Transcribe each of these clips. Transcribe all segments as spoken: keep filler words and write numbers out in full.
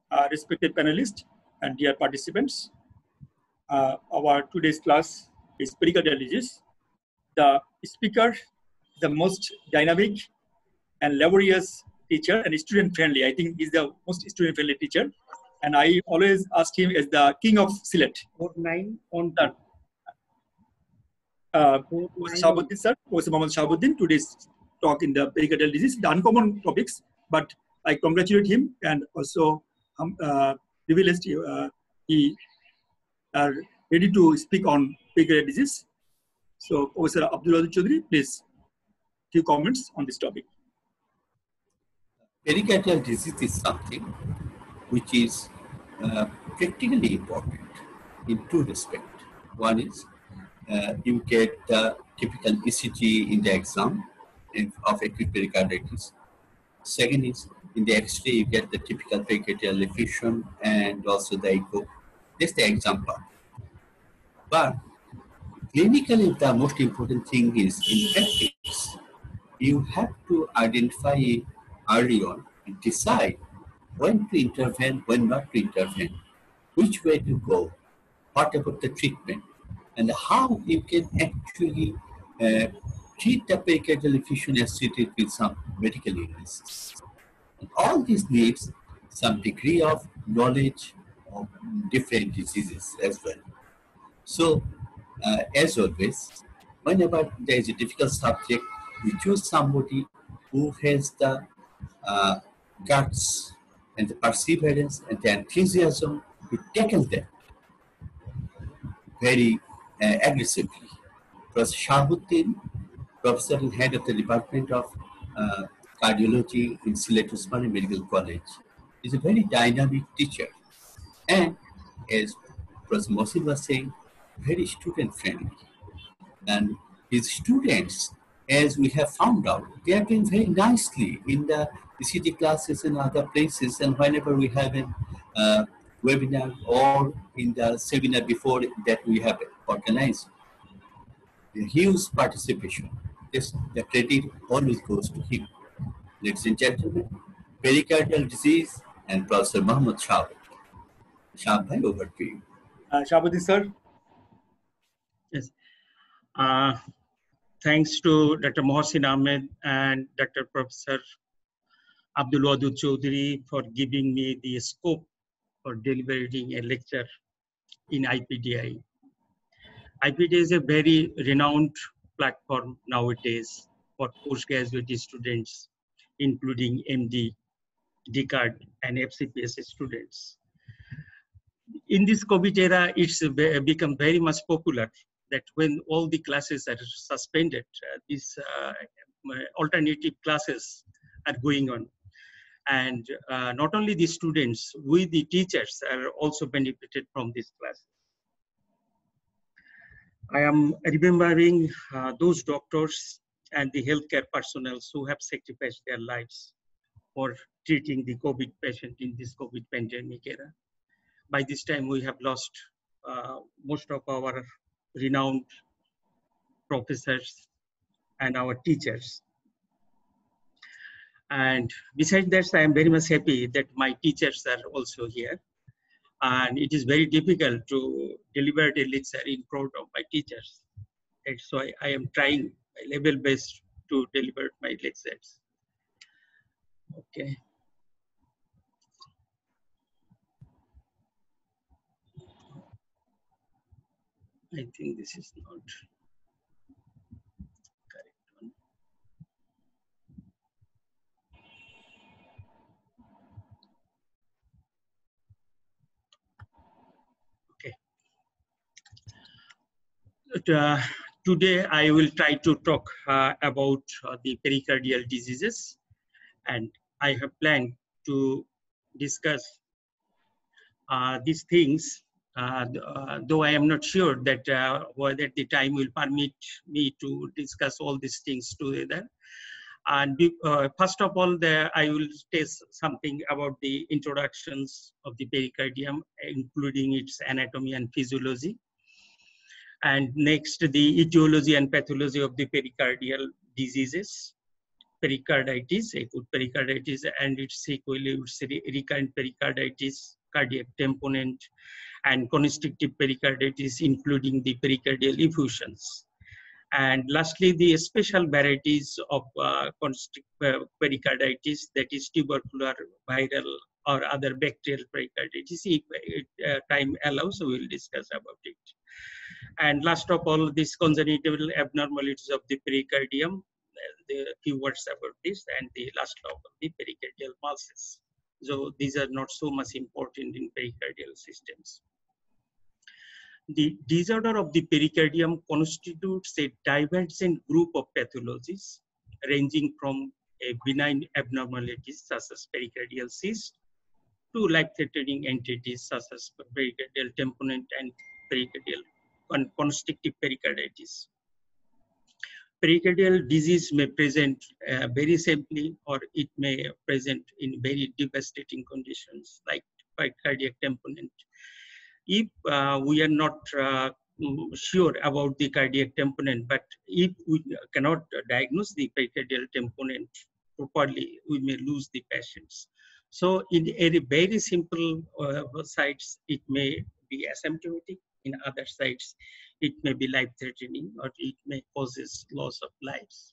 uh, respected panelists, and dear participants. Uh, our today's class is pericardial disease. The speaker, the most dynamic and laborious teacher and student-friendly. I think he's the most student-friendly teacher. And I always asked him as the king of Sylhet. Four nine on that. Uh, Shahabuddin sir, Professor Mohammad Shahabuddin, today's talk in the pericardial disease, the uncommon topics, but I congratulate him and also um, uh, privileged uh, he are ready to speak on pericardial disease. So Professor Abdul Wadud Choudhury, please, few comments on this topic. Pericardial disease is something which is uh, practically important in two respects. One is uh, you get the typical E C G in the exam in, of acute pericarditis. Second is in the X-ray you get the typical pericardial effusion and also the echo. That's the exam part. But clinically the most important thing is in practice. You have to identify early on and decide when to intervene, when not to intervene, which way to go, what about the treatment, and how you can actually uh, treat the pericardial effusion associated with some medical illnesses. And all this needs some degree of knowledge of different diseases as well. So, uh, as always, whenever there is a difficult subject, we choose somebody who has the uh, guts and the perseverance and the enthusiasm to tackle them very uh, aggressively. Professor Shahabuddin, professor and head of the Department of uh, Cardiology in Sylhet Osmani Medical College, is a very dynamic teacher. And as Professor Mohsin was saying, very student-friendly. And his students, as we have found out, they are doing very nicely in the E C G classes and other places. And whenever we have a uh, webinar or in the seminar before that we have organized, a huge participation. This, the credit always goes to him. Ladies and gentlemen, pericardial disease and Professor Mohammad Shahab. Shahab bhai, over to you. Uh, Shahabuddin sir. Yes. Uh, thanks to Doctor Mohsin Ahmed and Doctor Professor Abdul Wadud Choudhury for giving me the scope for delivering a lecture in I P D I. I P D I is a very renowned platform nowadays for postgraduate students, including M D, D C A R D, and F C P S students. In this COVID era, it's become very much popular that when all the classes are suspended, uh, these uh, alternative classes are going on. And uh, not only the students, we the teachers are also benefited from this class. I am remembering uh, those doctors and the healthcare personnel who have sacrificed their lives for treating the COVID patient in this COVID pandemic era. By this time, we have lost uh, most of our renowned professors and our teachers. And besides that, I am very much happy that my teachers are also here. And it is very difficult to deliver a lecture in front of my teachers. And so I, I am trying my level best to deliver my lectures. Okay. I think this is not correct one. Okay. But, uh, today I will try to talk uh, about uh, the pericardial diseases, and I have planned to discuss uh, these things. Uh, uh, though I am not sure that uh, whether the time will permit me to discuss all these things together. And be, uh, first of all, the, I will say something about the introductions of the pericardium, including its anatomy and physiology. And next, the etiology and pathology of the pericardial diseases. pericarditis, acute pericarditis, and its sequelae, it's recurrent pericarditis, cardiac tamponade, and constrictive pericarditis, including the pericardial effusions. And lastly, the special varieties of uh, constrictive pericarditis, that is tubercular, viral, or other bacterial pericarditis. If uh, time allows, we will discuss about it. And last of all, this congenital abnormalities of the pericardium, the few words about this, and the last of all, the pericardial pulses. So these are not so much important in pericardial systems. The disorder of the pericardium constitutes a divergent group of pathologies ranging from a benign abnormalities such as pericardial cyst to life-threatening entities such as pericardial tamponade and pericardial con constrictive pericarditis. Pericardial disease may present uh, very simply, or it may present in very devastating conditions like cardiac tamponade. If uh, we are not uh, sure about the cardiac tamponade, but if we cannot diagnose the pericardial tamponade properly, we may lose the patients. So in a very simple uh, sites, it may be asymptomatic. In other sites, it may be life-threatening, or it may causes loss of lives.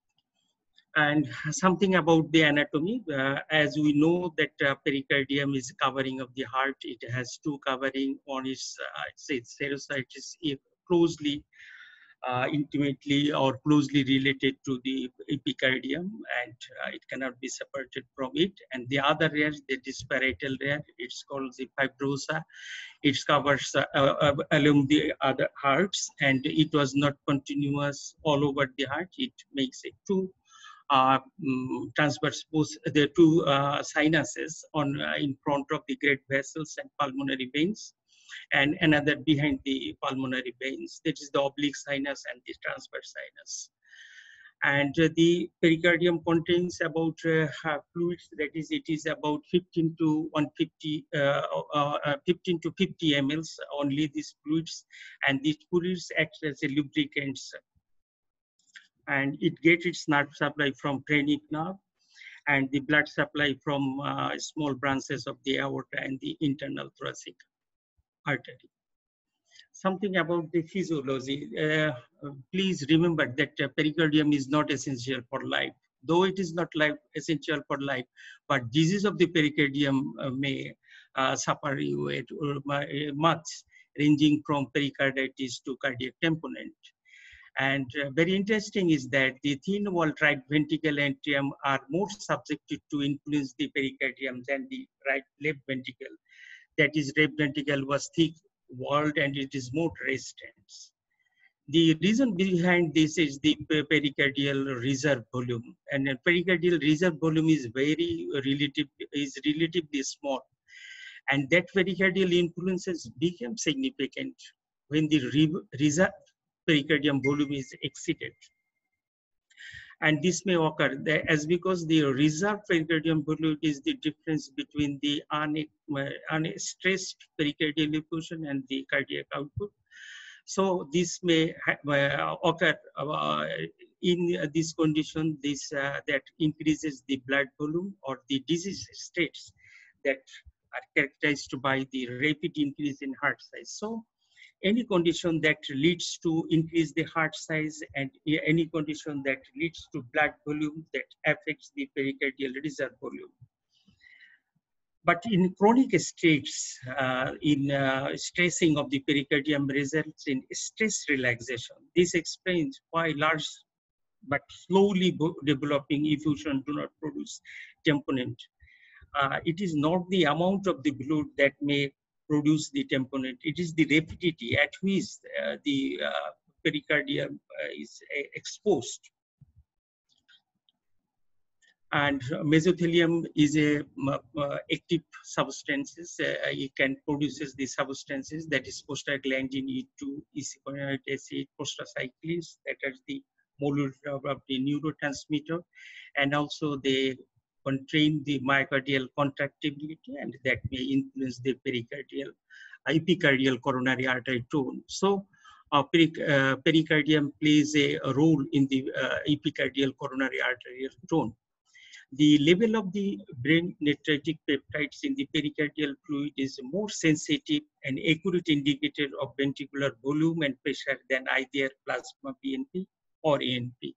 And something about the anatomy, uh, as we know that uh, pericardium is covering of the heart. It has two covering. One is, uh, say, serositis, if closely, uh, intimately or closely related to the epicardium, and uh, it cannot be separated from it. And the other layer, that is parietal layer, it's called the fibrosa. It covers uh, uh, along the other hearts, and it was not continuous all over the heart. It makes it two Uh, um, transverse both the two uh, sinuses on uh, in front of the great vessels and pulmonary veins, and another behind the pulmonary veins. That is the oblique sinus and the transverse sinus. And uh, the pericardium contains about uh, fluids, that is, it is about fifteen to one hundred fifty, uh, uh, fifteen to fifty milliliters only these fluids, and these fluids act as a lubricants. And it gets its nerve supply from phrenic nerve, and the blood supply from uh, small branches of the aorta and the internal thoracic artery. Something about the physiology. Uh, please remember that uh, pericardium is not essential for life. Though it is not life essential for life, but disease of the pericardium uh, may uh, suffer you at uh, much, ranging from pericarditis to cardiac tamponade. And uh, very interesting is that the thin-walled right ventricle and atrium are more subjected to influence the pericardium than the right left ventricle. That is, left ventricle was thick-walled and it is more resistant. The reason behind this is the pericardial reserve volume, and the pericardial reserve volume is very relative, is relatively small, and that pericardial influences become significant when the reserve pericardium volume is exceeded. And this may occur as because the reserve pericardium volume is the difference between the unstressed pericardial effusion and the cardiac output. So this may uh, occur uh, in this condition, this uh, that increases the blood volume, or the disease states that are characterized by the rapid increase in heart size. So any condition that leads to increase the heart size, and any condition that leads to blood volume that affects the pericardial reserve volume. But in chronic states, uh, in uh, stressing of the pericardium results in stress relaxation. This explains why large but slowly developing effusion do not produce tamponade. Uh, it is not the amount of the fluid that may produce the tamponade. It is the rapidity at which uh, the uh, pericardium uh, is uh, exposed. And mesothelium is a uh, active substances. Uh, it can produces the substances, that is prostaglandin E two, isofenic acid, prostacyclins, that are the molecule of the neurotransmitter, and also they contain the myocardial contractibility, and that may influence the pericardial, epicardial coronary artery tone. So uh, peric uh, pericardium plays a, a role in the uh, epicardial coronary arterial tone. The level of the brain natriuretic peptides in the pericardial fluid is more sensitive and accurate indicator of ventricular volume and pressure than either plasma B N P or A N P.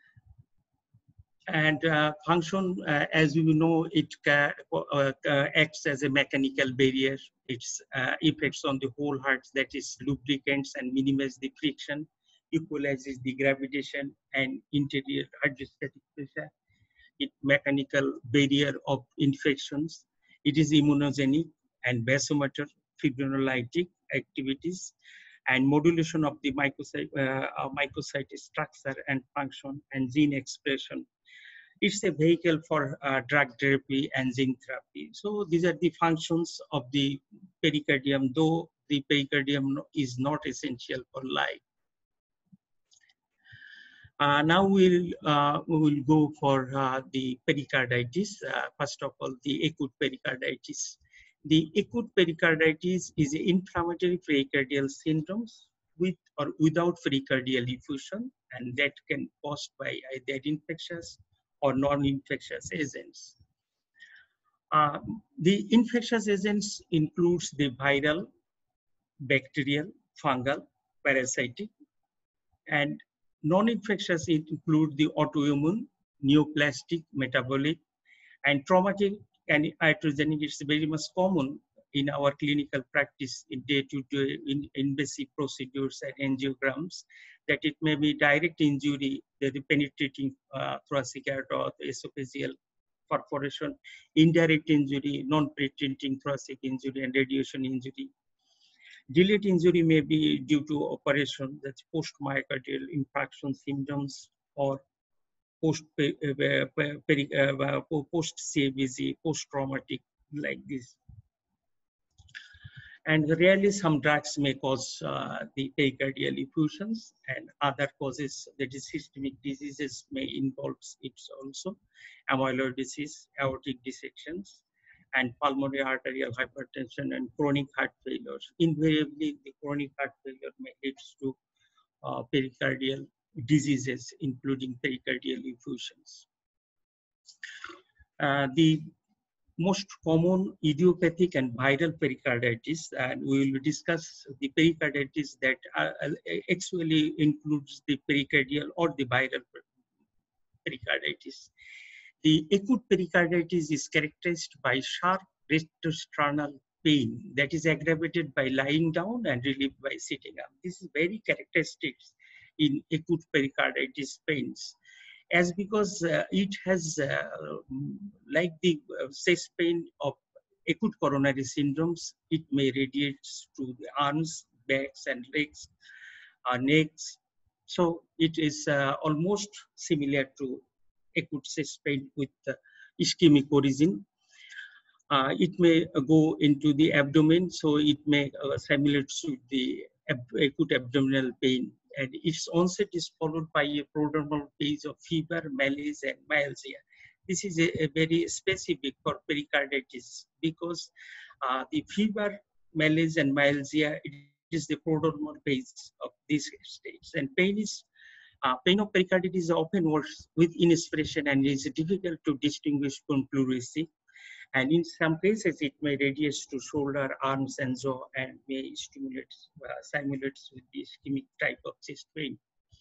And uh, function, uh, as you know, it uh, uh, acts as a mechanical barrier. Its uh, effects on the whole heart, that is lubricants and minimize the friction, equalizes the gravitation and interior hydrostatic pressure. It mechanical barrier of infections. It is immunogenic and vasomotor fibrinolytic activities and modulation of the microcyte, uh, uh, microcyte structure and function and gene expression. It's a vehicle for uh, drug therapy and gene therapy. So these are the functions of the pericardium, though the pericardium is not essential for life. Uh, now we'll uh, we will go for uh, the pericarditis. Uh, first of all, the acute pericarditis. The acute pericarditis is an inflammatory pericardial syndromes with or without pericardial effusion, and that can caused by either infectious or non-infectious agents. Uh, the infectious agents includes the viral, bacterial, fungal, parasitic, and non-infectious include the autoimmune, neoplastic, metabolic, and traumatic and iatrogenic. It's very much common in our clinical practice in day-to-day in invasive procedures and angiograms that it may be direct injury, the penetrating uh, thoracic aorta or the esophageal perforation, indirect injury, non-penetrating thoracic injury, and radiation injury. Delayed injury may be due to operation, that's post-myocardial infarction symptoms or post-C A V Z, post-traumatic like this. And rarely some drugs may cause uh, the pericardial effusions, and other causes, that is systemic diseases, may involve it also, amyloid disease, aortic dissections, and pulmonary arterial hypertension and chronic heart failure. Invariably, the chronic heart failure may lead to uh, pericardial diseases, including pericardial effusions. Uh, the most common idiopathic and viral pericarditis, and we will discuss the pericarditis that uh, actually includes the pericardial or the viral pericarditis. The acute pericarditis is characterized by sharp retrosternal pain that is aggravated by lying down and relieved by sitting up. This is very characteristic in acute pericarditis pains, as because uh, it has, uh, like the uh, chest pain of acute coronary syndromes, it may radiate to the arms, backs, and legs, uh, necks. So it is uh, almost similar to acute chest pain with uh, ischemic origin. Uh, it may uh, go into the abdomen, so it may uh, simulate to the ab acute abdominal pain. And its onset is followed by a prodromal phase of fever, malaise, and myalgia. This is a, a very specific for pericarditis because uh, the fever, malaise, and myalgia, it is the prodromal phase of these states. And pain is uh, pain of pericarditis often works with inspiration and is difficult to distinguish from pleurisy. And in some cases, it may radiate to shoulder, arms, and jaw, and may stimulate, uh, simulate with the ischemic type of chest pain.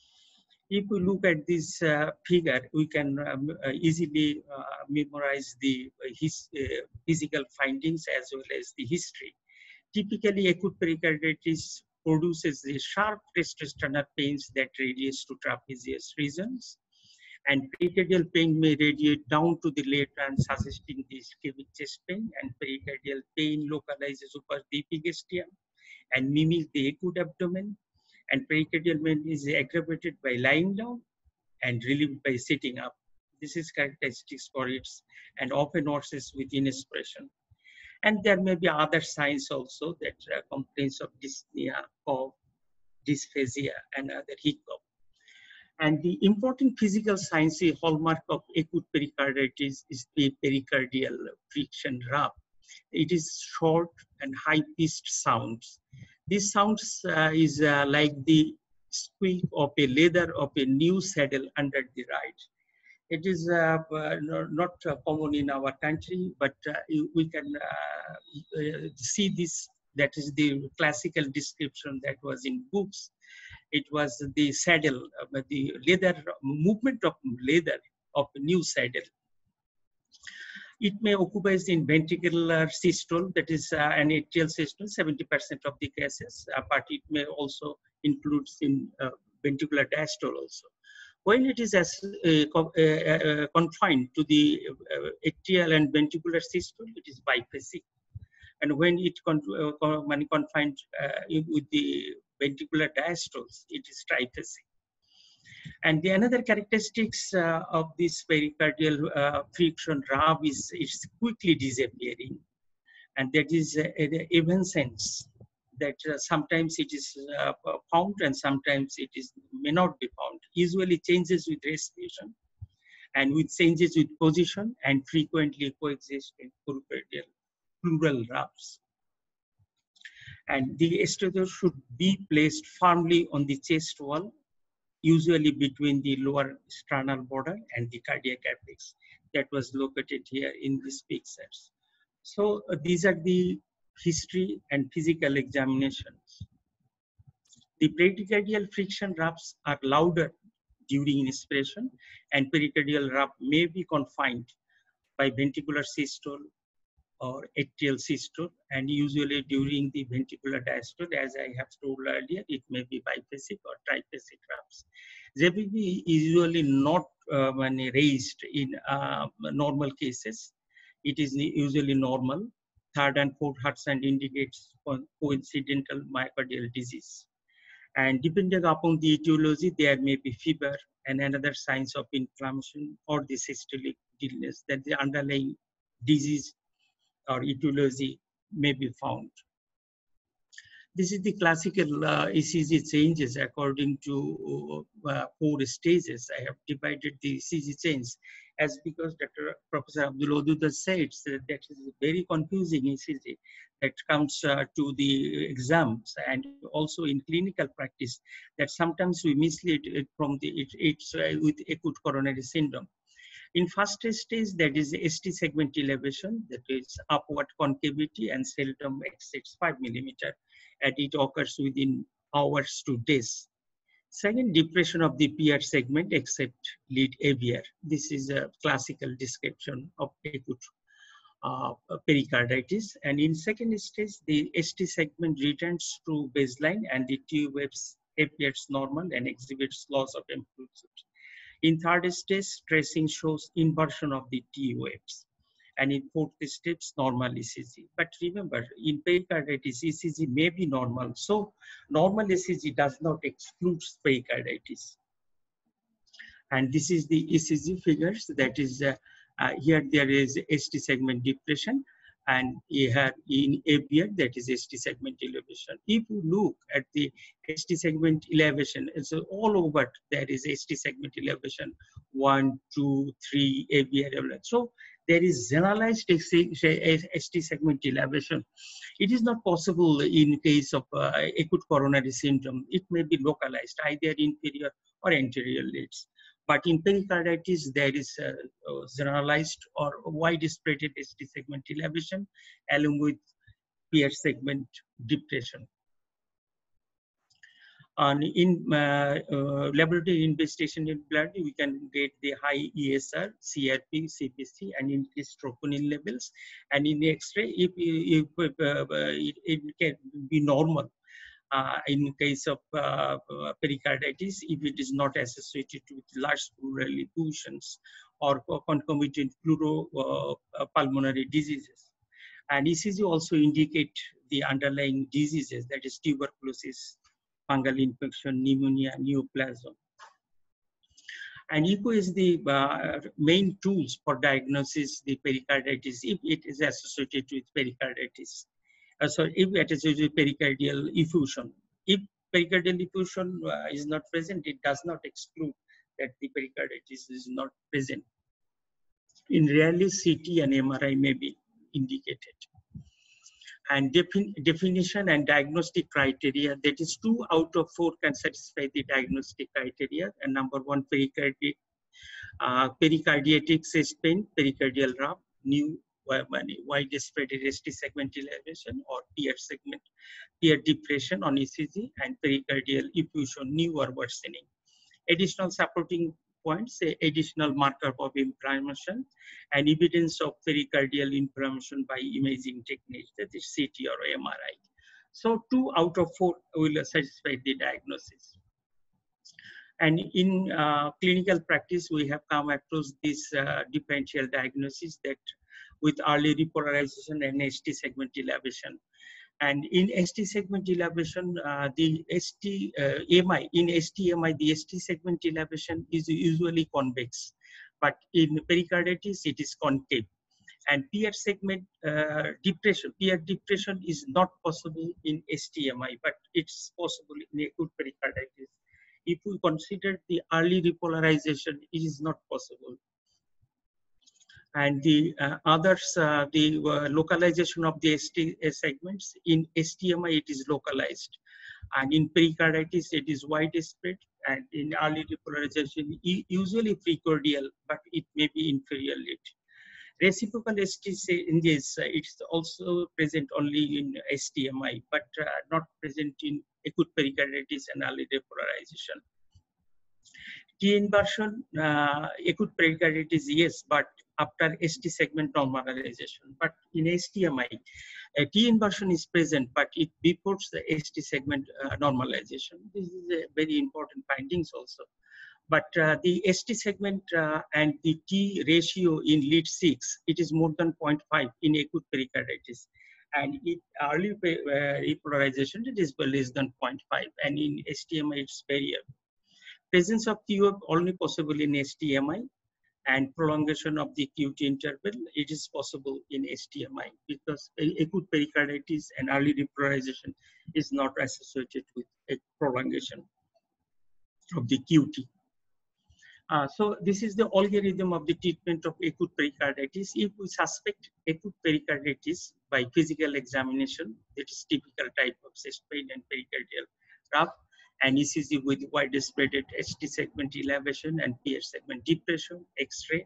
If we look at this uh, figure, we can um, uh, easily uh, memorize the uh, his, uh, physical findings as well as the history. Typically, acute pericarditis produces the sharp retrosternal pains that radiates to trapezius regions. And pericardial pain may radiate down to the lateral, suggesting the ischemic chest pain, and pericardial pain localizes over the epigastrium and mimics the acute abdomen. And pericardial pain is aggravated by lying down and relieved by sitting up. This is characteristics for it and often worsens with inspiration. And there may be other signs also, that uh, complaints of dyspnea, cough, dysphagia, and other hiccup. And the important physical signs, a hallmark of acute pericarditis, is the pericardial friction rub. It is short and high-pitched sounds This sounds uh, is uh, like the squeak of a leather of a new saddle under the ride. It is uh, uh, not uh, common in our country, but uh, we can uh, uh, see this. That is the classical description that was in books. It was the saddle, uh, the leather movement of leather of a new saddle. It may occupy in ventricular systole, that is uh, an atrial systole, seventy percent of the cases, uh, but it may also include in uh, ventricular diastole also. When it is as, uh, co uh, uh, confined to the uh, atrial and ventricular systole, it is biphasic. And when it con uh, when confined uh, with the ventricular diastoles, it is triphasic. And the another characteristics uh, of this pericardial uh, friction rub is it's quickly disappearing, and that is uh, an evanescence that uh, sometimes it is uh, found and sometimes it is may not be found. Usually changes with respiration and with changes with position and frequently coexist in pericardial pleural rubs. And the estetor should be placed firmly on the chest wall, usually between the lower sternal border and the cardiac apex that was located here in these pictures. So uh, these are the history and physical examinations. The pericardial friction rubs are louder during inspiration, and pericardial rub may be confined by ventricular systole or atrial systole, and usually during the ventricular diastole, as I have told earlier, it may be biphasic or triphasic rubs. They will be usually not uh, when raised in uh, normal cases. It is usually normal. Third and fourth heart sound indicates coincidental myocardial disease. And depending upon the etiology, there may be fever and another signs of inflammation or the systolic illness, that the underlying disease or etiology may be found. This is the classical uh, E C G changes according to uh, four stages. I have divided the E C G change as because Doctor Professor Abdul Wadud said that, that is a very confusing E C G that comes uh, to the exams and also in clinical practice, that sometimes we mislead it from the it, it's uh, with acute coronary syndrome. In first stage, that is S T segment elevation, that is upward concavity and seldom exceeds five millimeter, and it occurs within hours to days. Second, depression of the P R segment except lead A V R. This is a classical description of acute uh, pericarditis. And in second stage, the S T segment returns to baseline and the T waves appears normal and exhibits loss of amplitude. In third stage, tracing shows inversion of the T waves. And in fourth stage, normal E C G. But remember, in pericarditis, E C G may be normal. So normal E C G does not exclude pericarditis. And this is the E C G figures. That is, uh, uh, here there is S T segment depression. And here in A V R, that is S T segment elevation. If you look at the S T segment elevation, so all over there is S T segment elevation, one, two, three, A V R. So there is generalized S T segment elevation. It is not possible in case of uh, acute coronary syndrome. It may be localized, either inferior or anterior leads. But in pericarditis, there is a, a generalized or widespread S T segment elevation along with P R segment depression. And in uh, uh, laboratory investigation in blood, we can get the high E S R, C R P, C P C, and increased troponin levels. And in X-ray, if, if, if uh, it, it can be normal. Uh, in case of uh, pericarditis, if it is not associated with large pleural effusions or concomitant pleuropulmonary uh, diseases. And E C G also indicate the underlying diseases, that is tuberculosis, fungal infection, pneumonia, neoplasm. And echo is the uh, main tools for diagnosis the pericarditis if it is associated with pericarditis. Uh, so if it is with pericardial effusion. If pericardial effusion uh, is not present, it does not exclude that the pericarditis is not present. In rarely, C T and M R I may be indicated. And defin definition and diagnostic criteria, that is two out of four can satisfy the diagnostic criteria. And number one, pericarditis, uh, pericarditis chest pain, pericardial rub, new widespread S T segment elevation or tear segment, tear depression on E C G, and pericardial effusion, new or worsening. Additional supporting points, say additional marker of inflammation and evidence of pericardial inflammation by imaging techniques, that is C T or M R I. So two out of four will satisfy the diagnosis. And in uh, clinical practice, we have come across this uh, differential diagnosis that with early repolarization and S T segment elevation. And in S T segment elevation, uh, the S T uh, M I, in S T M I, the S T segment elevation is usually convex, but in pericarditis, it is concave. And tear segment uh, depression, tear depression is not possible in S T M I, but it's possible in acute pericarditis. If we consider the early repolarization, it is not possible. And the uh, others, uh, the uh, localization of the S T segments, in S T M I it is localized, and in pericarditis it is widespread, and in early repolarization usually precordial, but it may be inferior late. Reciprocal S T changes, uh, it's also present only in S T M I, but uh, not present in acute pericarditis and early repolarization. T inversion, uh, acute pericarditis, yes, but after S T segment normalization. But in S T M I, uh, T inversion is present, but it reports the S T segment uh, normalization. This is a very important findings also. But uh, the S T segment uh, and the T ratio in lead six, it is more than zero point five in acute pericarditis. And in early uh, repolarization, it is less than zero point five. And in S T M I, it's variable. Presence of Q F only possible in S T M I, and prolongation of the Q T interval, it is possible in S T M I, because acute pericarditis and early repolarization is not associated with a prolongation of the Q T. Uh, so this is the algorithm of the treatment of acute pericarditis. If we suspect acute pericarditis by physical examination, that is typical type of chest pain and pericardial rub, and E C G with widespread S T segment elevation and P H segment depression, X-ray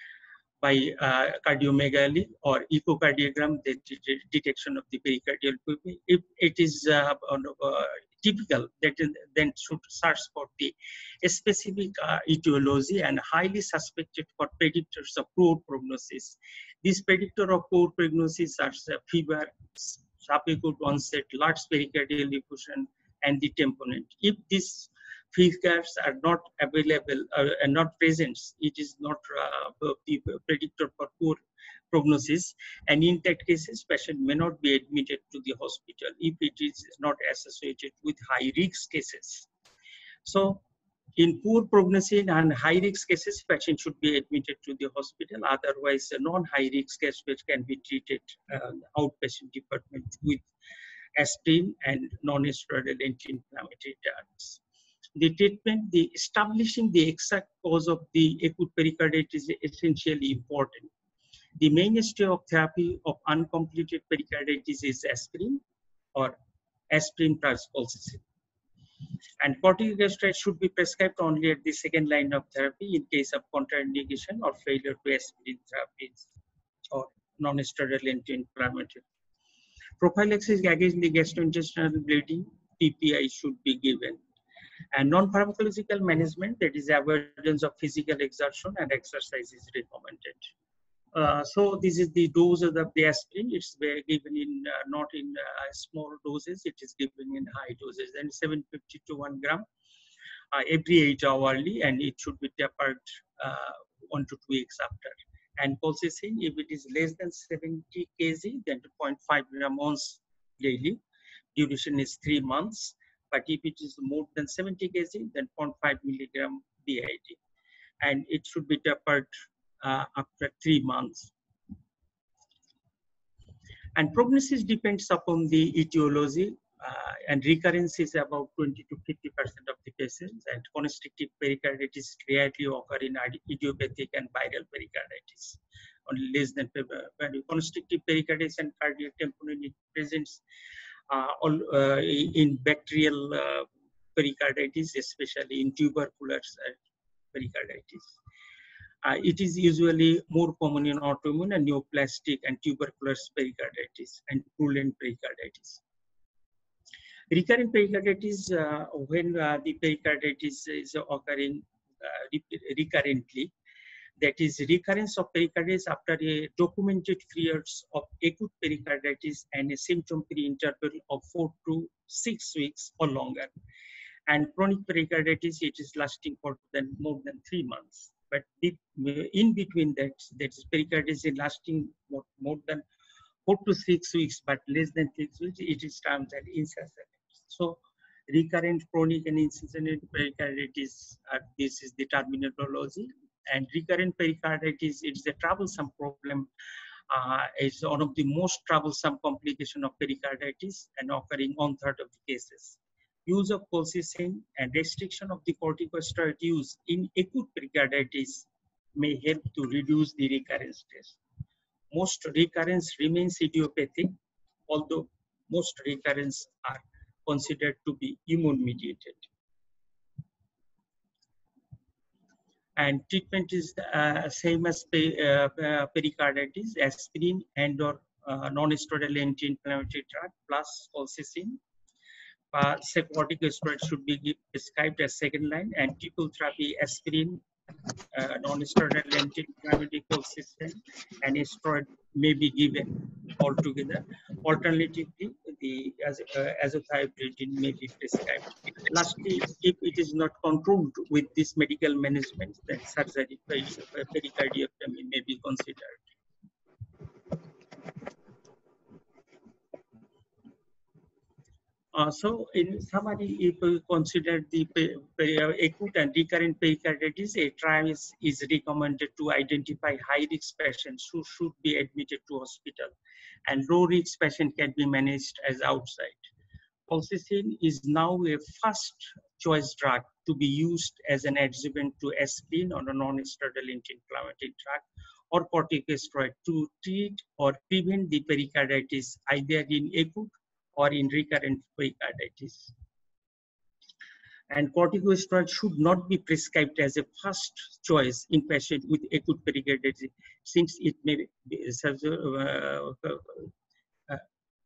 by uh, cardiomegaly or echocardiogram, the detection of the pericardial pupae. If it is uh, uh, typical, that then should search for the specific uh, etiology and highly suspected for predictors of poor prognosis. This predictor of poor prognosis are fever, subacute onset, large pericardial effusion, and the tamponade. If these figures are not available uh, and not present, it is not uh, the predictor for poor prognosis. And in that cases, patient may not be admitted to the hospital if it is not associated with high risk cases. So in poor prognosis and high risk cases, patient should be admitted to the hospital. Otherwise, a non-high risk case which can be treated uh, outpatient department with aspirin and non-steroidal anti-inflammatory drugs. The treatment, the establishing the exact cause of the acute pericarditis is essentially important. The mainstay of therapy of uncompleted pericarditis is aspirin or aspirin plus colchicine. And corticosteroids should be prescribed only at the second line of therapy in case of contraindication or failure to aspirin therapies or non-steroidal anti-inflammatory. Prophylaxis against the gastrointestinal bleeding, P P I, should be given. And non-pharmacological management, that is avoidance of physical exertion and exercise, is recommended. Uh, so this is the dose of the aspirin. It's given in uh, not in uh, small doses. It is given in high doses, and seven fifty to one gram uh, every eight hourly, and it should be tapered uh, one to two weeks after. And colchicine, if it is less than seventy kilograms, then zero point five gram once daily. Duration is three months. But if it is more than seventy kilograms, then zero point five milligram B I D. And it should be tapered uh, after three months. And prognosis depends upon the etiology, uh, and recurrence is about twenty to fifty percent of the patients, and constrictive pericarditis rarely occur in idiopathic and viral pericarditis. on less than uh, constrictive pericarditis and cardiac tamponade presents uh, all, uh, in bacterial uh, pericarditis, especially in tubercular pericarditis. Uh, it is usually more common in autoimmune and neoplastic and tubercular pericarditis and purulent pericarditis. Recurrent pericarditis, uh, when uh, the pericarditis is occurring uh, recurrently, that is recurrence of pericarditis after a documented periods of acute pericarditis and a symptom-free interval of four to six weeks or longer. And chronic pericarditis, it is lasting for than, more than three months. But in between that, that is pericarditis is lasting more, more than four to six weeks, but less than six weeks, it is termed as incessant. So recurrent, chronic, and incessant pericarditis, uh, this is the terminology. And recurrent pericarditis, it's a troublesome problem. Uh, it's one of the most troublesome complication of pericarditis and occurring one third of the cases. Use of colchicine and restriction of the corticosteroid use in acute pericarditis may help to reduce the recurrence risk. Most recurrence remains idiopathic, although most recurrence are considered to be immune mediated. And treatment is uh, same as pe uh, uh, pericarditis, aspirin and or uh, non-steroidal anti-inflammatory drug plus colchicine. Uh, corticosteroid should be prescribed as second line, and triple therapy, aspirin, uh, non-steroidal anti-inflammatory colchicine, and steroid may be given altogether. Alternatively, the as, uh, azathioprine may be prescribed. Lastly, if it is not controlled with this medical management, then surgery pericardiectomy may be considered. Uh, so, in summary, if we consider the acute and recurrent pericarditis, a trial is, is recommended to identify high-risk patients who should be admitted to hospital, and low-risk patient can be managed as outside. Colchicine is now a first-choice drug to be used as an adjuvant to aspirin or a non-steroidal anti-inflammatory drug or corticosteroid to treat or prevent the pericarditis either in acute or in recurrent pericarditis. And corticosteroid should not be prescribed as a first choice in patients with acute pericarditis, since it may be uh, uh,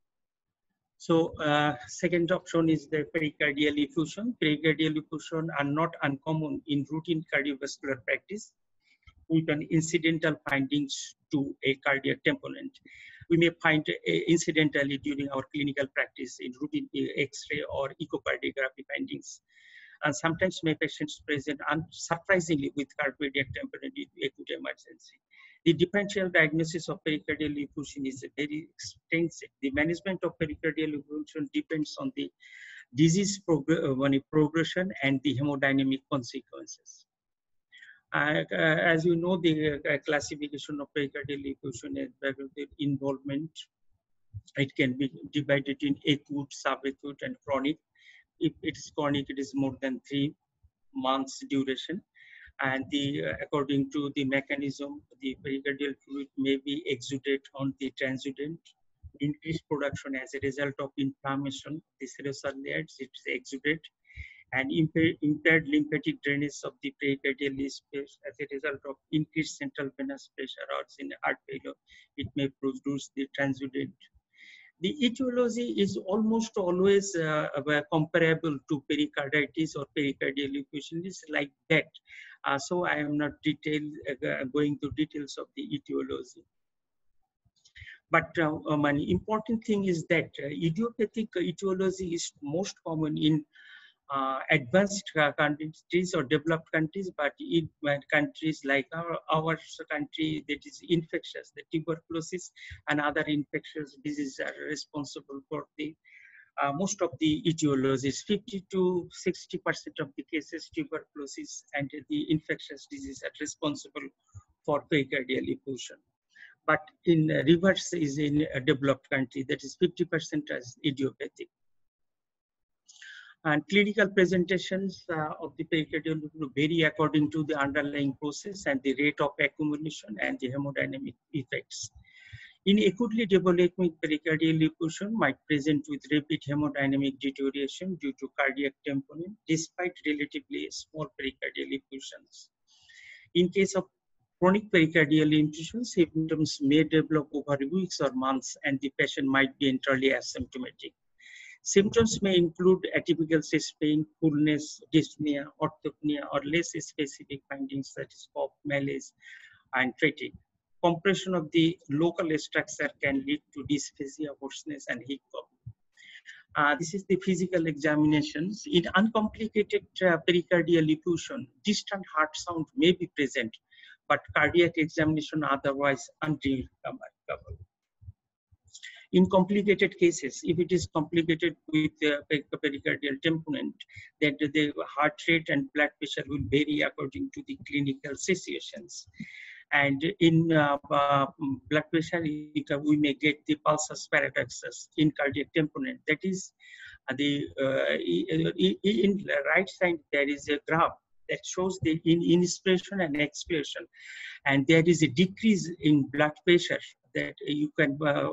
so uh, second option is the pericardial effusion. Pericardial effusion are not uncommon in routine cardiovascular practice with an incidental findings to a cardiac tamponade. We may find uh, incidentally during our clinical practice in routine X-ray or echocardiography findings. And sometimes my patients present unsurprisingly with cardiac tamponade due to acute emergency. The differential diagnosis of pericardial effusion is very extensive. The management of pericardial effusion depends on the disease prog uh, progression and the hemodynamic consequences. Uh, uh, as you know, the uh, classification of pericardial effusion is involvement. It can be divided in acute, subacute, and chronic. If it is chronic, it is more than three months duration. And the uh, according to the mechanism, the pericardial fluid may be exuded on the transudent, increased production as a result of inflammation. The serosal layers, it's exuded, and impaired, impaired lymphatic drainage of the pericardial space as a result of increased central venous pressure or in heart failure. It may produce the transudent. The etiology is almost always uh, comparable to pericarditis or pericardial effusion. It's like that. Uh, so I am not detail, uh, going to details of the etiology. But uh, um, an important thing is that uh, idiopathic etiology is most common in uh, advanced uh, countries or developed countries, but in uh, countries like our, our country that is infectious, the tuberculosis and other infectious diseases are responsible for the uh, most of the etiologies. fifty to sixty percent of the cases, tuberculosis and the infectious disease are responsible for pericardial effusion. But in uh, reverse is in a developed country, that is fifty percent as idiopathic. And clinical presentations uh, of the pericardial lupus vary according to the underlying process and the rate of accumulation and the hemodynamic effects. In acutely developing pericardial effusion might present with rapid hemodynamic deterioration due to cardiac tamponade despite relatively small pericardial effusions. In case of chronic pericardial effusion, symptoms may develop over weeks or months and the patient might be entirely asymptomatic. Symptoms may include atypical chest pain, coolness, dyspnea, orthopnea, or less specific findings such as cough, malaise, and fatigue. Compression of the local structure can lead to dysphagia, hoarseness, and hiccup. Uh, this is the physical examinations. In uncomplicated uh, pericardial effusion, distant heart sound may be present, but cardiac examination otherwise unremarkable. In complicated cases, if it is complicated with uh, pericardial tamponade, then the heart rate and blood pressure will vary according to the clinical situations. And in uh, uh, blood pressure, it, uh, we may get the pulsus paradoxus in cardiac tamponade. That is, uh, the uh, in the right side there is a graph that shows the in inspiration and expiration, and there is a decrease in blood pressure that you can uh,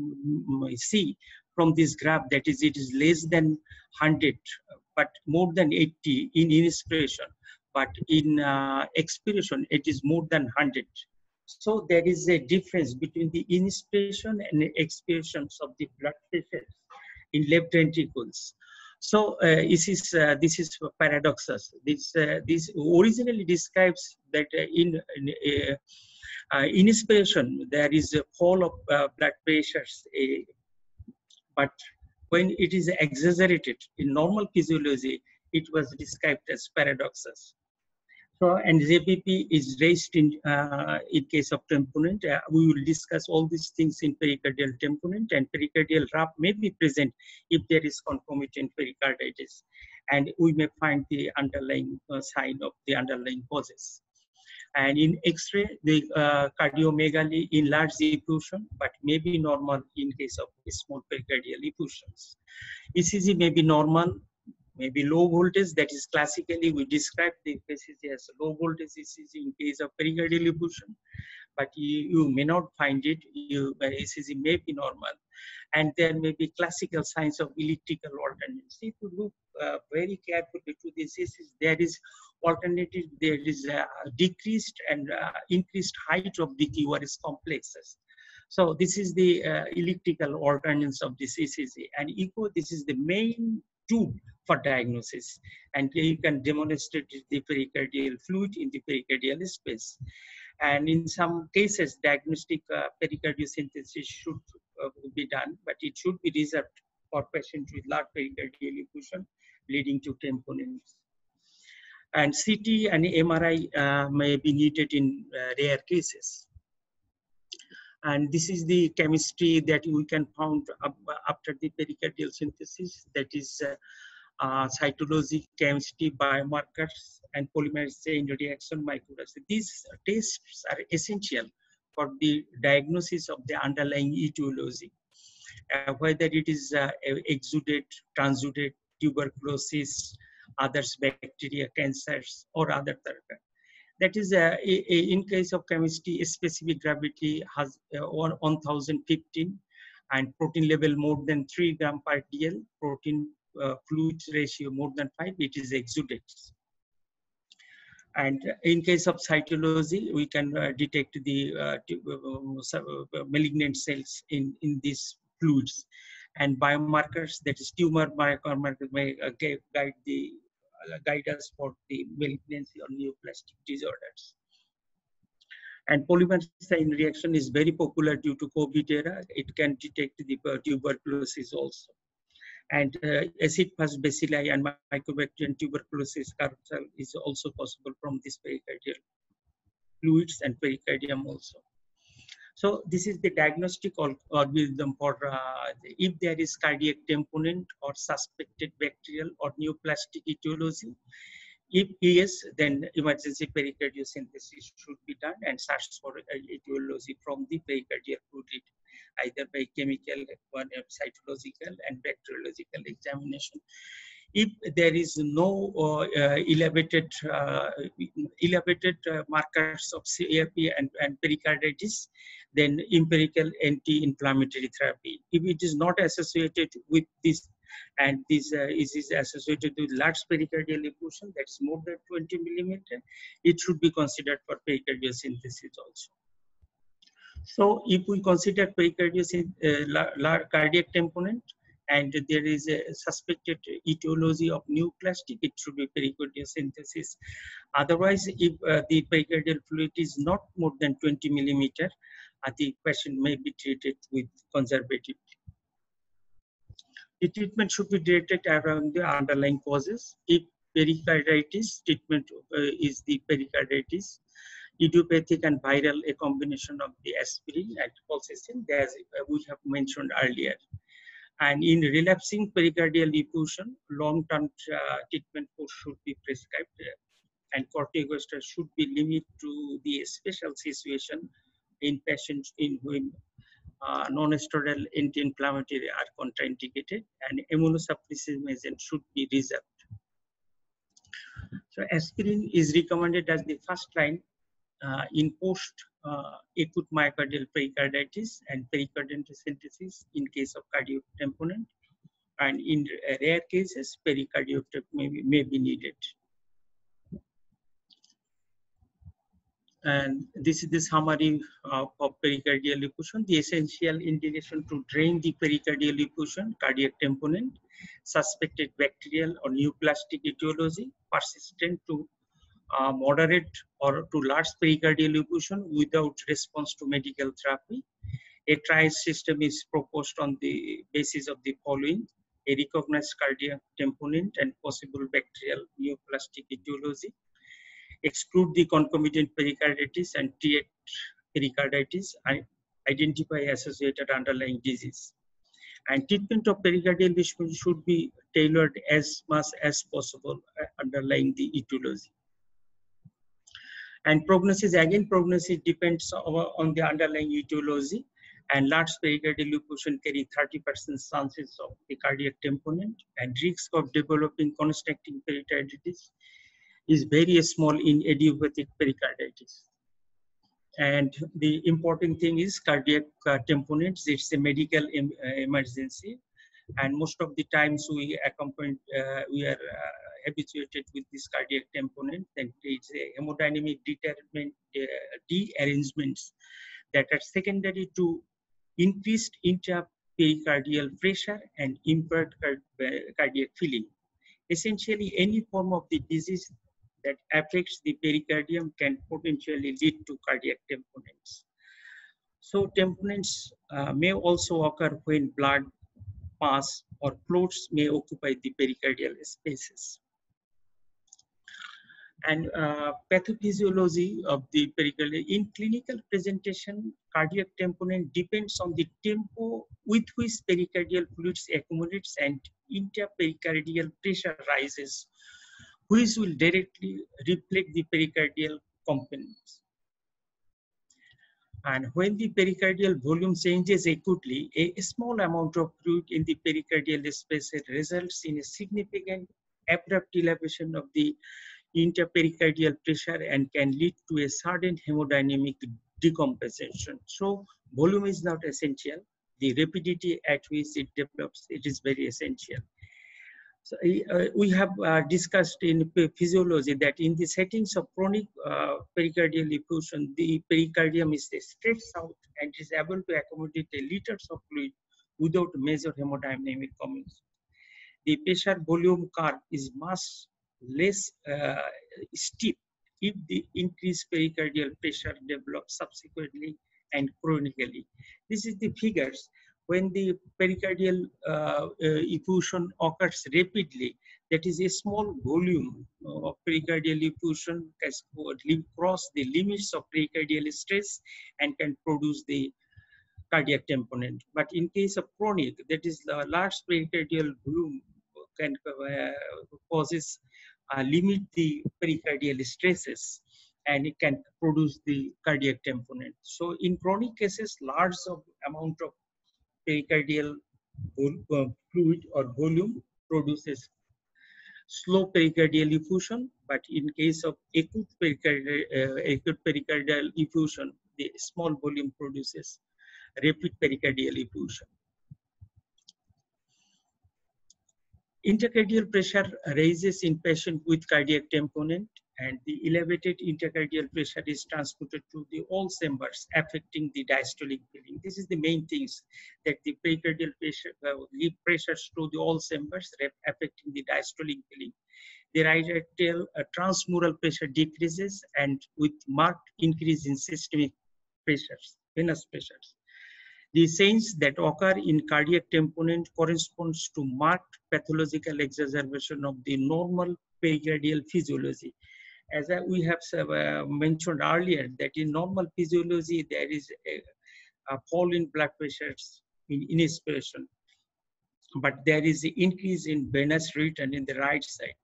see from this graph. That is, it is less than one hundred, but more than eighty in inspiration. But in uh, expiration, it is more than one hundred. So there is a difference between the inspiration and expirations of the blood pressure in left ventricles. So uh, this is uh, this is paradoxus. This uh, this originally describes that uh, in, in uh, uh, inspiration there is a fall of uh, blood pressures, uh, but when it is exaggerated in normal physiology, it was described as paradoxus. So, and J P P is raised in uh, in case of tamponade. Uh, we will discuss all these things in pericardial tamponade, and pericardial rap may be present if there is concomitant pericarditis, and we may find the underlying uh, sign of the underlying causes. And in X-ray, the uh, cardiomegaly in large effusion, but may be normal in case of small pericardial effusions. E C G may be normal, maybe low voltage. That is, classically we describe the E C G as low voltage E C G in case of pericardial effusion, but you, you may not find it. You, uh, E C G may be normal, and there may be classical signs of electrical alternance. If you look uh, very carefully to this, there is alternative. There is a decreased and uh, increased height of the Q R S complexes. So this is the uh, electrical alternance of this E C G, and echo. This is the main tool for diagnosis, and you can demonstrate the pericardial fluid in the pericardial space. And in some cases, diagnostic uh, pericardiosynthesis should uh, be done, but it should be reserved for patients with large pericardial effusion leading to tamponade. And C T and M R I uh, may be needed in uh, rare cases. And this is the chemistry that we can find after the pericardial synthesis. That is uh, uh, cytology, chemistry, biomarkers, and polymerase chain reaction microarray. These tests are essential for the diagnosis of the underlying etiology, uh, whether it is uh, exudate, transudate, tuberculosis, others bacteria, cancers, or other therapy. That is, uh, a, a, in case of chemistry, specific gravity has uh, one thousand fifteen, and protein level more than three gram per D L, protein uh, fluid ratio more than five, it is exudates. And in case of cytology, we can uh, detect the uh, uh, malignant cells in, in these fluids. And biomarkers, that is tumor biomarkers, may uh, guide the guide us for the malignancy or neoplastic disorders. And polymerase chain reaction is very popular due to COVID era. It can detect the tuberculosis also. And uh, acid fast bacilli and mycobacterium tuberculosis is also possible from this pericardial fluids and pericardium also. So this is the diagnostic algorithm for uh, if there is cardiac tamponade or suspected bacterial or neoplastic etiology. If yes, then emergency pericardiosynthesis should be done and search for etiology from the pericardial fluid, either by chemical, cytological, and bacteriological examination. if there is no uh, uh, elevated uh, elevated uh, markers of C A P and, and pericarditis, then empirical anti-inflammatory therapy. If it is not associated with this, and this uh, is, is associated with large pericardial effusion, that's more than twenty millimeter, it should be considered for pericardiocentesis also. So if we consider pericardial uh, cardiac tamponade, and there is a suspected etiology of neoplastic, it should be pericardiocentesis. Otherwise, if uh, the pericardial fluid is not more than twenty millimeter, uh, the patient may be treated with conservatively. The treatment should be directed around the underlying causes. If pericarditis, treatment uh, is the pericarditis. Idiopathic and viral, a combination of the aspirin and colchicine, as we have mentioned earlier. And in relapsing pericardial effusion, long-term uh, treatment course should be prescribed, uh, and corticosteroids should be limited to the special situation in patients in whom uh, non-steroidal anti-inflammatory are contraindicated, and immunosuppressive agent should be reserved. So aspirin is recommended as the first line uh, in post uh, acute myocardial pericarditis and pericardiocentesis in case of cardiac tamponade, and in rare cases pericardioptectomy may be, may be needed. And this is the summary uh, of pericardial effusion. The essential indication to drain the pericardial effusion: cardiac tamponade, suspected bacterial or neoplastic etiology, persistent to uh, moderate or to large pericardial effusion without response to medical therapy. A triage system is proposed on the basis of the following: a recognized cardiac tamponade and possible bacterial neoplastic etiology. Exclude the concomitant pericarditis and treat pericarditis, and identify associated underlying disease. And treatment of pericardial effusion should be tailored as much as possible uh, underlying the etiology. And prognosis, again, prognosis depends on the underlying etiology, and large pericardial effusion carry thirty percent chances of the cardiac tamponade, and risk of developing constricting pericarditis is very small in idiopathic pericarditis. And the important thing is cardiac uh, tamponades, it's a medical em uh, emergency, and most of the times we accompany, uh, we are uh, habituated with this cardiac tamponade, and it's a hemodynamic determinant uh, dearrangements that are secondary to increased intrapericardial pressure and impaired card uh, cardiac filling. Essentially, any form of the disease that affects the pericardium can potentially lead to cardiac tamponades. So tamponades uh, may also occur when blood, pus, or floats may occupy the pericardial spaces. And uh, pathophysiology of the pericardial, in clinical presentation, cardiac tamponade depends on the tempo with which pericardial fluids accumulates and interpericardial pressure rises, which will directly reflect the pericardial components. And when the pericardial volume changes acutely, a small amount of fluid in the pericardial space results in a significant abrupt elevation of the interpericardial pressure and can lead to a sudden hemodynamic decompensation. So volume is not essential. The rapidity at which it develops, it is very essential. So, uh, we have uh, discussed in physiology that in the settings of chronic uh, pericardial effusion, the pericardium is stretched out and is able to accommodate a liters of fluid without major hemodynamic commotion. The pressure volume curve is much less uh, steep if the increased pericardial pressure develops subsequently and chronically. This is the figures. When the pericardial uh, uh, effusion occurs rapidly, that is a small volume of pericardial effusion has crossed the limits of pericardial stress and can produce the cardiac tamponade. But in case of chronic, that is the large pericardial volume can uh, causes uh, limit the pericardial stresses, and it can produce the cardiac tamponade. So in chronic cases, large of amount of pericardial fluid or volume produces slow pericardial effusion, but in case of acute pericardial, uh, acute pericardial effusion, the small volume produces rapid pericardial effusion. Intracardial pressure rises in patient with cardiac tamponade, and the elevated intracardial pressure is transported to the all chambers, affecting the diastolic filling. This is the main things, that the pericardial pressure uh, give pressures to the all chambers, affecting the diastolic filling. The right atrial uh, transmural pressure decreases, and with marked increase in systemic pressures, venous pressures. The signs that occur in cardiac tamponade corresponds to marked pathological exacerbation of the normal pericardial physiology. As I, we have uh, mentioned earlier, that in normal physiology there is a, a fall in blood pressures in inspiration, but there is an increase in venous return in the right side.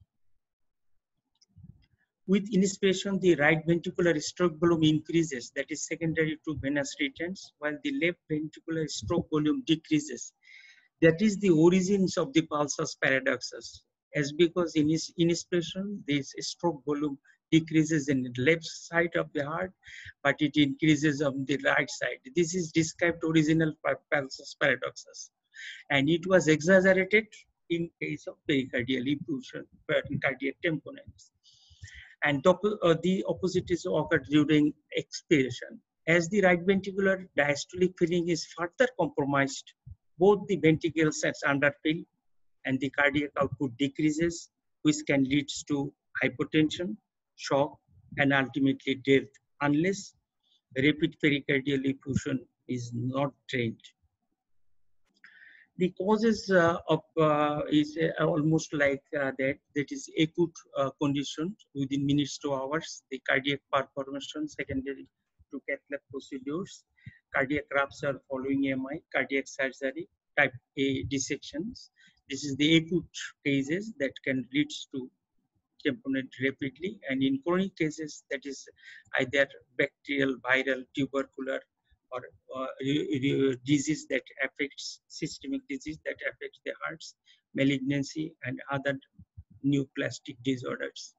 With inspiration, the right ventricular stroke volume increases, that is secondary to venous returns, while the left ventricular stroke volume decreases. That is the origins of the pulsus paradoxus. As because in inspiration, this stroke volume decreases in the left side of the heart, but it increases on the right side. This is described original pulsus paradoxus, and it was exaggerated in case of pericardial effusion, cardiac tamponades. And uh, the opposite is occurred during expiration. As the right ventricular diastolic filling is further compromised, both the ventricles are underfilled and the cardiac output decreases, which can lead to hypotension, shock, and ultimately death, unless rapid pericardial effusion is not trained. The causes uh, of uh, is uh, almost like uh, that. That is acute uh, condition within minutes to hours. The cardiac performation secondary to cath lab procedures, cardiac rupture following M I, cardiac surgery, type A dissections. This is the acute cases that can lead to tamponade rapidly, and in chronic cases that is either bacterial, viral, tubercular, or uh, disease that affects systemic disease that affects the hearts, malignancy, and other neoplastic disorders.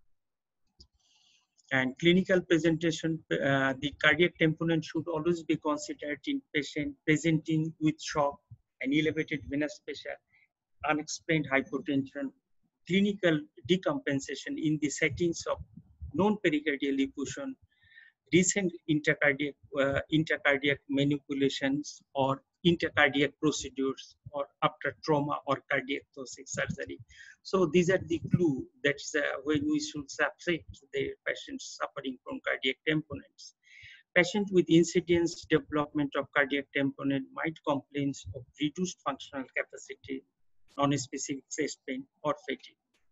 And clinical presentation, uh, the cardiac tamponade should always be considered in patient presenting with shock and elevated venous pressure, unexplained hypotension, clinical decompensation in the settings of non-pericardial effusion, recent intracardiac, uh, intracardiac manipulations or intracardiac procedures, or after trauma or cardiac thoracic surgery. So these are the clue that's uh, when we should subject the patients suffering from cardiac tamponades. Patient with incidence development of cardiac tamponade might complain of reduced functional capacity, non-specific chest pain, or fatigue.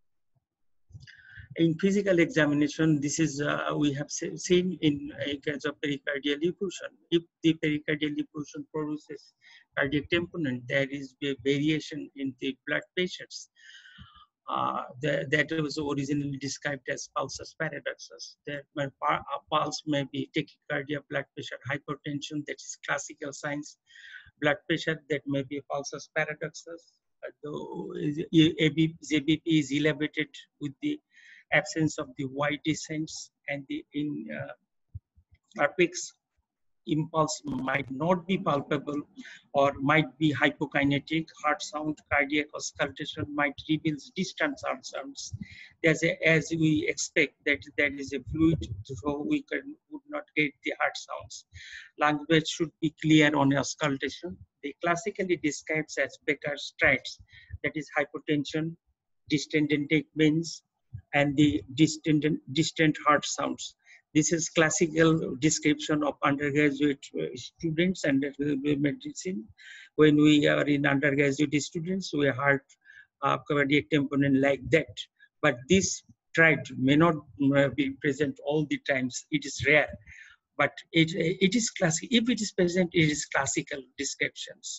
In physical examination, this is uh, we have seen in a case of pericardial effusion. If the pericardial effusion produces cardiac tamponade, there is a variation in the blood pressures. Uh, the, that was originally described as pulsus paradoxus. There, a pulse may be tachycardia, blood pressure, hypertension, that is classical signs. Blood pressure, that may be pulsus paradoxus. Though J B P is elevated with the absence of the Y descents, and the in uh, apex impulse might not be palpable or might be hypokinetic. Heart sound, cardiac auscultation might reveal distant sounds. There's a, as we expect that there is a fluid, so we can, would not get the heart sounds. Lung bed should be clear on auscultation. They classically described as Becker's traits, that is hypotension, distant intake veins, and the distant, distant heart sounds. This is classical description of undergraduate students and medicine. When we are in undergraduate students, we heard uh, cardiac tamponade like that. But this trait may not be present all the times. It is rare, but it, it is classic. If it is present, it is classical descriptions.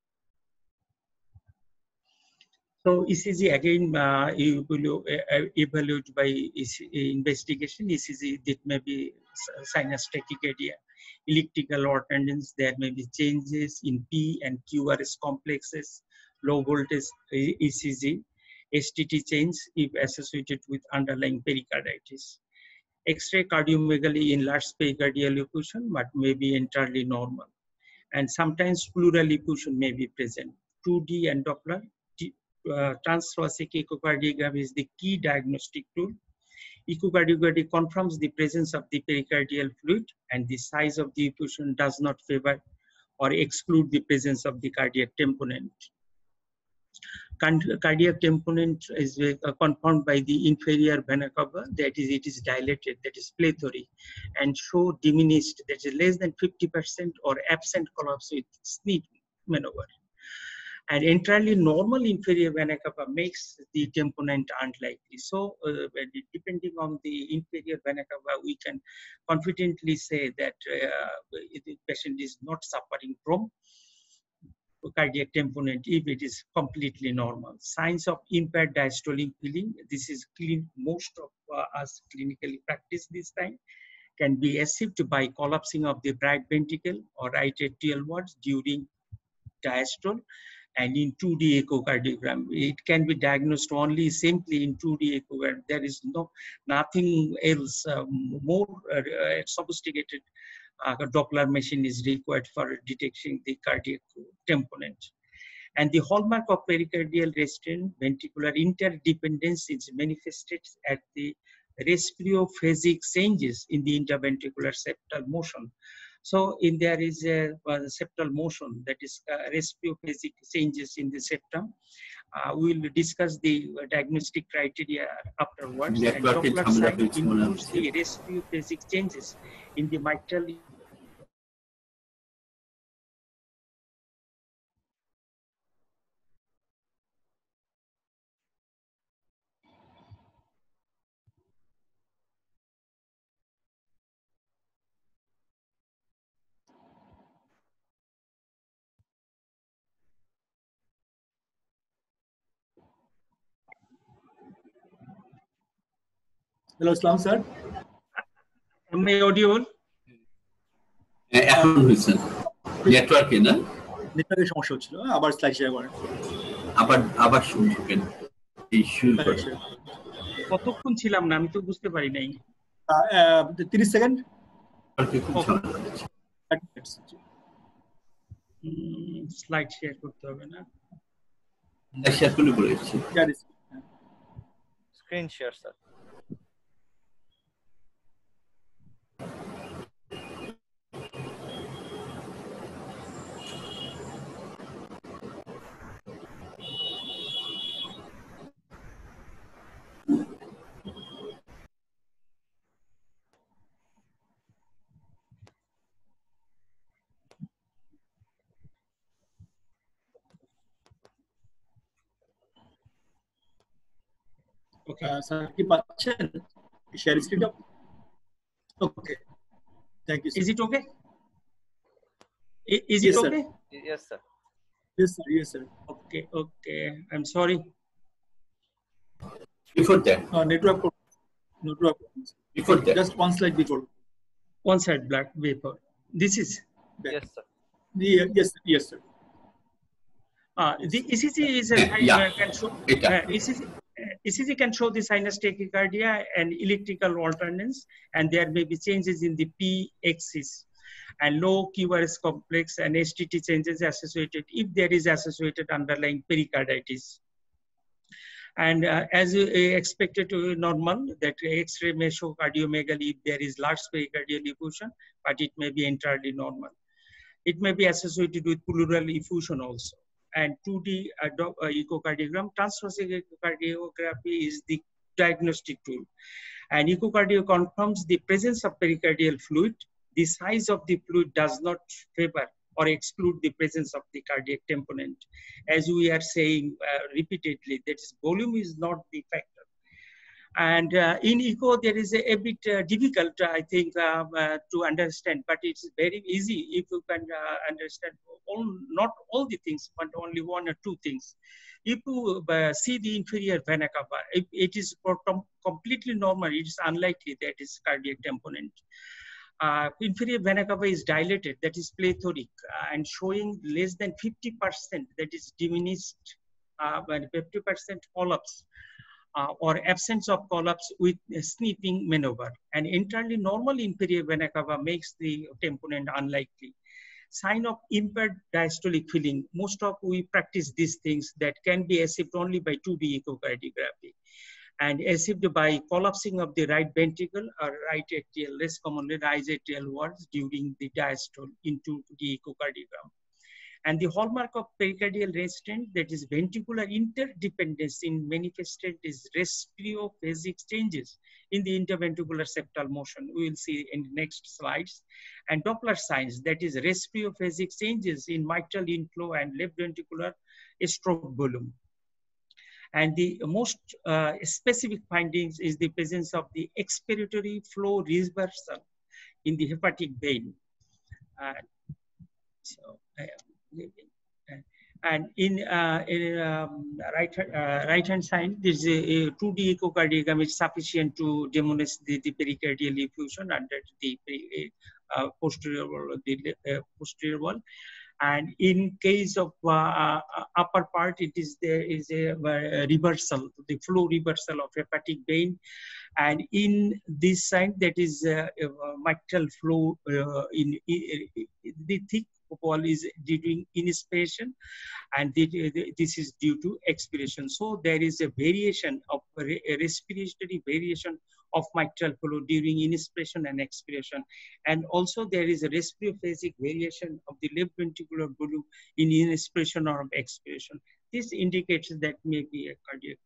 So E C G again uh, evaluated by investigation. E C G, that may be sinus tachycardia, electrical alternance. There may be changes in P and Q R S complexes, low voltage E C G, S T T change if associated with underlying pericarditis. X-ray cardiomegaly in large pericardial effusion, but may be entirely normal. And sometimes pleural effusion may be present. two D and Doppler uh, transthoracic echocardiogram is the key diagnostic tool. Echocardiography confirms the presence of the pericardial fluid, and the size of the effusion does not favor or exclude the presence of the cardiac tamponade. Cardiac tamponade is uh, confirmed by the inferior vena cava, that is, it is dilated, that is plethoric, and show diminished, that is less than fifty percent or absent collapse with Sneed maneuver. And entirely normal inferior vena cava makes the tamponade unlikely. So, uh, depending on the inferior vena cava, we can confidently say that uh, the patient is not suffering from cardiac tamponade if it is completely normal. Signs of impaired diastolic filling, this is clean, most of uh, us clinically practice this time, can be achieved by collapsing of the right ventricle or right atrial walls during diastole and in two D echocardiogram. It can be diagnosed only simply in two D echocardiogram. There is no nothing else um, more uh, sophisticated uh, Doppler machine is required for detecting the cardiac tamponade. And the hallmark of pericardial restraint ventricular interdependence is manifested at the respiratophasic changes in the interventricular septal motion. So, in there is a, a septal motion, that is uh, respiratophasic changes in the septum. Uh, we will discuss the uh, diagnostic criteria afterwards. And Doppler sign includes the respiratophasic changes in the mitral. Hello, Islam sir. Am I audible? এখন হইছে নেটওয়ার্কে না নেটওয়ার্কের সমস্যা হচ্ছিল আবার slide share করেন আবার আবার শুরু করেন এই শুরু করেন কতক্ষণ ছিলাম না আমি তো বুঝতে পারি নাই তিরিশ সেকেন্ড স্লাইড শেয়ার করতে হবে না শেয়ার করলে বলেছি screen share sir Okay. Sir, কি পাচ্ছেন শেয়ার স্ক্রিনটা okay thank you Is it okay? Is Yes, it sir. okay? Yes, sir. Yes, sir. Yes, sir. Okay, okay. I'm sorry. Before that, Uh, network. Network. before that, Just one slide before. One side black vapor. This is. Back. Yes, sir. Yeah, yes, yes, sir. Uh, the E C G is a Yeah. uh, can show. It- Uh, E C G, uh, E C G can show the sinus tachycardia and electrical alternance, and there may be changes in the P axis and low Q R S complex and S T T changes associated if there is associated underlying pericarditis. And uh, as uh, expected to be normal, that X-ray may show cardiomegaly if there is large pericardial effusion, but it may be entirely normal. It may be associated with pleural effusion also. And two D uh, uh, echocardiogram, transthoracic echocardiography is the diagnostic tool. And echocardio confirms the presence of pericardial fluid. The size of the fluid does not favor or exclude the presence of the cardiac tamponade. As we are saying uh, repeatedly, that is, volume is not the factor. And uh, in echo, there is a, a bit uh, difficult, uh, I think, uh, uh, to understand, but it's very easy if you can uh, understand all, not all the things, but only one or two things. If you uh, see the inferior vena cava, if it is com completely normal, it is unlikely that it's cardiac tamponade. Uh, inferior vena cava is dilated, that is plethoric, uh, and showing less than fifty percent, that is diminished uh, fifty percent collapse uh, or absence of collapse with a sniffing maneuver. And entirely normal inferior vena cava makes the tamponade unlikely. Sign of impaired diastolic filling. Most of we practice these things that can be assessed only by two D echocardiography, and achieved by collapsing of the right ventricle or right atrial, less commonly right atrial walls during the diastole into the echocardiogram. And the hallmark of pericardial restraint, that is ventricular interdependence in manifested is respiratophasic changes in the interventricular septal motion. We will see in the next slides. And Doppler signs, that is respiratophasic changes in mitral inflow and left ventricular stroke volume. And the most uh, specific findings is the presence of the expiratory flow reversal in the hepatic vein. Uh, so, uh, and in, uh, in um, right, uh, right hand side, there's a, a two D echocardiogram is sufficient to demonstrate the, the pericardial effusion under the uh, posterior, the uh, posterior wall. And in case of uh, upper part, it is there is a, a reversal, the flow reversal of hepatic vein. And in this side, that is uh, mitral flow uh, in, in, in the thick wall is during inspiration, and the, the, this is due to expiration. So there is a variation of a respiratory variation of mitral flow during inspiration and expiration. And also there is a respiratophasic variation of the left ventricular volume in inspiration or expiration. This indicates that may be a cardiac.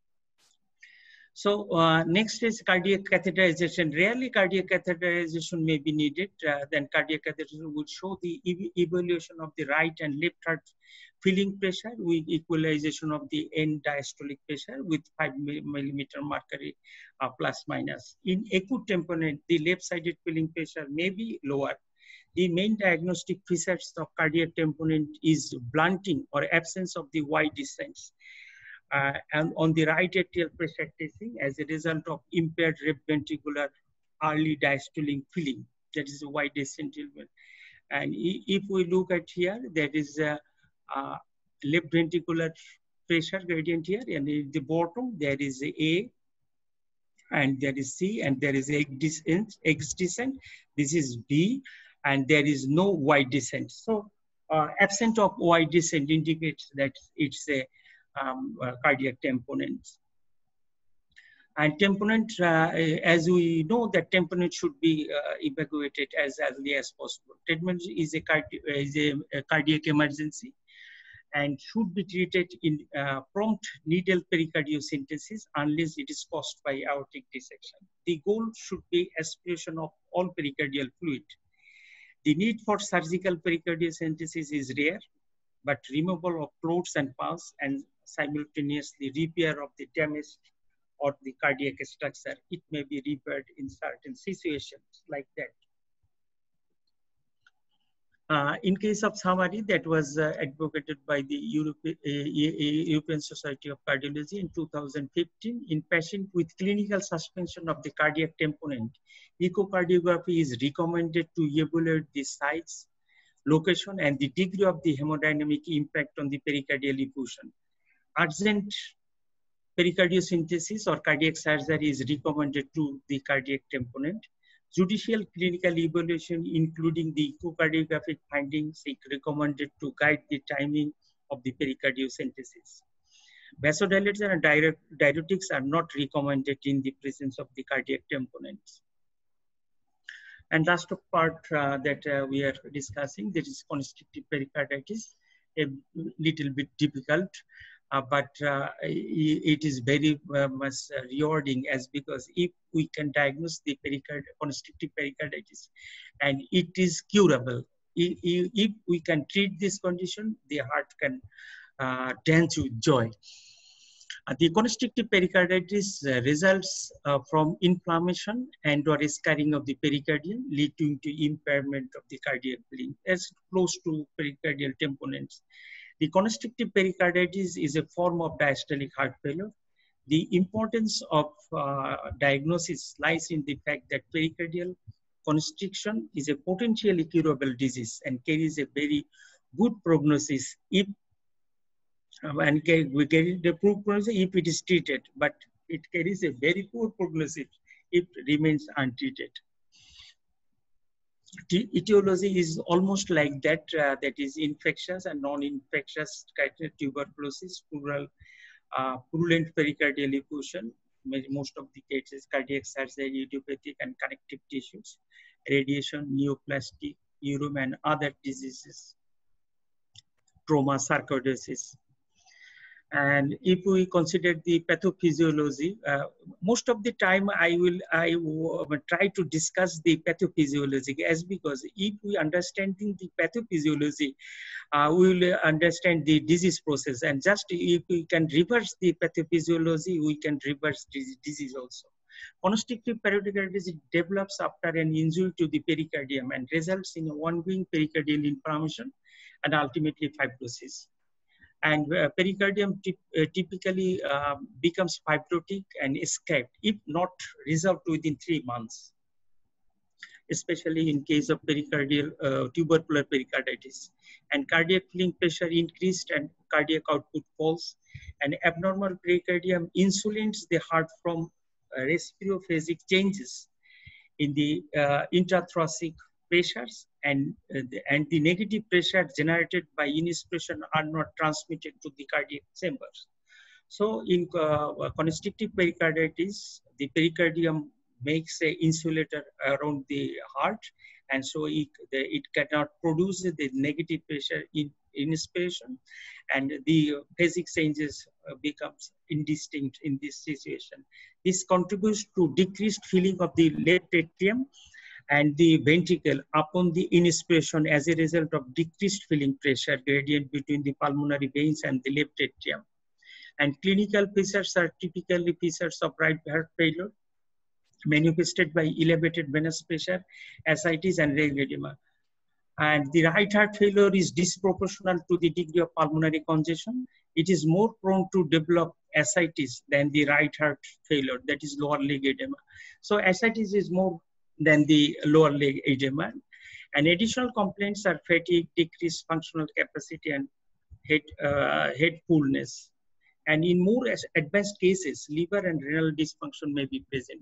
So uh, next is cardiac catheterization. Rarely cardiac catheterization may be needed. Uh, then cardiac catheterization will show the ev evaluation of the right and left heart filling pressure with equalization of the end diastolic pressure with five millimeter mercury uh, plus minus. In acute tamponade, the left-sided filling pressure may be lower. The main diagnostic features of cardiac tamponade is blunting or absence of the Y descents. Uh, and on the right atrial pressure testing as a result of impaired left ventricular early diastolic filling, that is a Y descent. And if we look at here, that is a, a left ventricular pressure gradient here, and in the bottom there is a A, and there is C, and there is X descent. X descent. This is B, and there is no Y descent. So, uh, absent of Y descent indicates that it's a Um, uh, cardiac tamponade. And tamponade, uh, as we know that tamponade should be uh, evacuated as early as possible. Treatment is a, cardi is a, a cardiac emergency and should be treated in uh, prompt needle pericardiocentesis unless it is caused by aortic dissection. The goal should be aspiration of all pericardial fluid. The need for surgical pericardiocentesis is rare, but removal of clots and pus and simultaneously repair of the damaged or the cardiac structure, it may be repaired in certain situations like that. Uh, in case of summary, that was uh, advocated by the Europe, uh, European Society of Cardiology in two thousand fifteen. In patients with clinical suspension of the cardiac tamponade, echocardiography is recommended to evaluate the size, location, and the degree of the hemodynamic impact on the pericardial effusion. Urgent pericardiocentesis or cardiac surgery is recommended to the cardiac tamponade. Judicial clinical evaluation, including the echocardiographic findings, is recommended to guide the timing of the pericardiocentesis. Vasodilators and diuretics are not recommended in the presence of the cardiac tamponades. And last part uh, that uh, we are discussing, that is constrictive pericarditis, a little bit difficult, uh, but uh, it is very uh, much rewarding, as because if we can diagnose the pericard constrictive pericarditis and it is curable, if, if we can treat this condition, the heart can uh, dance with joy. Uh, the constrictive pericarditis uh, results uh, from inflammation and or scarring of the pericardium, leading to impairment of the cardiac filling, as close to pericardial tamponades. The constrictive pericarditis is a form of diastolic heart failure. The importance of uh, diagnosis lies in the fact that pericardial constriction is a potentially curable disease and carries a very good prognosis if uh, and we carry the poor prognosis if it is treated, but it carries a very poor prognosis if it remains untreated. Etiology is almost like that, uh, that is infectious and non-infectious tuberculosis, plural, uh, purulent pericardial effusion, most of the cases cardiac surgery, idiopathic and connective tissues, radiation, neoplastic, urome and other diseases, trauma, sarcoidosis. And if we consider the pathophysiology, uh, most of the time I will I will try to discuss the pathophysiology, as because if we understanding the pathophysiology, uh, we will understand the disease process, and just if we can reverse the pathophysiology, we can reverse disease also. Constrictive pericarditis develops after an injury to the pericardium and results in ongoing pericardial inflammation and ultimately fibrosis. And uh, pericardium typ uh, typically uh, becomes fibrotic and escaped if not resolved within three months, especially in case of pericardial uh, tubercular pericarditis. And cardiac filling pressure increased and cardiac output falls, and abnormal pericardium insulates the heart from uh, respirophasic changes in the uh, intrathoracic pressures, and, uh, the, and the negative pressure generated by inspiration are not transmitted to the cardiac chambers. So in uh, constrictive pericarditis, the pericardium makes an insulator around the heart, and so it, the, it cannot produce the negative pressure in inspiration, and the phasic changes uh, becomes indistinct in this situation. This contributes to decreased filling of the left atrium and the ventricle upon the inspiration as a result of decreased filling pressure gradient between the pulmonary veins and the left atrium. And clinical features are typically features of right heart failure, manifested by elevated venous pressure, ascites and ring edema. And the right heart failure is disproportional to the degree of pulmonary congestion. It is more prone to develop ascites than the right heart failure, that is lower leg edema. So ascites is more than the lower leg edema. And additional complaints are fatigue, decreased functional capacity, and head, uh, head fullness. And in more advanced cases, liver and renal dysfunction may be present.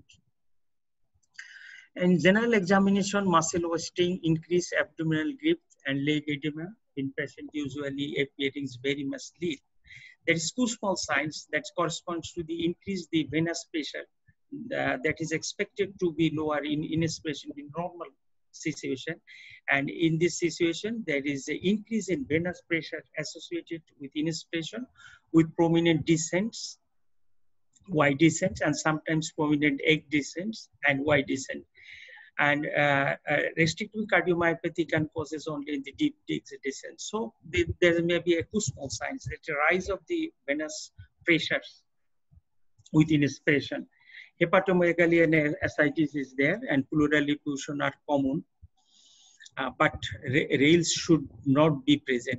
In general examination, muscle wasting, increased abdominal grip, and leg edema in patient usually appearing very much lean. There is two small signs that corresponds to the increase the venous pressure uh, that is expected to be lower in inspiration in normal situation. And in this situation, there is an increase in venous pressure associated with inspiration with prominent descents, Y descents, and sometimes prominent egg descents and Y descent. And uh, uh, restrictive cardiomyopathy can causes only in the deep descent. So the, there may be a two small signs that the rise of the venous pressures with inspiration. Hepatomegaly and ascites is there, and pleural effusion are common, uh, but rails should not be present.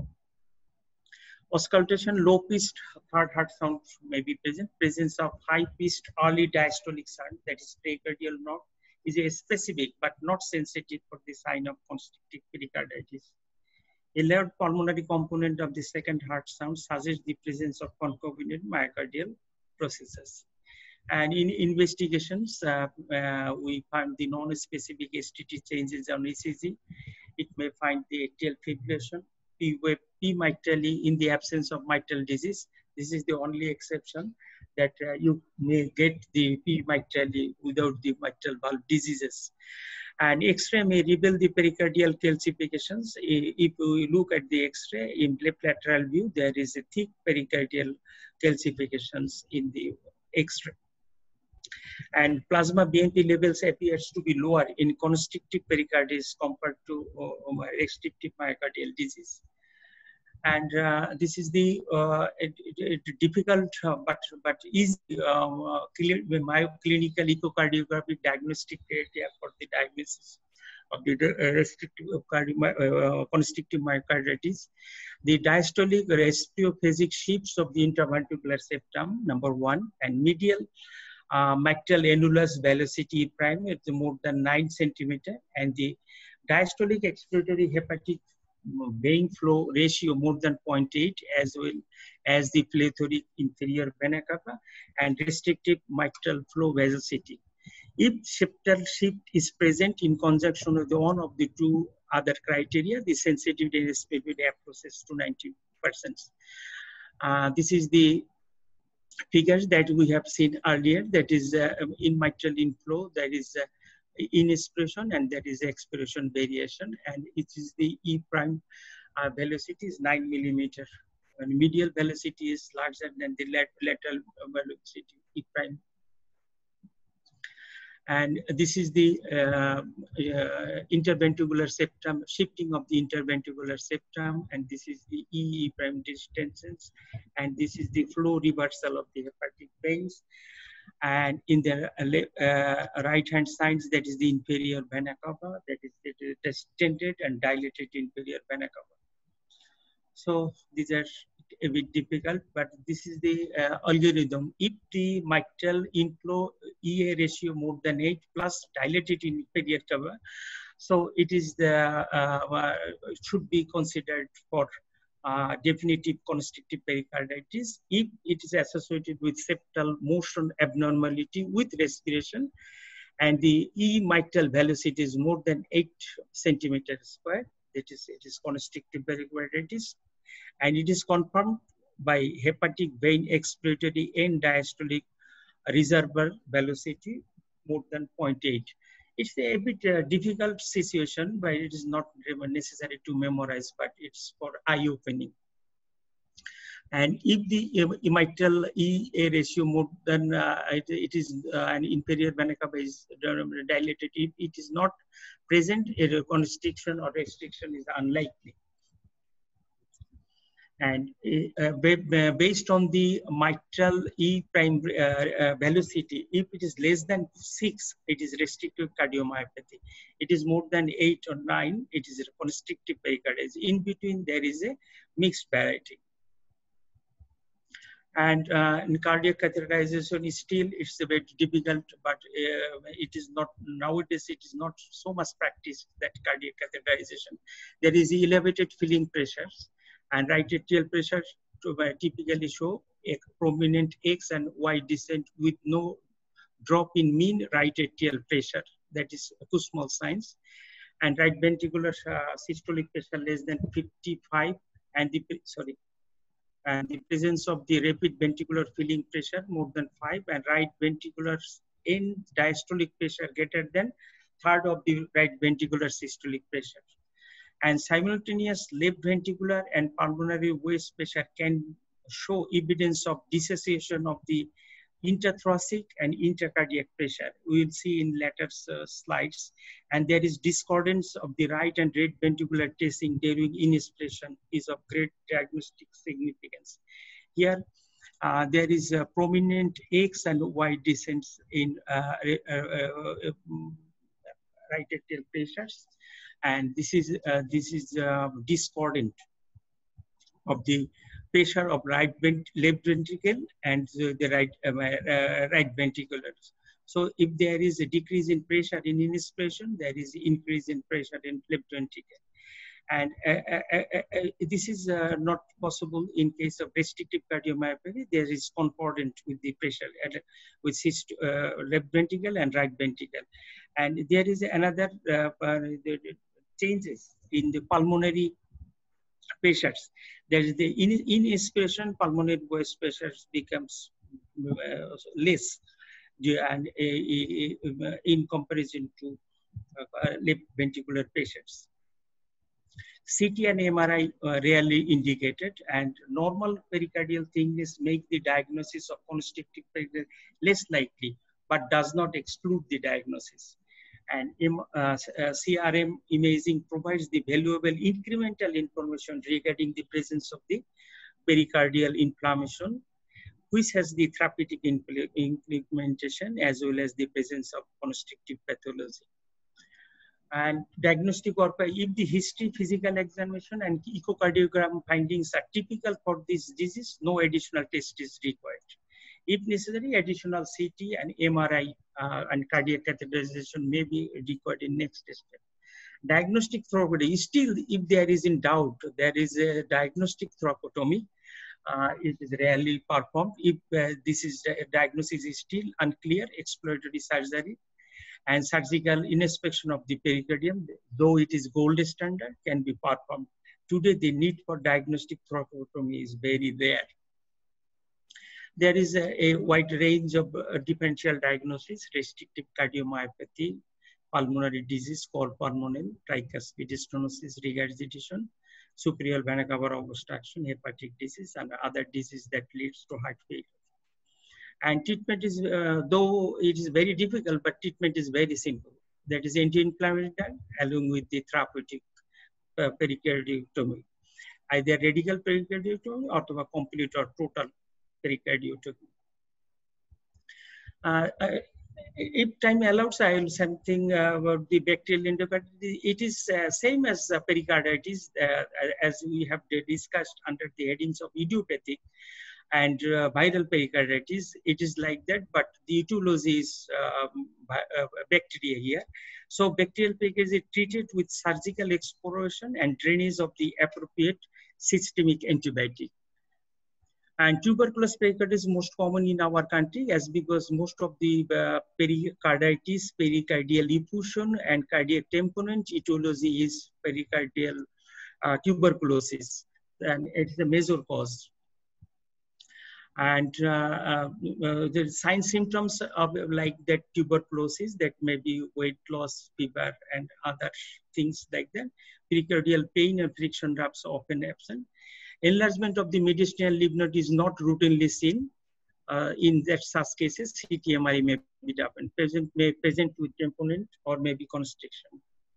Auscultation, low-pitched third heart sound may be present. Presence of high-pitched early diastolic sound, that is precardial node, is a specific but not sensitive for the sign of constrictive pericarditis. A loud pulmonary component of the second heart sound suggests the presence of concomitant myocardial processes. And in investigations, uh, uh, we find the non-specific S T T changes on E C G. It may find the atrial fibrillation, P-wave, P-mitrally in the absence of mitral disease. This is the only exception, that uh, you may get the P-mitrally without the mitral valve diseases. And X-ray may reveal the pericardial calcifications. If we look at the X-ray in left lateral view, there is a thick pericardial calcifications in the X-ray. And plasma B N P levels appears to be lower in constrictive pericarditis compared to uh, restrictive myocardial disease. And uh, this is the uh, it, it, it difficult uh, but but easy um, uh, myoclinical echocardiographic diagnostic criteria for the diagnosis of the uh, restrictive uh, constrictive myocarditis. The diastolic respirophasic shifts of the intraventricular septum, number one, and medial uh, mitral annulus velocity prime is more than nine centimeter, and the diastolic expiratory hepatic vein flow ratio more than zero point eight, as well as the plethoric inferior vena cava and restrictive mitral flow velocity. If septal shift is present in conjunction with one of the two other criteria, the sensitivity and specificity approaches to ninety percent. Uh, this is the figures that we have seen earlier, that is uh, in mitral inflow, that is uh, inspiration, and that is expiration variation, and it is the E prime uh, velocity is nine millimeter, and medial velocity is larger than the lat lateral velocity E prime. And this is the uh, uh, interventricular septum, shifting of the interventricular septum, and this is the E prime distances, and this is the flow reversal of the hepatic veins. And in the uh, uh, right hand side, that is the inferior vena cava, that is the distended and dilated inferior vena cava. So these are a bit difficult, but this is the uh, algorithm. If the mitral inflow E A ratio more than eight plus dilated inferior cava, so it is the uh, uh, should be considered for uh, definitive constrictive pericarditis if it is associated with septal motion abnormality with respiration, and the E mitral velocity is more than eight centimeters square. That is, it is constrictive pericarditis, and it is confirmed by hepatic vein expiratory and diastolic reservoir velocity more than zero point eight. It's a bit uh, difficult situation, but it is not necessary to memorize, but it's for eye-opening. And if the uh, mitral E A ratio more than uh, it, it is uh, an inferior vena cava is dilated, if it is not present, a constriction or restriction is unlikely. And uh, based on the mitral E prime uh, uh, velocity, if it is less than six, it is restrictive cardiomyopathy. It is more than eight or nine, it is a constrictive pericarditis. In between, there is a mixed variety. And uh, in cardiac catheterization, is still it's a bit difficult, but uh, it is not nowadays. It is not so much practiced, that cardiac catheterization. There is elevated filling pressures, and right atrial pressure to, uh, typically show a prominent X and Y descent with no drop in mean right atrial pressure. That is two small signs. And right ventricular uh, systolic pressure less than fifty-five, and the sorry, and the presence of the rapid ventricular filling pressure more than five, and right ventricular end diastolic pressure greater than third of the right ventricular systolic pressure. And simultaneous left ventricular and pulmonary waist pressure can show evidence of dissociation of the intrathoracic and intracardiac pressure. We will see in later uh, slides. And there is discordance of the right and right ventricular tracing during inspiration is of great diagnostic significance. Here, uh, there is a prominent X and Y descents in uh, uh, uh, right atrial pressures. And this is uh, this is uh, discordant of the pressure of right vent left ventricle and uh, the right uh, uh, right ventricular. So if there is a decrease in pressure in inspiration, there is increase in pressure in left ventricle. And uh, uh, uh, uh, this is uh, not possible in case of restrictive cardiomyopathy. There is concordant with the pressure at, with cyst, uh, left ventricle and right ventricle. And there is another uh, uh, the, the changes in the pulmonary pressures. There is the in, in inspiration, pulmonary waist pressures becomes uh, less, and uh, uh, in comparison to uh, left ventricular pressures. C T and M R I uh, rarely indicated, and normal pericardial thickness make the diagnosis of constrictive pericarditis less likely, but does not exclude the diagnosis. And uh, uh, C R M imaging provides the valuable incremental information regarding the presence of the pericardial inflammation, which has the therapeutic implementation as well as the presence of constrictive pathology. And diagnostic work, if the history, physical examination, and echocardiogram findings are typical for this disease, no additional test is required. If necessary, additional C T and M R I uh, and cardiac catheterization may be required in next step. Diagnostic thoracotomy, still if there is in doubt, there is a diagnostic thoracotomy. Uh, it is rarely performed. If uh, this is uh, diagnosis is still unclear, exploratory surgery and surgical inspection of the pericardium, though it is gold standard, can be performed. Today, the need for diagnostic thoracotomy is very rare. There is a, a wide range of uh, differential diagnosis: restrictive cardiomyopathy, pulmonary disease called pulmonary, tricuspid stenosis, regurgitation, superior vena cava obstruction, hepatic disease, and other disease that leads to heart failure. And treatment is, uh, though it is very difficult, but treatment is very simple. That is anti-inflammatory along with the therapeutic uh, pericardiotomy, either radical pericardiotomy or complete or total pericardiotomy. Uh, uh, if time allows, I will say something uh, about the bacterial endocarditis. It is uh, same as uh, pericarditis, uh, as we have discussed under the headings of idiopathic and uh, viral pericarditis. It is like that, but the etiology is um, uh, bacteria here. So bacterial pericarditis is treated with surgical exploration and drainage of the appropriate systemic antibiotic. And tuberculous pericarditis is most common in our country, as because most of the uh, pericarditis, pericardial effusion, and cardiac tamponade etiology is pericardial uh, tuberculosis, and it's the major cause. And uh, uh, uh, the sign symptoms of like that tuberculosis, that may be weight loss, fever, and other things like that. Pericardial pain and friction drops often absent. Enlargement of the mediastinal lymph node is not routinely seen. Uh, in that such cases, C T M R I may be done. Present may present with tamponade or maybe constriction.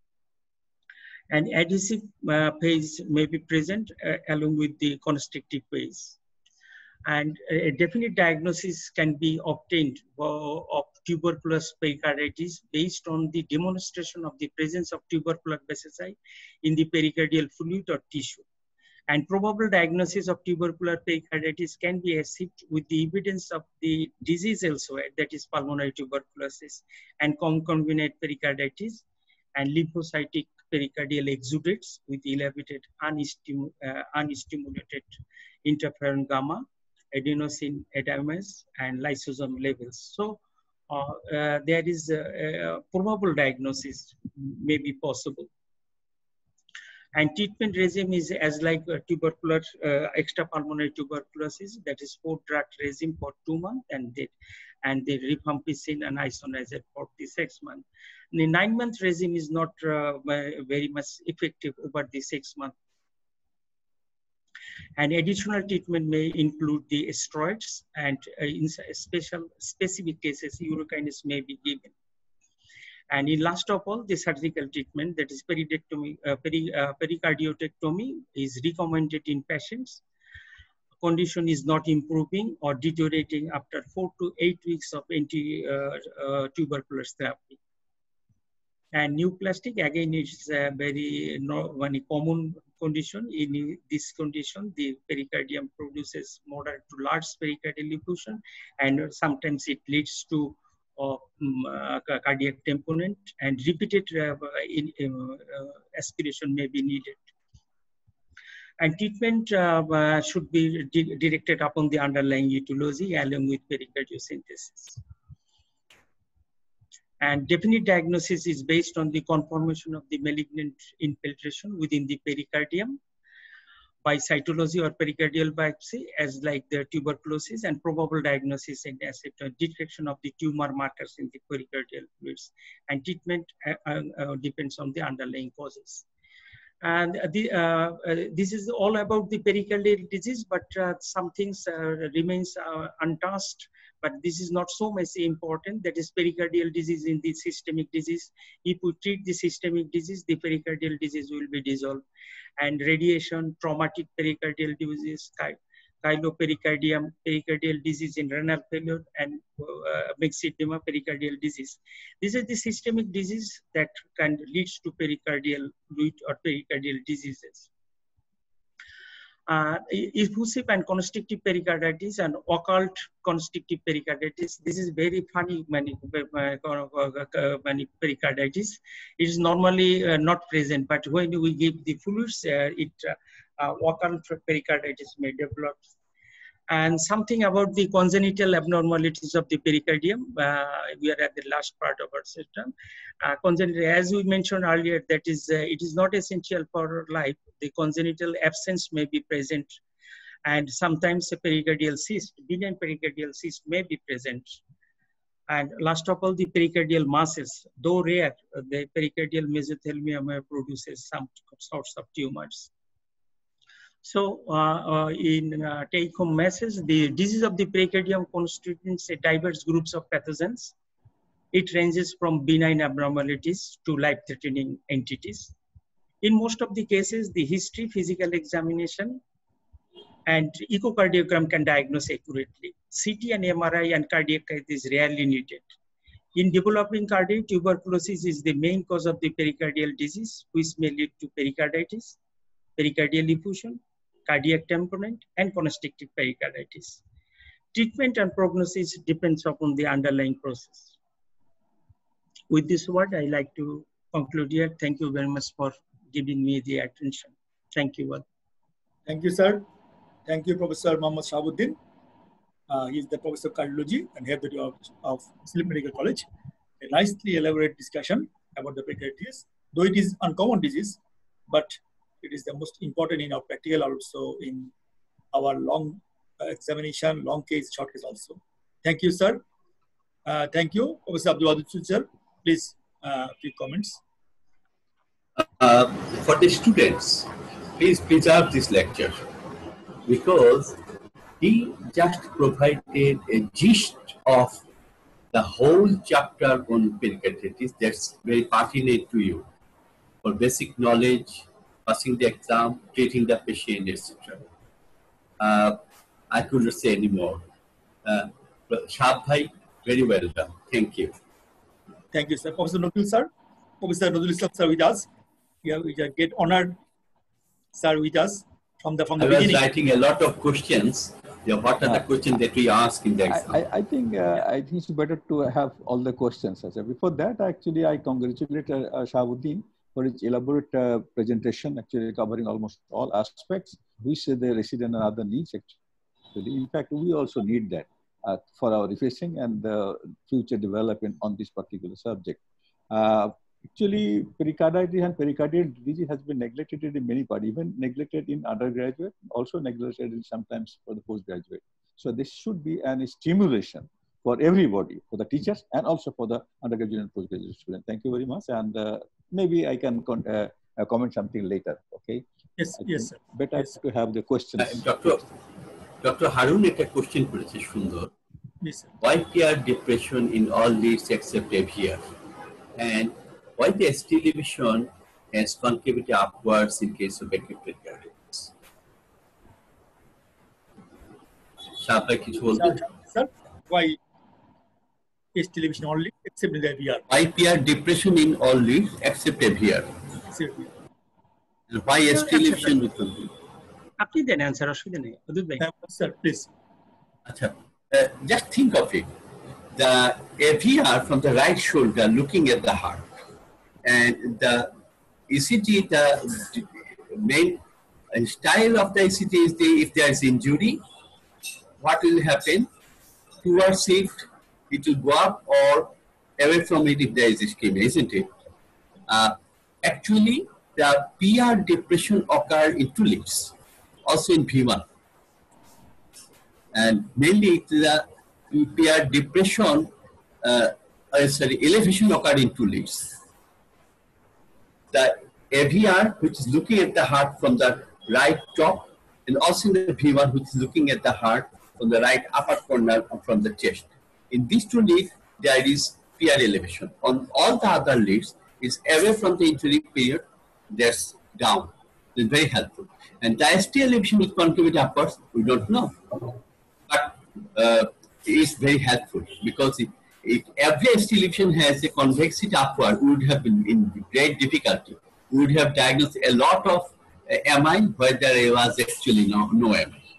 And adhesive uh, phase may be present uh, along with the constrictive phase. And a definite diagnosis can be obtained of tuberculous pericarditis based on the demonstration of the presence of tubercular bacilli in the pericardial fluid or tissue. And probable diagnosis of tubercular pericarditis can be achieved with the evidence of the disease elsewhere, that is pulmonary tuberculosis and concomitant pericarditis and lymphocytic pericardial exudates with elevated unstim uh, unstimulated interferon gamma, adenosine adenose, and lysosome levels. So uh, uh, there is a, a probable diagnosis may be possible. And treatment regime is as like uh, tubercular, uh, extrapulmonary tuberculosis, that is four drug regime for two months, and they, and the rifampicin and isoniazid for the six months. The nine month regime is not uh, very much effective over the six months. And additional treatment may include the steroids, and uh, in special specific cases, urokinase may be given. And in last of all, the surgical treatment, that is peridectomy, uh, peri, uh, pericardiotomy, is recommended in patients. Condition is not improving or deteriorating after four to eight weeks of anti-tubercular uh, uh, therapy. And neoplastic, again, is a very no, one common condition. In this condition, the pericardium produces moderate to large pericardial effusion, and sometimes it leads to of um, uh, cardiac tamponade, and repeated uh, in, uh, aspiration may be needed. And treatment uh, uh, should be di directed upon the underlying etiology along with pericardiocentesis. And definite diagnosis is based on the confirmation of the malignant infiltration within the pericardium by cytology or pericardial biopsy, as like the tuberculosis, and probable diagnosis and detection of the tumor markers in the pericardial fluids. And treatment uh, uh, depends on the underlying causes. And the, uh, uh, this is all about the pericardial disease, but uh, some things uh, remains uh, untouched. But this is not so much important. That is pericardial disease in the systemic disease. If we treat the systemic disease, the pericardial disease will be dissolved. And radiation, traumatic pericardial disease, chylopericardium, pericardial disease in renal failure, and uh, myxedema, pericardial disease. These are the systemic disease that can lead to pericardial fluid or pericardial diseases. Uh, effusive and constrictive pericarditis and occult constrictive pericarditis. This is very funny many, many pericarditis. It is normally uh, not present, but when we give the fluids, uh, it uh, occult pericarditis may develop. And something about the congenital abnormalities of the pericardium. Uh, we are at the last part of our system. Uh, congenital, as we mentioned earlier, that is, uh, it is not essential for life. The congenital absence may be present, and sometimes a pericardial cyst, benign pericardial cyst may be present. And last of all, the pericardial masses, though rare, the pericardial mesothelioma may produces some sorts of tumors. So, uh, uh, in uh, take-home message, the disease of the pericardium constitutes a diverse groups of pathogens. It ranges from benign abnormalities to life-threatening entities. In most of the cases, the history, physical examination, and echocardiogram can diagnose accurately. C T and M R I and cardiac cath is rarely needed. In developing cardiac, tuberculosis is the main cause of the pericardial disease, which may lead to pericarditis, pericardial effusion, cardiac tamponade, and constrictive pericarditis. Treatment and prognosis depends upon the underlying process. With this word, I like to conclude here. Thank you very much for giving me the attention. Thank you all. Thank you, sir. Thank you, Professor Mohammad Shahabuddin. Uh, he is the Professor of Cardiology and head of, of Muslim Medical College. A nicely elaborate discussion about the pericarditis, though it is uncommon disease, but it is the most important in our practical, also in our long uh, examination, long case, short case also. Thank you, sir. Uh, thank you. Professor Abdul Wadud, sir. Please, uh, few comments. Uh, for the students, please preserve this lecture, because he just provided a gist of the whole chapter on pericarditis that's very pertinent to you for basic knowledge, passing the exam, treating the patient, et cetera. Uh, I couldn't say anymore. Uh, Shah Bhai, very well done. Thank you. Thank you, sir. Professor Nodul, sir. Professor Nodul Islam, sir, with us. Yeah, we get honored, sir, with us from the from the I beginning. was writing a lot of questions. Yeah, what are the questions that we ask in the exam? I, I think uh, I think it's better to have all the questions. Before that, actually, I congratulate uh, Shahabuddin for his elaborate uh, presentation, actually covering almost all aspects, which the resident and other needs. Actually, in fact, we also need that uh, for our refreshing and the future development on this particular subject. Uh, Actually, pericarditis and pericardial disease has been neglected in many parts, even neglected in undergraduate, also neglected in sometimes for the postgraduate. So this should be an stimulation for everybody, for the teachers and also for the undergraduate and postgraduate students. Thank you very much. And uh, maybe I can con uh, uh, comment something later, okay? Yes, I yes, sir. Better yes, to have the questions. Uh, Doctor Doctor Harun, a question করেছে সুন্দর. Yes, sir. Why peer depression in all leads except A V R? And why the S T elevation has concavity upwards in case of acute pericarditis? Shah, কিছু বলবেন? Sir, why is television only except in the A V R? Why peer depression in all leads except A V R? Except And why S T elevation with concavity? আপনি দেন answer, অসুবিধা নেই অদূত ভাই। Sir, please. Achha, uh, just think of it. The A V R from the right shoulder looking at the heart, and the E C G, the main style of the E C G is the, if there is injury, what will happen? Towards it, it will go up, or away from it if there is ischemia, isn't it? Uh, actually, the P R depression occur in two leads, also in V one. And mainly the P R depression, uh, uh, sorry, elevation occurred in two leads. The A V R, which is looking at the heart from the right top, and also the V one, which is looking at the heart from the right upper corner from the chest. In these two leads, there is P R elevation. On all the other leads, is away from the injury period, that's down. It's very helpful. And the S T elevation with concavity upwards, we don't know. But uh, it is very helpful, because if, if every S T elevation has a convexity upward, we would have been in great difficulty. We would have diagnosed a lot of uh, am I, whether I was actually no, no am I?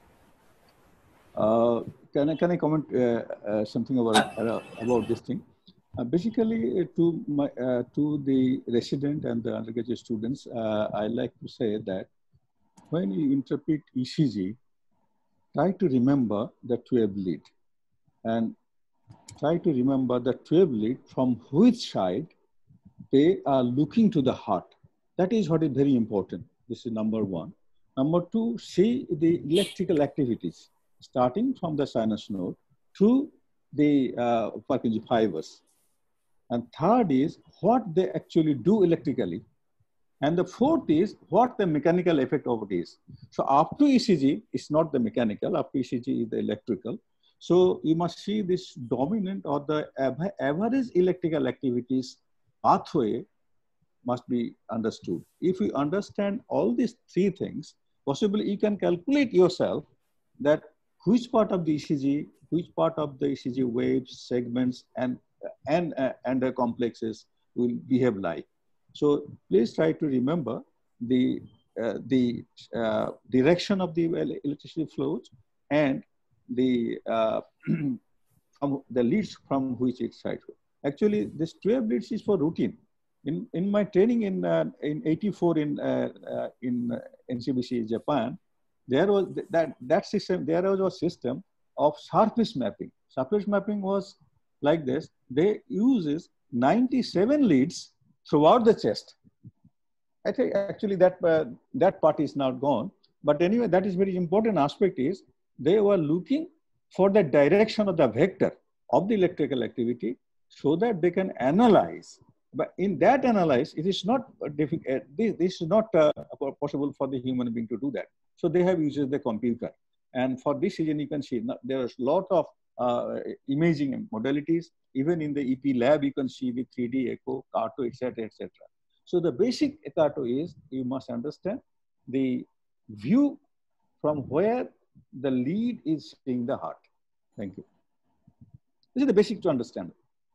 Uh, can I can I comment uh, uh, something about uh, about this thing? Uh, basically, uh, to my uh, to the resident and the undergraduate students, uh, I like to say that when you interpret E C G, try to remember the twelve lead, and try to remember the twelve lead from which side they are looking to the heart. That is what is very important. This is number one. Number two, see the electrical activities starting from the sinus node through the uh, Purkinje fibers. And third is what they actually do electrically. And the fourth is what the mechanical effect of it is. So up to E C G, it's not the mechanical, up to E C G is the electrical. So you must see this dominant or the average electrical activities pathway must be understood. If you understand all these three things, possibly you can calculate yourself that which part of the E C G, which part of the E C G waves, segments, and, and, uh, and the complexes will behave like. So please try to remember the, uh, the uh, direction of the electricity flows and the, uh, from the leads from which it sides. Actually, this twelve leads is for routine. In, in my training in, uh, in eighty-four in, uh, uh, in N C B C Japan, there was that, that system, there was a system of surface mapping. Surface mapping was like this. They uses ninety-seven leads throughout the chest. I think actually that, uh, that part is now gone. But anyway, that is very important aspect is they were looking for the direction of the vector of the electrical activity so that they can analyze. But in that analyze, it is not difficult. This, this is not uh, possible for the human being to do that. So they have used the computer. And for this reason, you can see there is a lot of uh, imaging modalities. Even in the E P lab, you can see the three D echo, CARTO, et cetera, et cetera. So the basic CARTO is you must understand the view from where the lead is seeing the heart. Thank you. This is the basic to understand.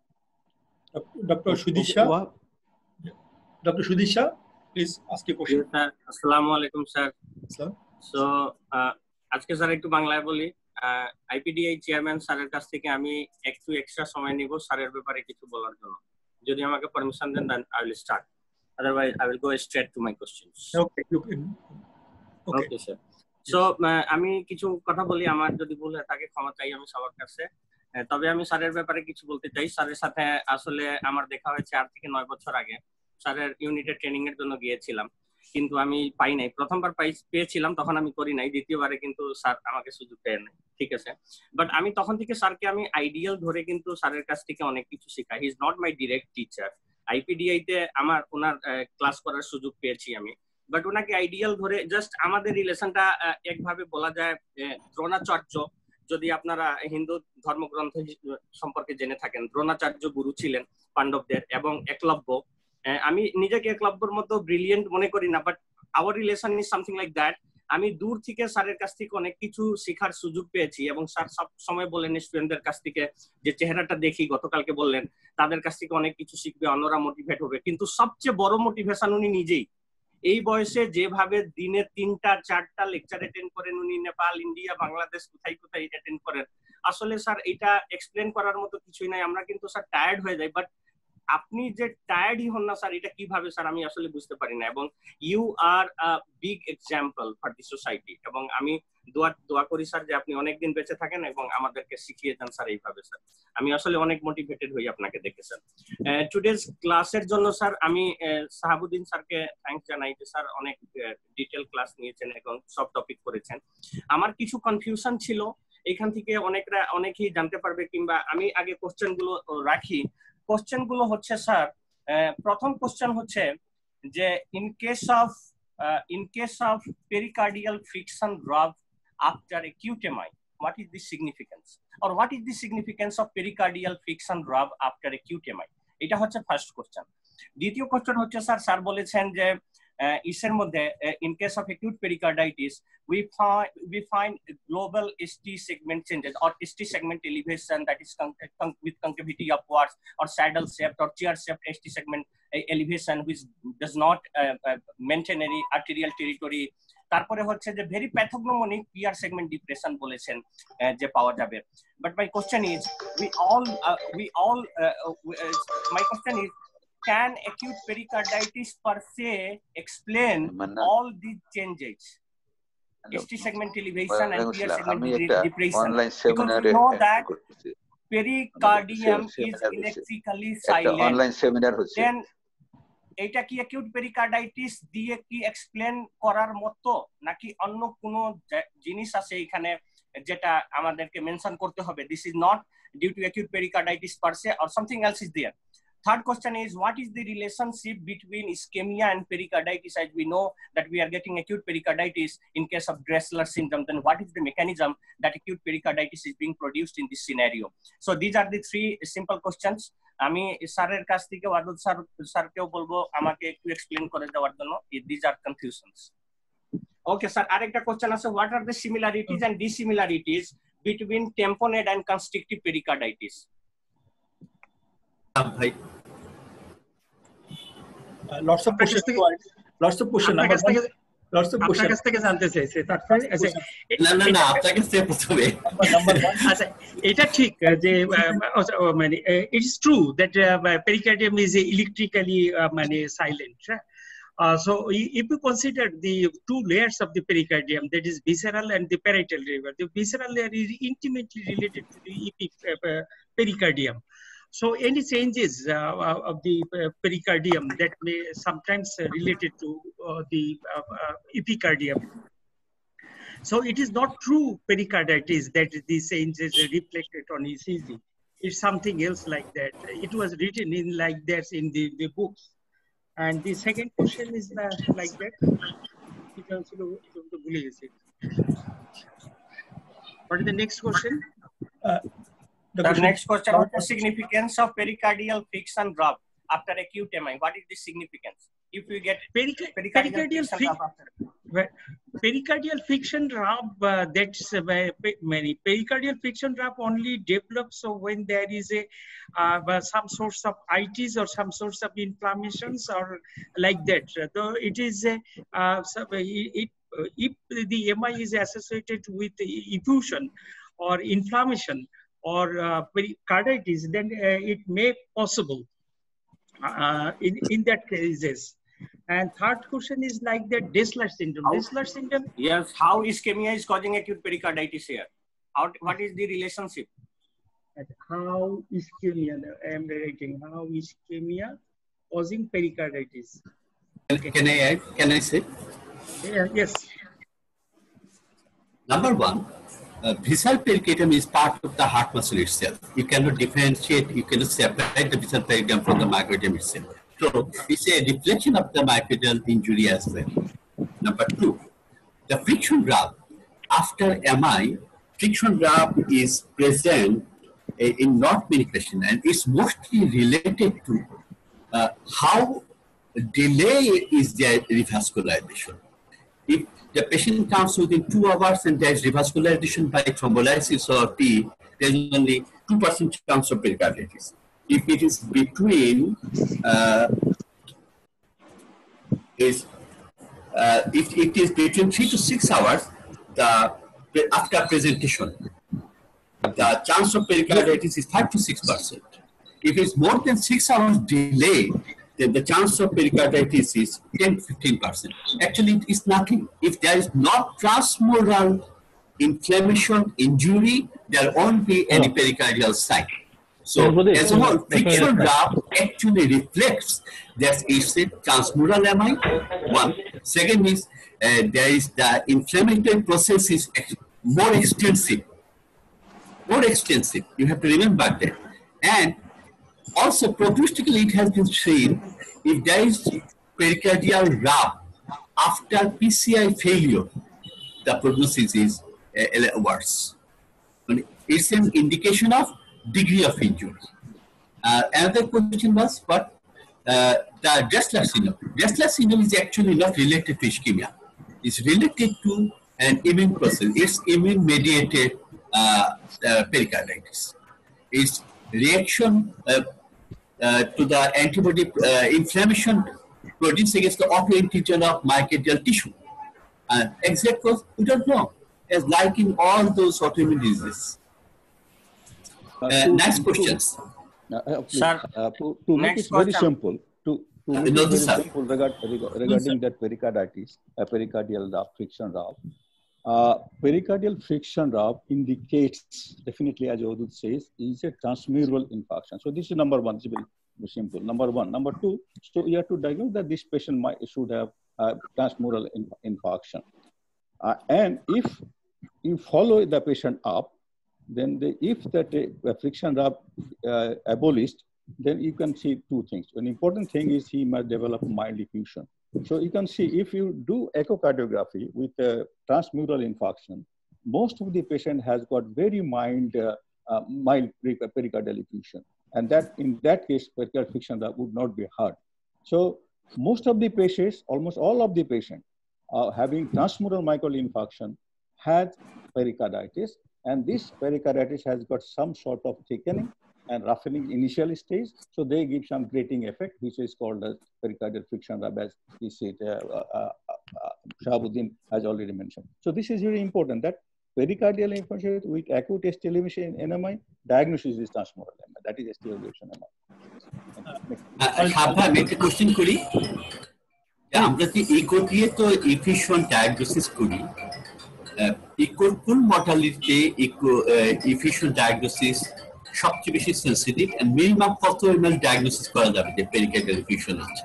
Doctor Sudhisha. Okay. Doctor Sudhisha, please ask your question. Yes, sir. Assalamu alaikum, sir. Sir. So, আজকে sir একটু বাংলায় বলি। আইপিডিআই chairman স্যারের কাছ থেকে আমি একটু extra সময় নিব স্যারের ব্যাপারে কিছু বলার জন্য। যদি আমাকে পারমিশন দেন, then I will start. Otherwise, I will go straight to my questions. Okay. Okay, okay sir. So, আমি কিছু কথা বলি, আমার যদি ভুল হয় তাকে ক্ষমা চাই আমি সবার কাছে। তবে আমি স্যারের ব্যাপারে কিছু বলতে চাই। স্যারের সাথে আসলে আমার দেখা হয়েছে আট থেকে নয় বছর আগে। স্যারের ইউনিটের ট্রেনিং এর জন্য গিয়েছিলাম, কিন্তু আমি পাই নাই। প্রথমবার পেয়েছিলাম, তখন আমি করি নাই। দ্বিতীয়বারে কিন্তু স্যার আমাকে সুযোগ দেয় নাই, ঠিক আছে। বাট আমি তখন থেকে স্যারকে আমি আইডিয়াল ধরে কিন্তু স্যারের কাছ থেকে অনেক কিছু শেখা। He is not my direct teacher. IPDI তে আমার ওনার ক্লাস করার সুযোগ পেয়েছি আমি, বাট ওনাকে আইডিয়াল ধরে জাস্ট আমাদের রিলেশনটা একভাবে বলা যায় দ্রোণাচার্য। যদি আপনারা হিন্দু ধর্মগ্রন্থ সম্পর্কে জেনে থাকেন, দ্রোণাচার্য গুরু ছিলেন পাণ্ডবদের এবং একলব্য। আমি নিজেকে একলব্যর মতো ব্রিলিয়েন্ট মনে করি না, but our relation is something like that. আমি দূর থেকে স্যারের কাছ থেকে অনেক কিছু শেখার সুযোগ পেয়েছি এবং স্যার সব সময় বলেন স্টুডেন্টদের কাছ থেকে যে চেহারাটা দেখি, গতকালকে বললেন তাদের কাছ থেকে অনেক কিছু শিখবে, অন্যরা মোটিভেট হবে। কিন্তু সবচেয়ে বড় মোটিভেশন উনি নিজেই। এই বয়সে যেভাবে দিনে তিনটা চারটা লেকচার অ্যাটেন্ড করেন উনি, নেপাল, ইন্ডিয়া, বাংলাদেশ, কোথায় কোথায় অ্যাটেন্ড করেন। আসলে স্যার এটা এক্সপ্লেন করার মতো কিছুই নাই। আমরা কিন্তু স্যার টায়ার্ড হয়ে যাই, বাট আপনি যে টায়ার্ডই হন না স্যার, এটা কিভাবে স্যার আমি আসলে বুঝতে পারি না। এবং you are a big example for the society. এবং আমি দোয়া দোয়া করি স্যার যে আপনি অনেকদিন বেঁচে থাকেন এবং আমাদেরকে শিখিয়ে দেন স্যার এইভাবে। স্যার আমি আসলে অনেক মোটিভেটেড হই আপনাকে দেখে স্যার। টুডেজ ক্লাসের জন্য স্যার আমি সাহাবুদ্দিন স্যারকে থ্যাঙ্কস জানাই যে স্যার অনেক ডিটেল ক্লাস নিয়েছেন এবং সব টপিক করেছেন। আমার কিছু কনফিউশন ছিল, এখান থেকে অনেকরা অনেকেই জানতে পারবে, কিংবা আমি আগে কোশ্চেন গুলো রাখি। কোশ্চেন গুলো হচ্ছে স্যার, প্রথম কোশ্চেন হচ্ছে যে in case of in case of pericardial friction drop after acute M I, what is the significance or what is the significance of pericardial friction drop after acute M I? এটা হচ্ছে first question. দ্বিতীয় question হচ্ছে sir, sir বলেছেন যে ইসের মধ্যে in case of acute pericarditis we find we find global S T segment changes or S T segment elevation that is con con with concavity upwards or saddle shaped or chair shaped S T segment elevation which does not uh, uh, maintain any arterial territory. তারপরে হচ্ছে যে very pathognomonic P R segment depression বলেছেন যে পাওয়া যাবে। But my question is we all we all my question is can acute pericarditis per se explain all these changes? S T segment elevation and pier segment depression. Because we know that pericardium is electrically silent. Online seminar হচ্ছে। Then এটা কি acute pericarditis দিয়ে কি explain করার মতো নাকি অন্য কোনো জিনিস আছে এখানে যেটা আমাদেরকে মেনশন করতে হবে? This is not due to acute pericarditis per se or something else is there. Third question is, what is the relationship between ischemia and pericarditis? As we know that we are getting acute pericarditis in case of Dressler syndrome, then what is the mechanism that acute pericarditis is being produced in this scenario? So these are the three simple questions. আমি স্যারের কাছ থেকে Wadud sir স্যারকেও বলবো আমাকে একটু explain করে দেওয়ার জন্য। These are confusions. Okay, sir. আরেকটা কোশ্চেন আছে, what are the similarities and dissimilarities between tamponade and constrictive pericarditis? Uh, lots of questions. Lots of questions. Lots of questions. আপনার কাছ থেকে জানতে চাইছে তারপরে না না না আপনাকে স্টেপ প্রথমে আচ্ছা এটা ঠিক যে মানে it is true that pericardium is electrically মানে silent. Uh, so if you consider the two layers of the pericardium, that is visceral and the parietal layer, the visceral layer is intimately related to the pericardium. So any changes uh, of the pericardium that may sometimes uh, related to uh, the uh, uh, epicardium. So it is not true pericarditis that these changes are reflected on E C G. It's something else like that. It was written in like that in the, the books. And the second question is uh, like that. What is the next question? Uh, The, the next question is the significance of pericardial friction drop after acute M I. What is the significance? If we get Perica pericardial, pericardial friction drop after pericardial friction drop, uh, that's uh, many pericardial friction drop only develops so when there is a uh, some source of itis or some source of inflammations or like that. Though it is a uh, so it, if the M I is associated with effusion or inflammation or uh, pericarditis, then uh, it may possible uh, in in that cases. And third question is like that Dressler syndrome. How, Dressler syndrome. Yes, how ischemia is causing acute pericarditis here? How what is the relationship? How ischemia? I am writing how ischemia causing pericarditis. Can, can I add? Can I say? Yeah, yes. Number one. Uh, visceral pericardium is part of the heart muscle itself. You cannot differentiate, you cannot separate the visceral pericardium from the myocardium itself. So it's a reflection of the myocardial injury as well. Number two, the friction drop after M I, friction drop is present uh, in not many patients, and it's mostly related to uh, how delay is their revascularization. If the patient comes within two hours and there is revascularization by thrombolysis or P, there is only two percent chance of pericarditis. If it is between, uh, is uh, if it is between three to six hours, the after presentation, the chance of pericarditis is five to six percent. If it's more than six hours delay, then the chance of pericarditis is ten to fifteen percent. Actually, it is nothing. If there is not transmural inflammation, injury, there won't be any pericardial site. So, as a whole, friction drop actually reflects that it's a transmural M I. One. Second is uh, there is the inflammatory process is more extensive. More extensive. You have to remember that. And also, prognostically, it has been seen if there is pericardial rub after P C I failure, the prognosis is uh, worse. It's an indication of degree of injury. Uh, another question was what? Uh, the Dressler syndrome. Dressler syndrome is actually not related to ischemia. It's related to an immune process. It's immune-mediated uh, uh, pericarditis. It's reaction uh, uh, to the antibody uh, inflammation produced against the autoantigen of myocardial tissue. Uh, exact cause, we don't know. As like in all those autoimmune diseases. Uh, uh, two, next questions. Uh, uh, Sir, uh, to, to make it very question. simple, to, to make uh, it very sir. simple regard, regarding no, that pericarditis, uh, pericardial rub, friction rub. Uh, pericardial friction rub indicates, definitely as Avadut says, is a transmural infarction. So this is number one, it's very simple. Number one. Number two, so you have to diagnose that this patient might, should have uh, transmural in, infarction. Uh, and if you follow the patient up, then the, if that uh, friction rub uh, abolished, then you can see two things. An important thing is he might develop mild effusion. So you can see if you do echocardiography with a transmural infarction, most of the patient has got very mild, uh, uh, mild pericardial effusion. And that in that case, pericardial friction rub would not be hard. So most of the patients, almost all of the patients, uh, having transmural myocardial infarction had pericarditis, and this pericarditis has got some sort of thickening and roughening initial stage, so they give some grating effect, which is called as pericardial friction rub, as he said, uh, uh, uh, Shahabuddin has already mentioned. So this is very important, that pericardial infarction with acute S T elevation in N M I, diagnosis is transmural M I, that is S T elevation M I. Shabha, আমি একটা question করি। আমরা যে eco দিয়ে তো efficient diagnosis করি, ইকোর কোন মডালিটিতে eco efficient diagnosis সবচেয়ে বেশি সেন্সিটিভ, এন্ড মিনিমাম কত এমএল ডায়াগনোসিস করা যাবে যে পেরিকার্ডিয়াল ইফিউশন আছে?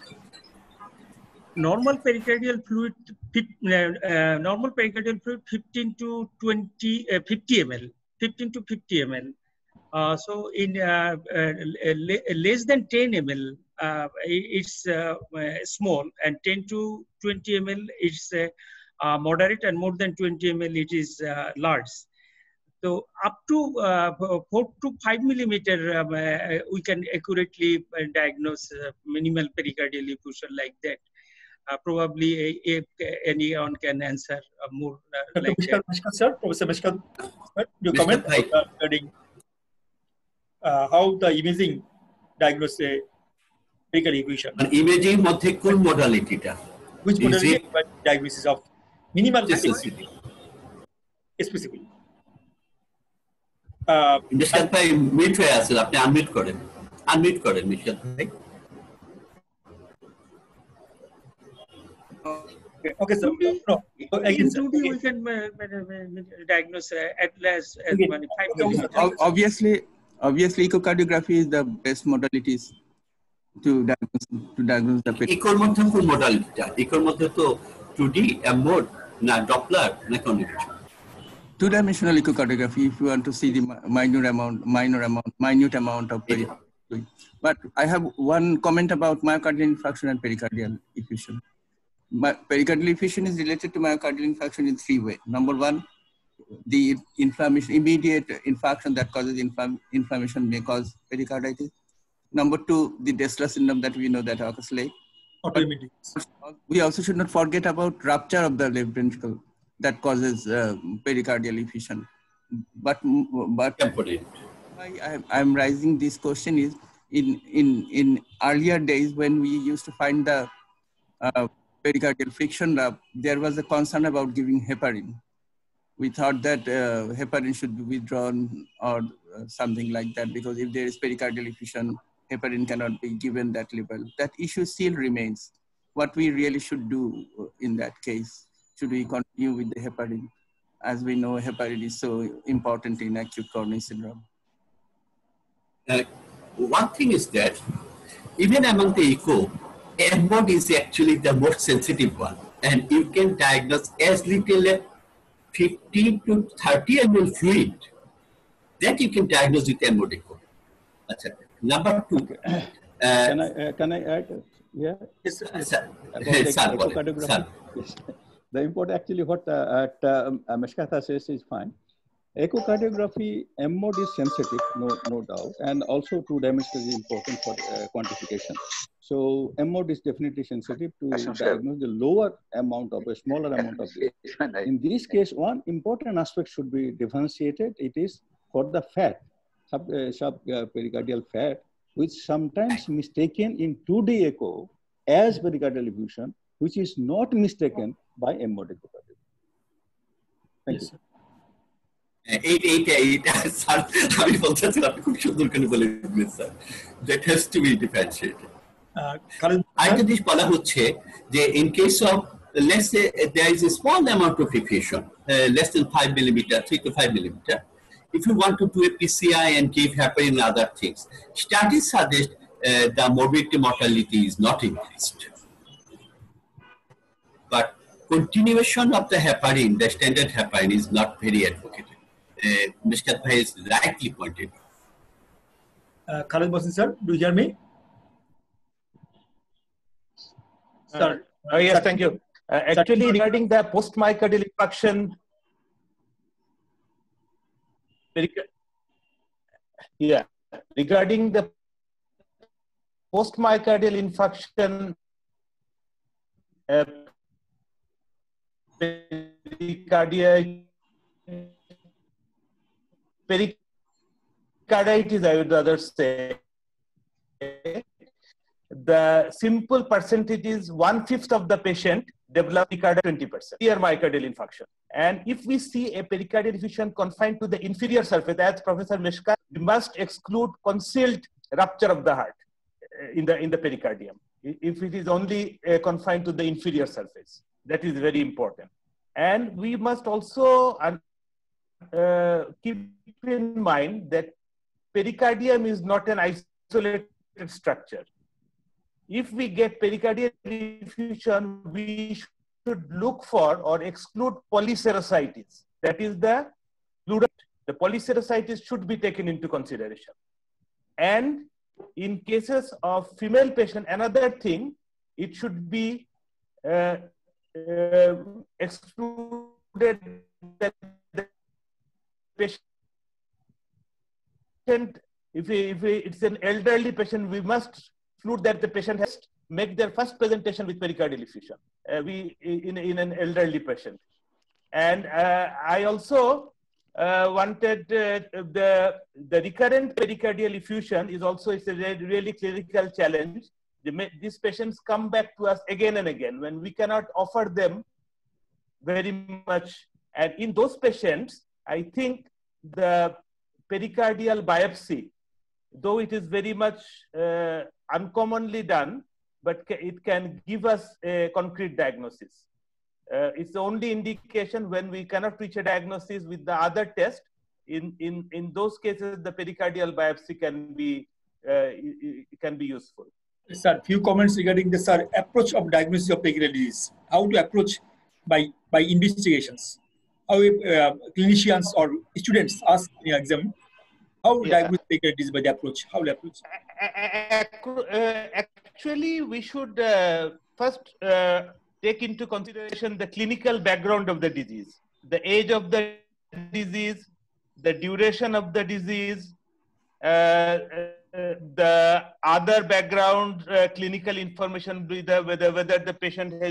Normal pericardial fluid, uh, normal pericardial fluid fifteen to twenty, uh, fifty milliliters, fifteen to fifty milliliters. Uh, so in uh, uh, less than ten milliliters, uh, it's uh, small, and ten to twenty milliliters it's uh, uh, moderate, and more than twenty milliliters it is uh, large. So up to uh, four to five millimeter, um, uh, we can accurately diagnose uh, minimal pericardial effusion like that. Uh, probably if anyone can answer uh, more uh, like Mister that. Mishka, sir, Professor Mishka, you comment uh, regarding uh, how the imaging diagnose a pericardial effusion. And imaging মধ্যে কোন মডালিটিটা? Which modality diagnosis of minimal sensitivity? Specifically. Mishkat ভাই mute হয়ে আছে, আপনি unmute করেন, unmute করেন মিশকাত ভাই। Okay, okay, sir. No, so again, sir, okay. We can uh, diagnose uh, at least as okay. many five okay. millimeters. Obviously, obviously, echocardiography is the best modalities to diagnose to diagnose the patient. ইকোর মধ্যে কোন মডালিটিটা? ইকোর মধ্যে তো two D, mode না Doppler না কোন কিছু? Two-dimensional echocardiography, if you want to see the minor amount, minor amount, minute amount of pericardial fluid. But I have one comment about myocardial infarction and pericardial effusion. My, pericardial effusion is related to myocardial infarction in three ways. Number one, the inflammation, immediate infarction that causes inflam, inflammation may cause pericarditis. Number two, the Dressler syndrome that we know that occurs late. We also should not forget about rupture of the left ventricle that causes uh, pericardial effusion. But but why I am raising this question is in in in earlier days when we used to find the uh, pericardial friction rub, there was a concern about giving heparin. We thought that uh, heparin should be withdrawn or uh, something like that, because if there is pericardial effusion, heparin cannot be given that level. That issue still remains. What we really should do in that case? Should we continue with the heparin? As we know, heparin is so important in acute coronary syndrome. Uh, one thing is that even among the echo, M-mode is actually the most sensitive one, and you can diagnose as little as fifteen to thirty milliliters fluid that you can diagnose with M-mode echo. Achha. Number two, okay. uh, can I uh, can I add? Yeah. Yes, sir. Sir, yes. The important actually what uh, at uh, Mishkata says is fine. Echocardiography, M-mode is sensitive, no, no doubt, and also two dimensions is important for uh, quantification. So M O D is definitely sensitive to diagnose the lower amount of a smaller amount of this. In this case, one important aspect should be differentiated. It is for the fat, sub, uh, sub uh, pericardial fat, which sometimes mistaken in two D echo as pericardial effusion, which is not mistaken by M O D echocardiogram. Thank yes, you. Eight, eight, eight. That has to be differentiated. uh, Khalid, আরেকটা জিনিস বলা হচ্ছে যে in case of, let's say there is a small amount of effusion, uh, less than five millimeter, three to five millimeter. If you want to do a P C I and give heparin and other things, studies suggest uh, the morbidity mortality is not increased. But continuation of the heparin, the standard heparin, is not very advocated. Uh, Mister Bhai is rightly pointed. uh, Khalid Mohsin sir, do you hear me? Sir. Uh, oh, yes, sir, thank you. Uh, actually, regarding the post-myocardial infarction, yeah, regarding the post-myocardial infarction, uh, pericarditis, pericarditis, I would rather say, the simple percentage is one-fifth of the patient develop pericarditis, twenty percent, severe myocardial infarction. And if we see a pericardial effusion confined to the inferior surface, as Professor Mishkat, we must exclude concealed rupture of the heart in the, in the pericardium. If it is only uh, confined to the inferior surface, that is very important. And we must also uh, keep in mind that pericardium is not an isolated structure. If we get pericardial effusion, we should look for or exclude polyserositis. That is the pleural. The polyserositis should be taken into consideration. And in cases of female patient, another thing, it should be uh, uh, excluded that the patient, if, we, if we, it's an elderly patient, we must exclude that the patient has to make their first presentation with pericardial effusion uh, we, in, in an elderly patient. And uh, I also uh, wanted uh, the, the recurrent pericardial effusion is also it's a really clinical challenge. The, these patients come back to us again and again when we cannot offer them very much. And in those patients, I think the pericardial biopsy, though it is very much uh, uncommonly done, but it can give us a concrete diagnosis. Uh, it's the only indication when we cannot reach a diagnosis with the other test. In, in, in those cases, the pericardial biopsy can be, uh, can be useful. Sir, few comments regarding the sir, approach of diagnosis of pericardial disease. How to approach by, by investigations. How uh, clinicians or students ask in exam, how to yeah. diagnose pericardial disease by the approach? How to approach? Actually, we should uh, first uh, take into consideration the clinical background of the disease, the age of the disease, the duration of the disease, uh, uh, the other background uh, clinical information, whether, whether, whether the patient has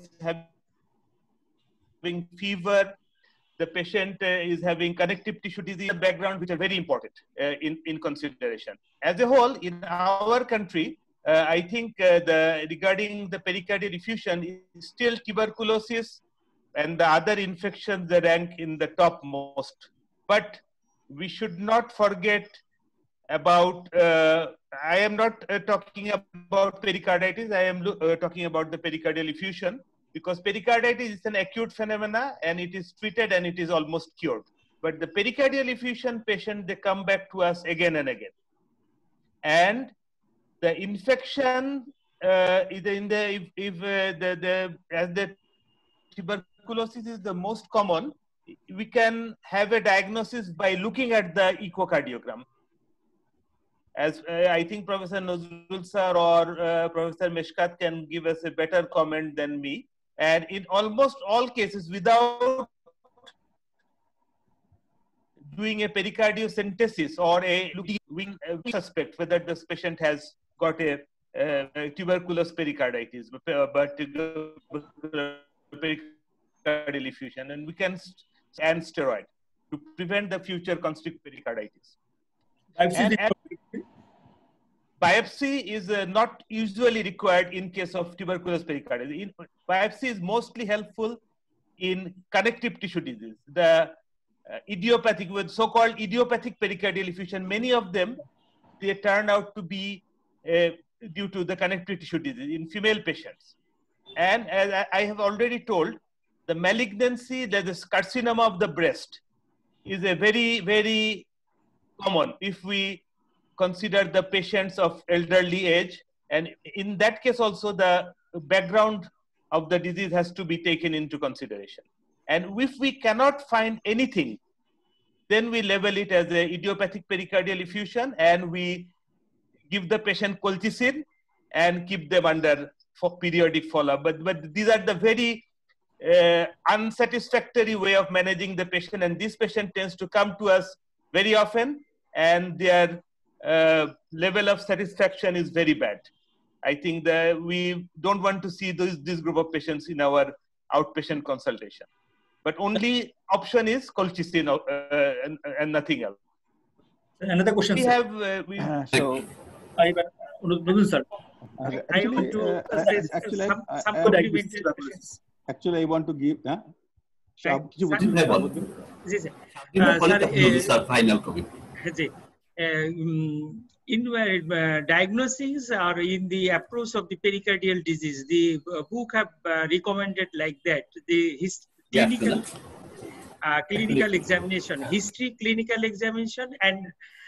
having fever, the patient uh, is having connective tissue disease background, which are very important uh, in, in consideration. As a whole, in our country, uh, I think uh, the regarding the pericardial effusion is still tuberculosis and the other infections that rank in the top most. But we should not forget about, uh, I am not uh, talking about pericarditis, I am uh, talking about the pericardial effusion, because pericarditis is an acute phenomena and it is treated and it is almost cured. But the pericardial effusion patient, they come back to us again and again. And the infection uh, is in the, if, if uh, the, the, as the tuberculosis is the most common, we can have a diagnosis by looking at the echocardiogram. As uh, I think Professor Nazrul sir or uh, Professor Mishkat can give us a better comment than me. And in almost all cases, without doing a pericardiocentesis or a looking, we suspect whether this patient has got a uh, tuberculous pericarditis, but, uh, but pericardial effusion, and we can and steroid to prevent the future constrictive pericarditis. And, and biopsy is uh, not usually required in case of tuberculous pericarditis. In, biopsy is mostly helpful in connective tissue disease. The uh, idiopathic, with so-called idiopathic pericardial effusion, many of them, they turn out to be uh, due to the connective tissue disease in female patients. And as I have already told, the malignancy, that is carcinoma of the breast, is a very, very common if we consider the patients of elderly age. And in that case also, the background of the disease has to be taken into consideration. And if we cannot find anything, then we label it as a idiopathic pericardial effusion, and we give the patient colchicine and keep them under for periodic follow-up. But, but these are the very uh, unsatisfactory way of managing the patient, and this patient tends to come to us very often, and their uh, level of satisfaction is very bad. I think that we don't want to see those, this group of patients in our outpatient consultation. But only option is colchicine uh, and, and nothing else. Another question, we sir. have uh, we Uh, so, I, uh, sir. Uh, I actually, want to uh, uh, say actually, some, I- some I- complimentary actually, I want to give. Huh? So, Right. কিছু Sir, বলছেন, শাহাবুদ্দিন? जी sir. You know, Uh, call it sir, Abdul uh, sir, final comment. Ji. Uh, um, in uh, diagnosis or in the approach of the pericardial disease, the uh, book have uh, recommended like that. The his clinical uh, clinical examination, history, clinical examination, and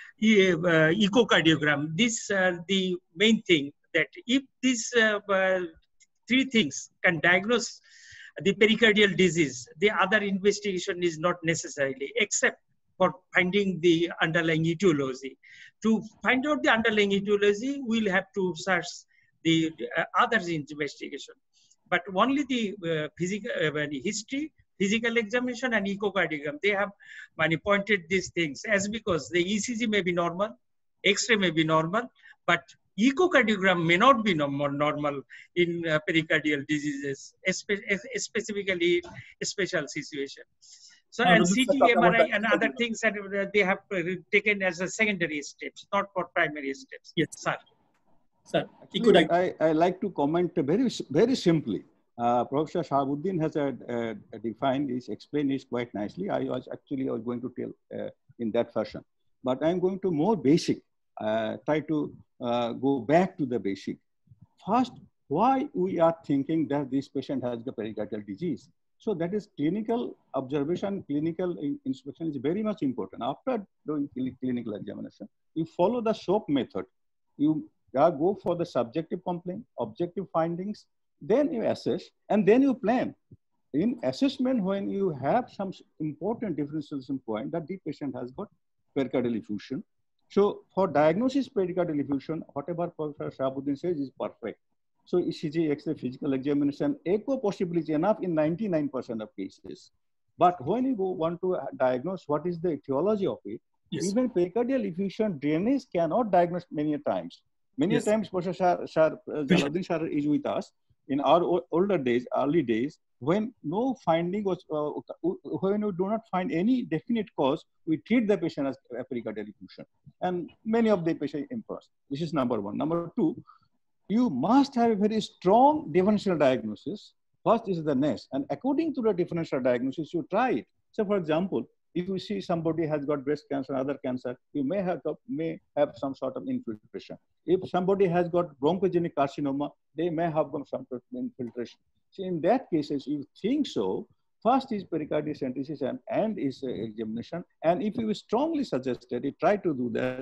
uh, echocardiogram. These are the main thing. That if these uh, uh, three things can diagnose the pericardial disease, the other investigation is not necessarily, except for finding the underlying etiology. To find out the underlying etiology, we'll have to search the uh, other investigation. But only the uh, physical uh, history, physical examination, and echocardiogram, they have many pointed these things, as because the E C G may be normal, X-ray may be normal, but echocardiogram may not be normal, normal in uh, pericardial diseases, espe specifically a special situation. So, No, and no, C T, sir, M R I, about and that. other things that they have taken as a secondary steps, not for primary steps. Yes, sir. Sir, Actually, I, I like to comment very, very simply. Uh, Professor Shahabuddin has uh, uh, defined this, explained this quite nicely. I was actually I was going to tell uh, in that fashion, but I'm going to more basic. Uh, try to uh, go back to the basic. First, why we are thinking that this patient has the pericardial disease? So that is clinical observation, clinical inspection is very much important. After doing clinical examination, you follow the SOAP method. You uh, go for the subjective complaint, objective findings, then you assess, and then you plan. In assessment, when you have some important differentiation point that the patient has got pericardial effusion. So for diagnosis pericardial effusion, whatever Professor Shahabuddin says is perfect. So E C G, X-ray, physical examination, echo possibly is enough in ninety-nine percent of cases. But when you go want to diagnose what is the etiology of it, yes. Even pericardial effusion drainage cannot diagnose many times. Many yes. times Professor Jalaluddin Sir is with us in our older days, early days, when no finding was, uh, when we do not find any definite cause, we treat the patient as a pericardial effusion. And many of the patients improve. This is number one. Number two, you must have a very strong differential diagnosis. First is the nest. And according to the differential diagnosis, you try it. So for example, if you see somebody has got breast cancer, other cancer, you may have, may have some sort of infiltration. If somebody has got bronchogenic carcinoma, they may have got some sort of infiltration. So in that cases, you think so, first is pericardicentesis and, and is uh, examination. And if you strongly suggested, you try to do that.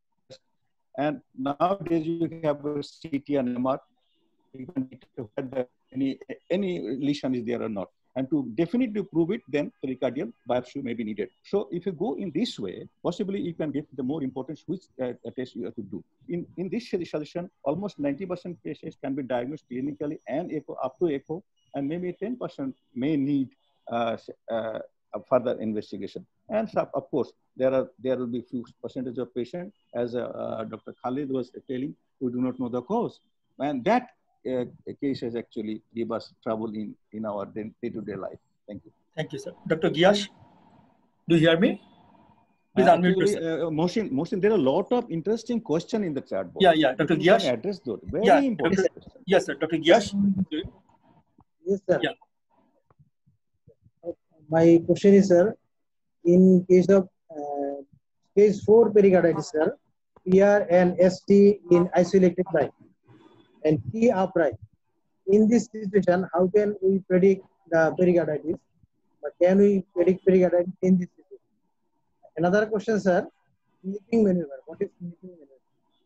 And nowadays you have a C T and M R, you can detect whether any, any lesion is there or not. And to definitely prove it, then pericardial biopsy may be needed. So if you go in this way, possibly you can get the more importance which uh, test you have to do. In, in this suggestion, almost ninety percent patients can be diagnosed clinically and echo, up to echo, and maybe ten percent may need uh, uh, further investigation. And so, of course, there are there will be few percentage of patients, as uh, uh, Doctor Khalid was telling, who do not know the cause. And that uh, cases actually give us trouble in, in our day-to-day life. Thank you. Thank you, sir. Doctor Gyash, do you hear me? Please uh, unmute actually, yourself. Uh, Mohsin, Mohsin, there are a lot of interesting questions in the chat box. Yeah, yeah. Doctor Gyash. Address those. Very yeah, important Doctor question. Yes, sir. Doctor Gyash. Yes, sir. Yeah. My question is, sir, in case of uh, stage four pericarditis, sir, P R and S T in isolated line and T upright. In this situation, how can we predict the pericarditis? But can we predict pericarditis in this situation? Another question, sir, sniffing maneuver. What is sniffing maneuver?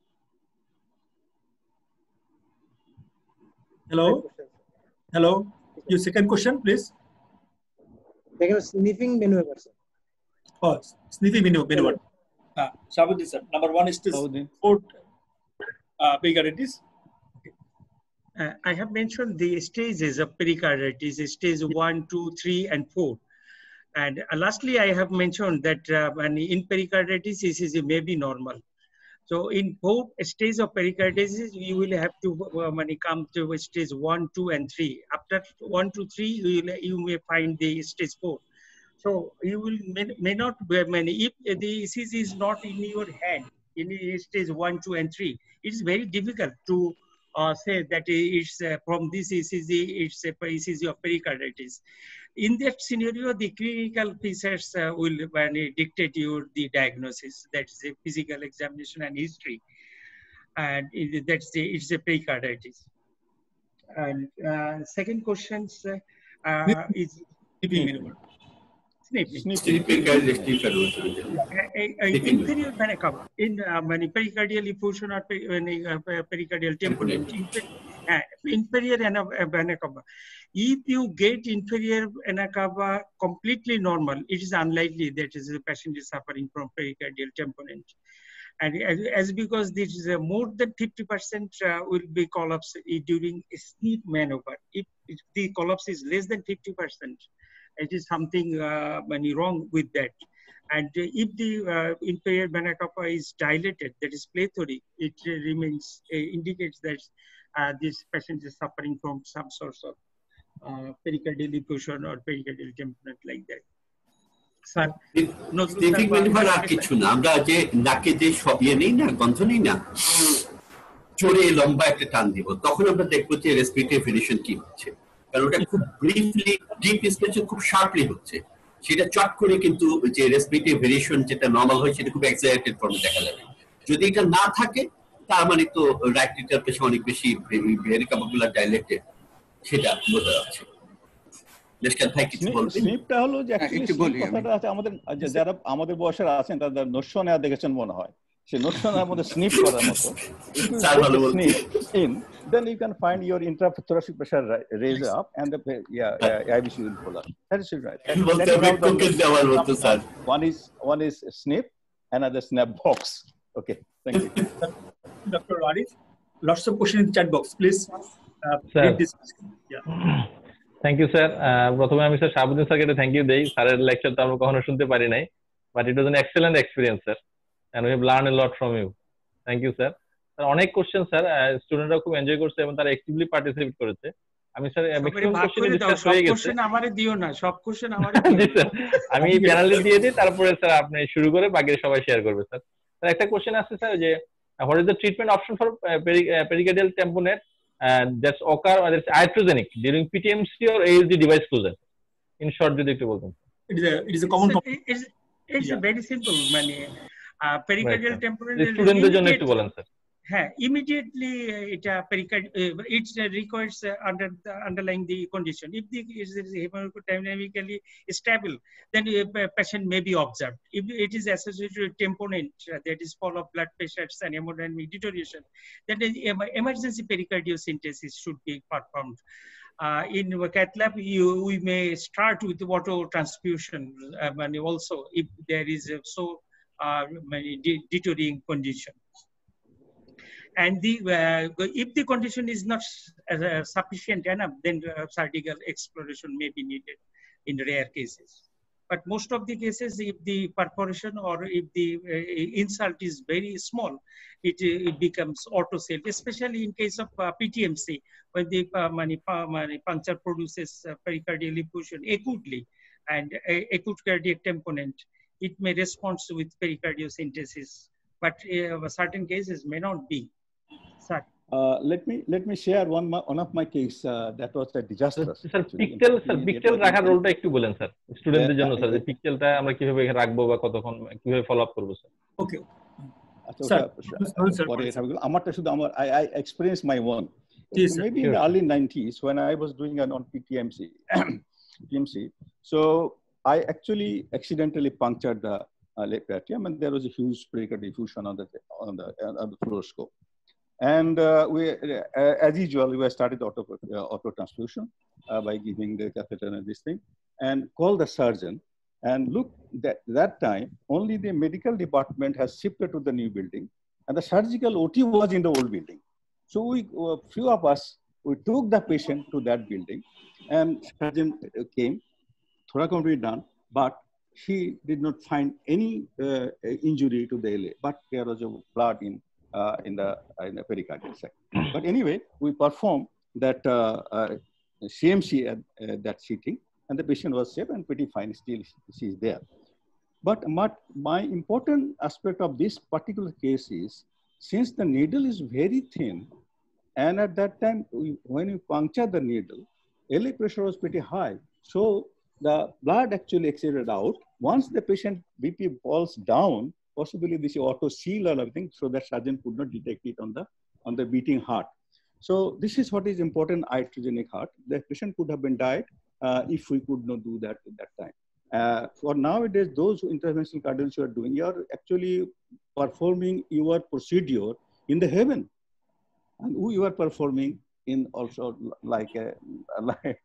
Hello. Hello. Your second question, please. Second, sniffing maneuver, sir. Oh, sniffing maneuver. Uh, Shahabuddin, sir. Number one is this fourth uh, pericarditis. Uh, I have mentioned the stages of pericarditis, stage one, two, three, and four. And uh, lastly, I have mentioned that uh, when in pericarditis, E C G may be normal. So in both stages of pericarditis, you will have to, uh, when you come to stage one, two, and three. After one, two, three, you, will, you may find the stage four. So you will may, may not be many. If the E C G is not in your hand, in stage one, two, and three, it is very difficult to uh, say that it's uh, from this E C G, it's a E C G of pericarditis. In that scenario, the clinical features uh, will uh, dictate you the diagnosis. That's the physical examination and history, and it, that's the it's a pericarditis. And uh, second question uh, is sniffing maneuver. Sniffing. Sniffing inferior vena cava in uh, pericardial effusion or peri uh, pericardial tamponade. Uh, inferior vena cava. If you get inferior vena cava completely normal, it is unlikely that the patient is suffering from pericardial tamponade. And as, as because this is uh, more than fifty percent uh, will be collapse during a sniff maneuver. If, if the collapse is less than fifty percent, it is something uh, wrong with that. And uh, if the uh, inferior vena cava is dilated, that is plethoric, it uh, remains, uh, indicates that uh, this patient is suffering from some sort of uh, pericardial effusion or pericardial tamponade like that. Sir, no, sniffing maneuver আর কিছু না, আমরা যে নাকে যে সব ইয়ে নেই না, গন্ধ নেই না, জোরে লম্বা একটা টান দিব, তখন আমরা দেখবো যে রেসপিরেটরি ভেরিয়েশন কি হচ্ছে। কারণ ওটা খুব ব্রিফলি ডিপ ইন্সপেকশন খুব শার্পলি হচ্ছে, সেটা চট করে কিন্তু যে রেসপিরেটরি ভেরিয়েশন যেটা নরমাল হয় সেটা খুব এক্সাইটেড ফর্মে দেখা যাবে। যদি এটা না থাকে তার মানে তো রাইট এট্রিয়াল প্রেশার অনেক বেশি, ভেরি কাভাকুলার ডাইলেটেড, সেটা বোঝা যাচ্ছে। স্নিপটা হলো যে অ্যাকচুয়ালি কথাটা আছে আমাদের যারা আমাদের বয়সের আছেন তাদের নোশনা দেখেছেন মনে হয়, সেই নোশনার মধ্যে স্নিপ করার মতো snip in, then you can find your intrathoracic pressure raise up and the yeah, yeah I B C will pull up. That is right. One is one is snip, another snap box. Okay, thank you. Doctor Arif, lots of questions in the chat box, please. Uh, read this. Yeah. Thank you sir. প্রথমে আমি sir Shahabuddin স্যারকে thank you দেই, স্যারের lecture তো আমরা কখনো শুনতে পারি নাই, but it was an excellent experience sir, and we have learn a lot from you. Thank you sir. Sir অনেক কোশ্চেন স্যার, স্টুডেন্টরা খুব এনজয় করছে এবং তারা অ্যাক্টিভলি পার্টিসিপেট করেছে। আমি স্যার ম্যাক্সিমাম কোশ্চেন ডিসকাস হয়ে গেছে। কোশ্চেন আমারে দিও না, সব কোশ্চেন আমারে জি স্যার, আমি প্যানেলে দিয়ে দিই, তারপরে স্যার আপনি শুরু করে বাকি সবাই শেয়ার করবে স্যার। স্যার একটা কোশ্চেন আছে স্যার যে what is the treatment option for pericardial tamponade and that's occur or it's iatrogenic during P T M C or A S D device closure? In short, যদি একটু বলতেন। It is a it is a common topic. It's it's yeah. very simple, মানে pericardial right, tamponade স্টুডেন্টদের জন্য একটু বলেন sir. হ্যাঁ, immediately এটা pericardial it requires uh, under the underlying the condition. If the is hemodynamically stable, then a patient may be observed. If it is associated with tamponade, uh, that is fall of blood pressures and hemodynamic deterioration, then the emergency pericardiocentesis should be performed. Uh, in cath lab, you, we may start with water transfusion, uh, and also if there is a so uh, deteriorating condition. And the uh, if the condition is not uh, sufficient enough, then uh, surgical exploration may be needed in rare cases. But most of the cases, if the perforation or if the uh, insult is very small, it, it becomes auto-sealed, especially in case of uh, P T M C, when the uh, money, uh, money puncture produces uh, pericardial effusion acutely and uh, acute cardiac tamponade, it may respond with pericardiocentesis, but uh, certain cases may not be. Sir. Uh, let me let me share one one of my case uh, that was a disaster. Sir, pictel sir pictel রাখার রোলটা একটু বলেন sir স্টুডেন্টদের জন্য sir যে পিকটেলটা আমরা কিভাবে রাখবো বা কতক্ষণ কিভাবে ফলো আপ করব স্যার ওকে আচ্ছা পরে আমারটা শুধু আমার I I experienced my one maybe in the early nineties when I was doing an on P T M C P M C so I actually accidentally punctured the uh, left atrium and there was a huge pericardial effusion on the on the on the fluoroscope. And uh, we, uh, as usual, we started auto, uh, auto transfusion uh, by giving the catheter and this thing, and called the surgeon. And look, that that time only the medical department has shifted to the new building, and the surgical O T was in the old building. So we, uh, few of us, we took the patient to that building, and surgeon came, thoracotomy done, but she did not find any uh, injury to the L A, but there was a blood in. Uh, in the uh, in the pericardial side. But anyway, we performed that uh, uh, C M C at uh, that sitting, and the patient was safe and pretty fine. Still, she is there. But my, my important aspect of this particular case is, since the needle is very thin, and at that time, we, when you puncture the needle, L A pressure was pretty high. So the blood actually exuded out. Once the patient B P falls down, possibly this auto seal or everything, so that surgeon could not detect it on the on the beating heart. So this is what is important iatrogenic heart. The patient could have been died uh, if we could not do that at that time. Uh, for nowadays, those interventional cardiologists are doing, you are actually performing your procedure in the heaven, and who you are performing in also like a like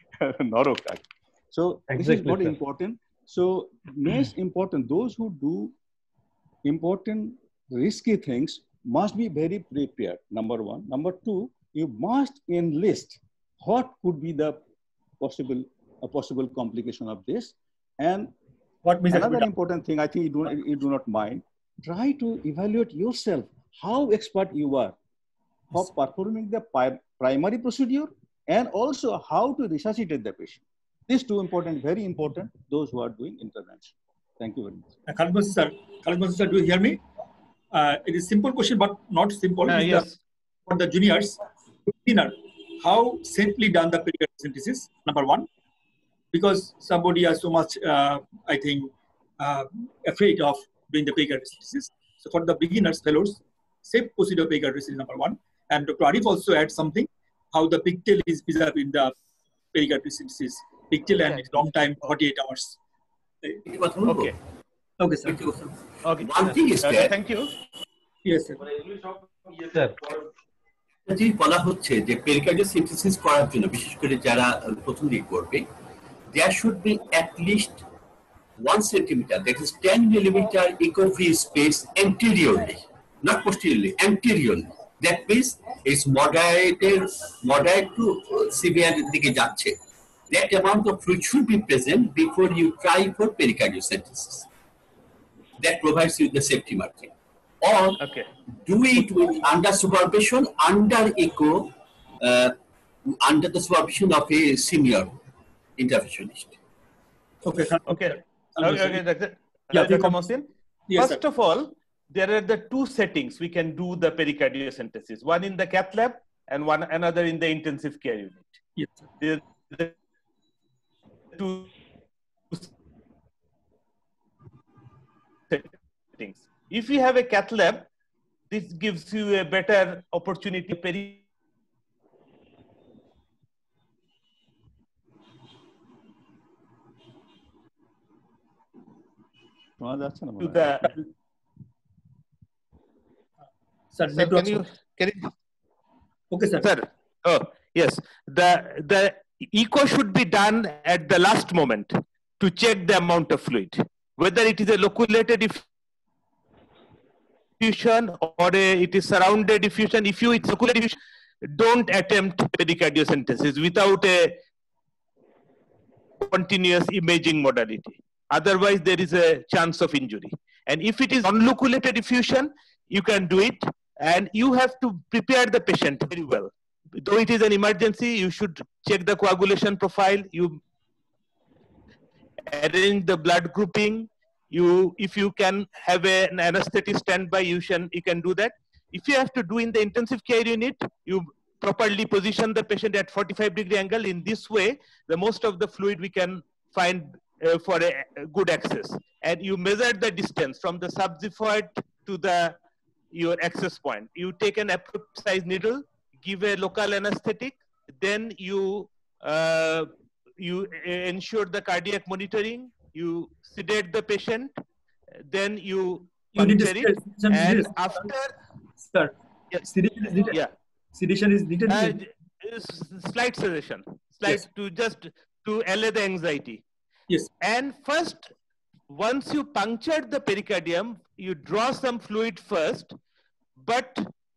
a Norokak. So exactly, this is what important. So most important, those who do important risky things must be very prepared, number one. Number two, you must enlist what could be the possible a possible complication of this. And what another important thing, I think you do, you do not mind, try to evaluate yourself, how expert you are for performing the primary procedure and also how to resuscitate the patient. These two important, very important, those who are doing intervention. Thank you very much. Uh, Khalid sir, Khalid sir, do you hear me? Uh, it is simple question, but not simple. Uh, yes. The, for the juniors, beginner, how safely done the pericardial synthesis? Number one, because somebody is so much, uh, I think, uh, afraid of doing the pericardial synthesis. So for the beginners, fellows, safe procedure of pericardial synthesis, number one. And Doctor Arif also adds something, how the pigtail is preserved in the pericardial synthesis. Pigtail and it's long time, forty-eight hours. Okay. Okay, sir. Okay. One thing is uh, that, thank you. Yes, sir. Sir. যে বলা হচ্ছে যে pericardial synthesis করার জন্য বিশেষ করে যারা প্রথম দিক করবে, there should be at least one centimeter, that is ten millimeter echo free space anteriorly, not posteriorly, anteriorly. That means it's moderate, moderate to severe দিকে যাচ্ছে. That amount of fluid should be present before you try for pericardiocentesis. That provides you the safety margin. Or okay. do it with under supervision, under echo, uh, under the supervision of a senior interventionist. Okay. Okay. Okay. Okay. That's it. Yeah, Mohsin. Yes, First sir. of all, there are the two settings we can do the pericardiocentesis. One in the cath lab and one another in the intensive care unit. Yes, sir. The, the two settings. If you have a cath lab, this gives you a better opportunity. Peri to the sir, sir, can you can you okay, sir. Sir, oh yes, the the echo should be done at the last moment to check the amount of fluid, whether it is a loculated effusion or a, it is surrounded effusion. If you it's loculated effusion, don't attempt pericardiocentesis without a continuous imaging modality. Otherwise, there is a chance of injury. And if it is unloculated effusion, you can do it. And you have to prepare the patient very well. Though it is an emergency, you should check the coagulation profile. You arrange the blood grouping. You, if you can have a, an anesthetic standby, you can, you can do that. If you have to do in the intensive care unit, you properly position the patient at forty-five degree angle. In this way, the most of the fluid we can find uh, for a, a good access. And you measure the distance from the subxiphoid to the your access point. You take an appropriate size needle, give a local anesthetic, then you uh, you ensure the cardiac monitoring, you sedate the patient, then you puncture it, and after sir, yeah, sedation is needed. Yeah. Sedation is needed. Uh, slight sedation, slight Yes. to just to allay the anxiety. Yes. And first, once you punctured the pericardium, you draw some fluid first, but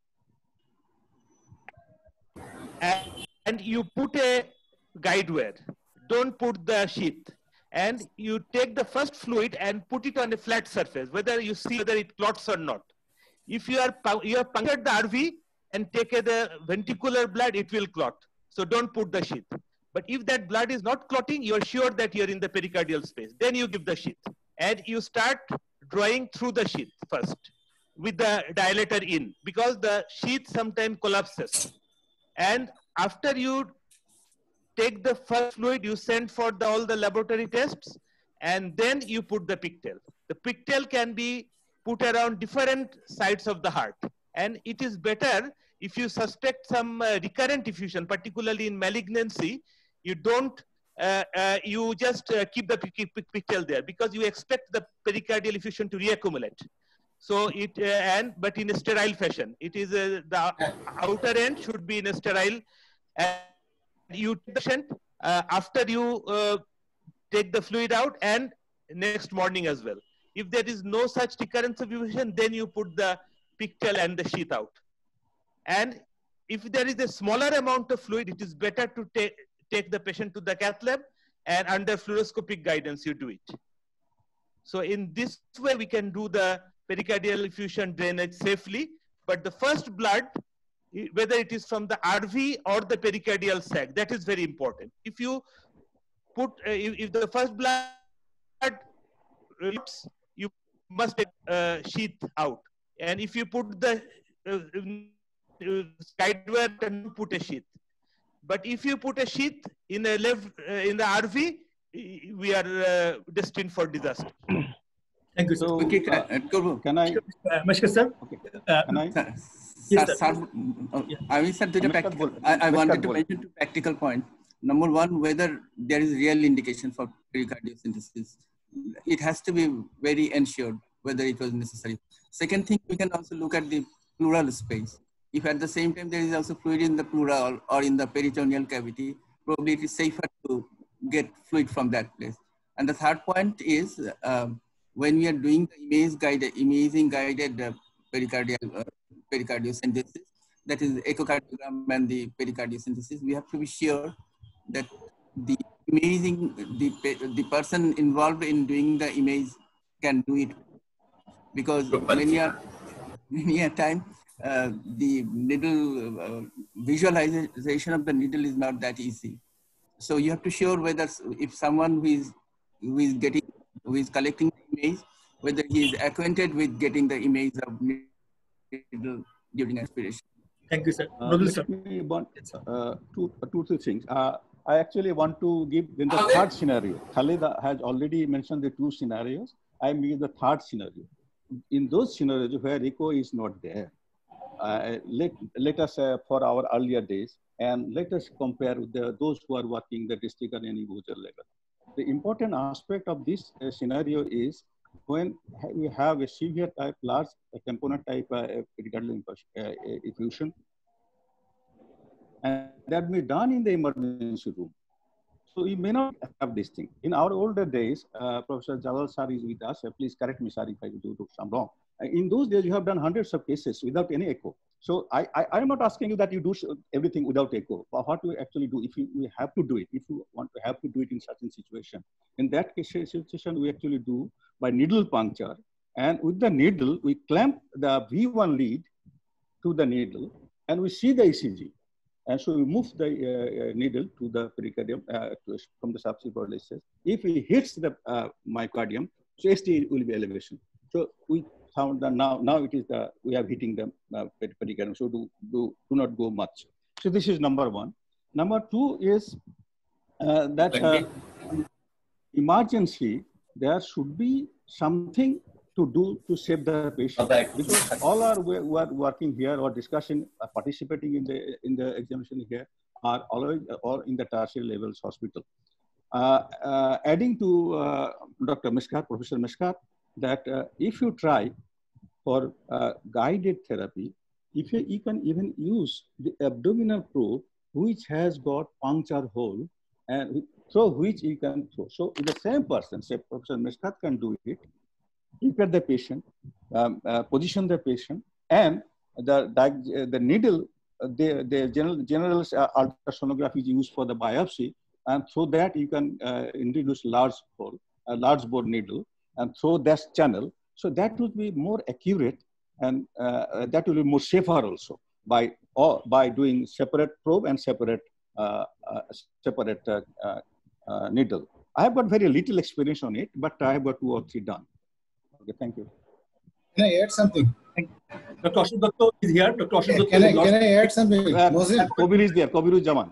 and, and you put a guide wire. Don't put the sheath. And you take the first fluid and put it on a flat surface, whether you see whether it clots or not. If you are you have punctured the R V and take a, the ventricular blood, it will clot. So don't put the sheath. But if that blood is not clotting, you are sure that you are in the pericardial space. Then you give the sheath. And you start drawing through the sheath first with the dilator in, because the sheath sometimes collapses. And after you take the first fluid, you send for the, all the laboratory tests, and then you put the pigtail. The pigtail can be put around different sides of the heart. And it is better if you suspect some uh, recurrent effusion, particularly in malignancy, you don't, uh, uh, you just uh, keep the pigtail there, because you expect the pericardial effusion to reaccumulate. So it, uh, and, but in a sterile fashion. It is, uh, the outer end should be in a sterile, and you take the patient uh, after you uh, take the fluid out, and next morning as well. If there is no such recurrence of effusion, then you put the pigtail and the sheath out. And if there is a smaller amount of fluid, it is better to take, take the patient to the cath lab, and under fluoroscopic guidance, you do it. So in this way, we can do the pericardial effusion drainage safely. But the first blood, whether it is from the R V or the pericardial sac, that is very important. If you put, uh, if, if the first blood, you must take uh, sheath out. And if you put the uh, guide wire, then put a sheath. But if you put a sheath in a left uh, in the R V, we are uh, destined for disaster. Thank you, sir. So, Okay, uh, uh, can I? Uh, Mashkar, sir. Okay. Uh, Can I? Sir, Yes, sir, sir. sir, uh, I will say to the Namaskar, practical, bol- I, I Namaskar, wanted to bol. mention two practical points. Number one, whether there is real indication for pericardiocentesis. It has to be very ensured whether it was necessary. Second thing, we can also look at the pleural space. If at the same time there is also fluid in the pleural or in the peritoneal cavity, probably it is safer to get fluid from that place. And the third point is, um, when we are doing the image guided, imaging guided uh, pericardial uh, pericardiocentesis, that is the echocardiogram and the pericardiocentesis, we have to be sure that the imaging, the, the person involved in doing the image can do it. Because many a, many a time, uh, the needle, uh, visualization of the needle is not that easy. So you have to sure whether if someone who is, who is getting, who is collecting the image, whether he is acquainted with getting the image of needle during aspiration. Thank you, sir. Uh, Nodal, let sir. me want uh, two, uh, two, three things. Uh, I actually want to give in the third scenario. Khalid has already mentioned the two scenarios. I mean the third scenario. In those scenarios where echo is not there, uh, let, let us, uh, for our earlier days, and let us compare with the, those who are working the district or any user level. The important aspect of this uh, scenario is when we have a severe type, large uh, component type uh, pericardial uh, effusion, and that may be done in the emergency room. So we may not have this thing. In our older days, uh, Professor Jalal sir is with us. Uh, please correct me, sir, if I do some wrong. In those days, you have done hundreds of cases without any echo. So I, I, I'm not asking you that you do everything without echo. But what we actually do, if you, we have to do it, if you want to have to do it in such a situation, in that case, situation, we actually do by needle puncture. And with the needle, we clamp the V one lead to the needle, and we see the E C G. And so we move the uh, needle to the pericardium uh, to, from the subsequent laces. If it hits the uh, myocardium, so S T will be elevation. So we found that now, now it is the, we are hitting the uh, pericardium, so do, do, do not go much. So this is number one. Number two is uh, that uh, emergency, there should be something to do to save the patient, because all our who are working here or discussing, uh, participating in the in the examination here are always or in the tertiary levels hospital. Uh, uh, adding to uh, Doctor Mishkat, Professor Mishkat, that uh, if you try for uh, guided therapy, if you, you can even use the abdominal probe, which has got puncture hole, and through which you can throw. So the same person, say Professor Mishkat, can do it. Look at the patient, um, uh, position the patient, and the, the, the needle, uh, the, the general, general uh, ultrasonography is used for the biopsy, and through that you can uh, introduce large hole, a large bore needle, and through that channel. So that would be more accurate, and uh, that will be more safer also by, or by doing separate probe and separate, uh, uh, separate uh, uh, uh, needle. I have got very little experience on it, but I have got two or three done. Okay, thank you. Can I add something? Doctor Ashok Datta is here. Doctor Ashok Datta Can I, can I add something? Uh, Kabir is there. Kabir Jaman.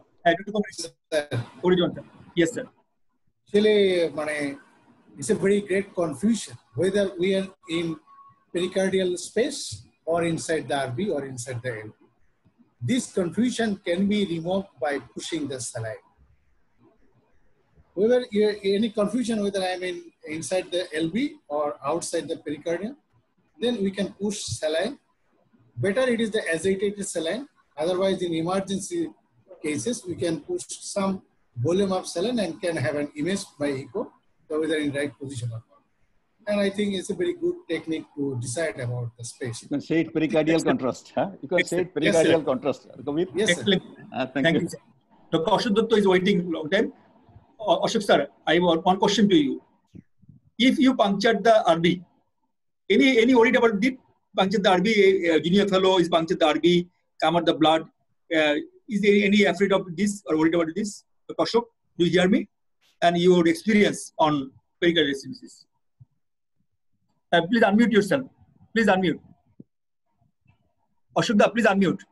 Yes, sir. Actually, it's a very great confusion whether we are in pericardial space or inside the R B or inside the L V. This confusion can be removed by pushing the saline. Whether any confusion whether I am in inside the L V or outside the pericardium, then we can push saline. Better it is the agitated saline. Otherwise, in emergency cases, we can push some volume of saline and can have an image by echo, so whether in right position or not. And I think it's a very good technique to decide about the space. You can say it pericardial yes, contrast. Huh? You can say it pericardial yes, contrast. Yes, sir. Uh, thank, thank you. you, sir. Doctor Ashok Datta is waiting long time. Ashok sir, I have one question to you. If you punctured the R B, any any worried about it? Punctured the R B, uh, junior fellow is punctured the R B, come out the blood. Uh, is there any afraid of this or worried about this? Doctor Ashok, do you hear me? And your experience on pericardial stenosis. Uh, please unmute yourself. Please unmute. Ashok Datta, please unmute.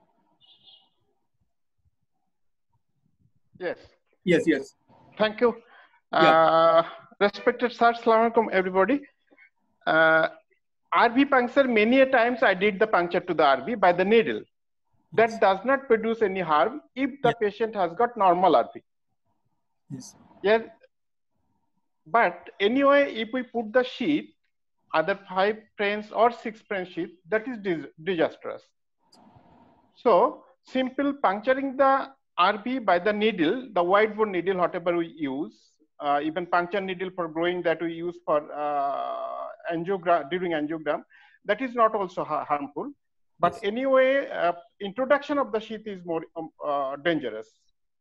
Yes. Yes, yes. Thank you. Yeah. Uh, respected sir, Assalamu alaikum everybody. Uh, R V puncture, many a times I did the puncture to the R V by the needle. That yes. does not produce any harm if the yeah. patient has got normal R V. Yes. Yes. But anyway, if we put the sheath, either five frames or six frame sheath, that is dis disastrous. So simple puncturing the R B by the needle, the wide bore needle, whatever we use, uh, even puncture needle for growing that we use for uh, angiogram, during angiogram, that is not also ha harmful. But yes. anyway, uh, introduction of the sheath is more um, uh, dangerous.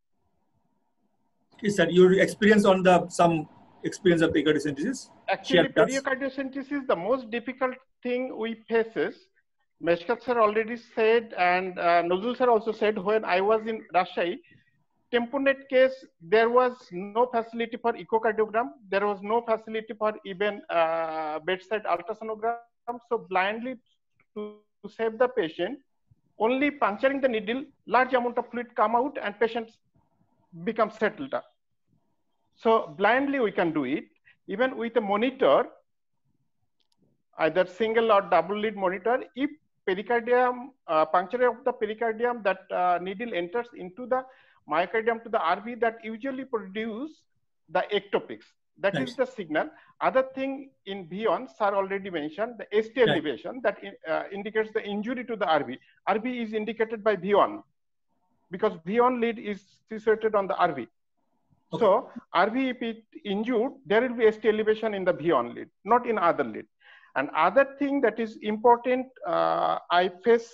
Yes, sir. Your experience on the some experience of pericardial stenosis? Actually, pericardial stenosis, the most difficult thing we faces, Mishkat sir already said, and uh, Nuzul sir also said, when I was in Rajshahi, Temponet case, there was no facility for echocardiogram. There was no facility for even uh, bedside ultrasonogram. So blindly to, to save the patient, only puncturing the needle, large amount of fluid come out and patients become settled up. So blindly we can do it. Even with a monitor, either single or double lead monitor, if pericardium, uh, puncture of the pericardium, that uh, needle enters into the myocardium to the R V, that usually produce the ectopics. That nice. Is the signal. Other thing in V one, sir already mentioned, the S T elevation that in, uh, indicates the injury to the R V. R V is indicated by V one because V one lead is situated on the R V. Okay. So R V, if it injured, there will be S T elevation in the V one lead, not in other lead. And other thing that is important, uh, I face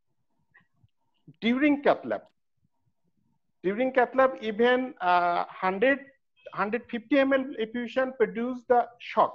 during cath lab. During cath lab, even uh, one hundred, one hundred fifty milliliters effusion produce the shock.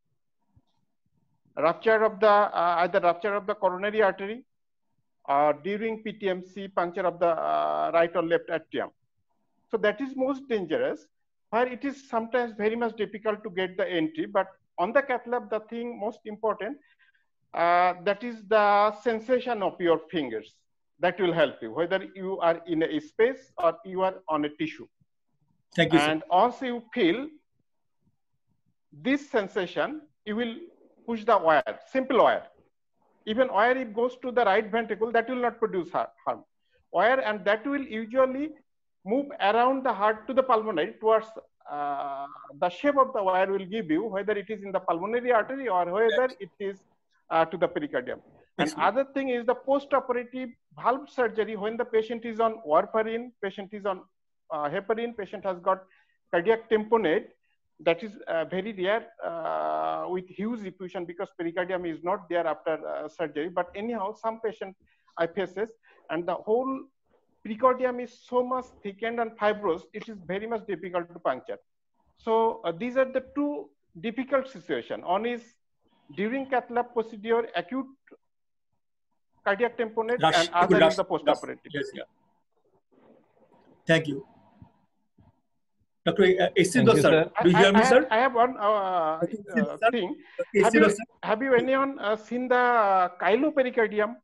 Rupture of the, uh, either rupture of the coronary artery or during P T M C, puncture of the uh, right or left atrium. So that is most dangerous, where it is sometimes very much difficult to get the entry, but on the cath lab, the thing most important, uh, that is the sensation of your fingers. That will help you, whether you are in a space or you are on a tissue. Thank you, and sir. also you feel this sensation, you will push the wire, simple wire. Even wire, if goes to the right ventricle, that will not produce harm. Wire, and that will usually move around the heart to the pulmonary towards uh, the shape of the wire will give you whether it is in the pulmonary artery or whether it is uh, to the pericardium. And Excellent. other thing is the post-operative valve surgery, when the patient is on warfarin, patient is on uh, heparin, patient has got cardiac tamponade, that is uh, very rare uh, with huge effusion because pericardium is not there after uh, surgery. But anyhow, some patient I faces, and the whole pericardium is so much thickened and fibrous, it is very much difficult to puncture. So uh, these are the two difficult situations. One is during cath lab procedure, acute cardiac tamponade, Rush, and other rush, is the post-operative. Yes, yeah. Thank you. Doctor Thank Esido you, sir, sir. do you I, hear I, me, I sir? have, I have one uh, uh, sir. thing. Okay, Have Esido you, sir. have you anyone uh, seen the uh, chylopericardium?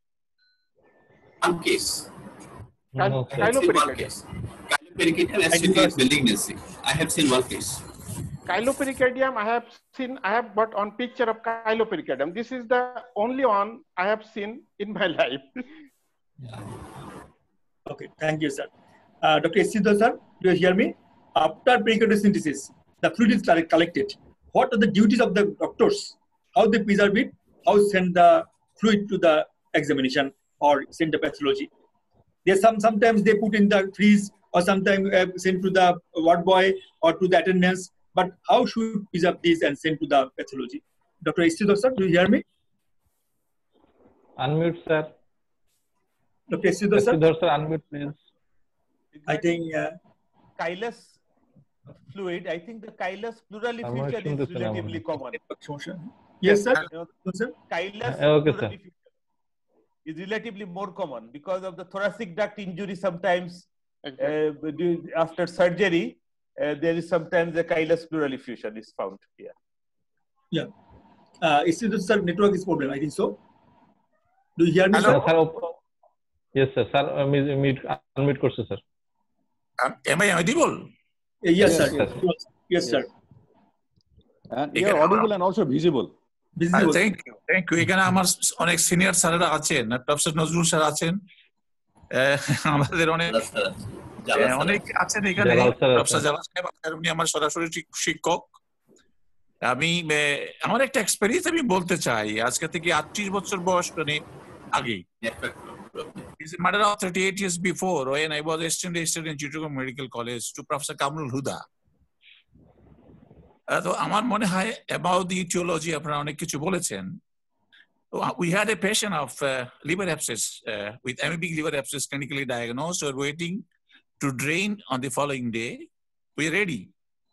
One case. Chyl No, I have seen one chylopericardium. case. Chylopericardium I do not associated see. malignancy. I have seen one case. Chylopericardium, I have seen, I have got on picture of chylopericardium. This is the only one I have seen in my life. Okay, thank you, sir. Uh, Doctor Esido sir, do you hear me? After pericardiocentesis, the fluid is collected. What are the duties of the doctors? How they preserve it? How send the fluid to the examination or send the pathology? There's some sometimes they put in the freeze or sometimes uh, send to the ward boy or to the attendance. But how should preserve this and send to the pathology? Doctor Esido sir, do you hear me? Unmute, sir. Doctor Esido sir, Sridhar sir, unmute, please. I think uh, Chylus fluid, I think the chylus pleural আমার effusion is শুনতেছে না মনে relatively হয়। common. yes, sir. You know, Yes, sir. chylus Uh, okay, pleural sir. effusion is relatively more common because of the thoracic duct injury. Sometimes uh, do- after surgery, uh, there is sometimes a chylus pleural effusion is found here. Yeah. Uh, Esido sir, network is problem. I think so. Do you hear me, Sir, sir? sir, op- yes, sir. Sir, uh, mute, mute- unmute করছে, sir. Um, am I audible? Uh, yes, Yes, sir. yes. Yes, yes, sir. And You you're can- audible and also visible. Visible. Thank you thank you এখানে আমার অনেক senior স্যারেরা আছেন, professor Nazrul sir আছেন, আহ, আমাদের অনেক আহ, অনেক আছেন এখানে, জালাল স্যার প্রফেসর আছেন। জালাল সাহেব আর উনি আমার সরাসরি শিক- শিক্ষক। আমি আহ, আমার একটা এক্সপেরিয়েন্স আমি বলতে চাই, আজকে থেকে আটত্রিশ বছর বয়স মানে আগে, It's a matter of thirty-eight years before when I was a student in Chittagong Medical College to Professor Kamrul Huda. Uh, তো আমার মনে হয় about the etiology আপনারা অনেক কিছু বলেছেন। So, uh, we had a patient of uh, liver abscess uh, with amoebic liver abscess clinically diagnosed. We were waiting to drain on the following day. We are ready.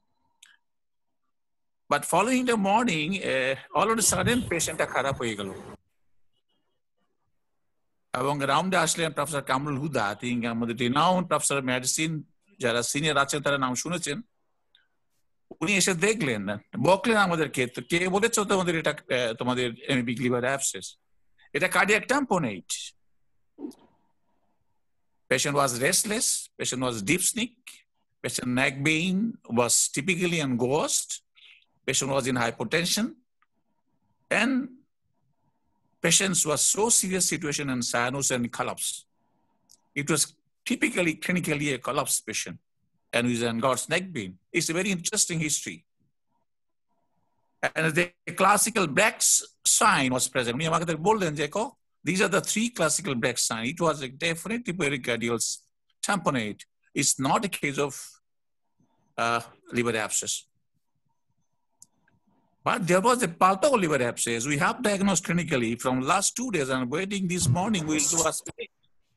But following the morning, uh, all of a sudden patient খারাপ হয়ে গেল। এবং রাউন্ডে আসলেন professor Kamrul Huda, I think আমাদের renowned professor medicine যারা senior আছেন তারা নাম শুনেছেন। উনি এসে দেখলেন, বকলেন আমাদেরকে, তো কে বলেছো তোমাদের এটা আহ, তোমাদের amoebic liver abscess? এটা cardiac tamponade. Patient was restless, patient was deep sneak, patient neck pain was typically on ghost, patient was in hypotension, and patients was so serious situation in sinus and collapse. It was typically clinically a collapse patient and with an God's neck pain. It's a very interesting history. And the classical black sign was present. These are the three classical black signs. It was a definitely pericardial tamponade. It's not a case of uh, liver abscess. But there was a palpable liver abscess. We have diagnosed clinically from last two days and waiting this morning we'll do a split.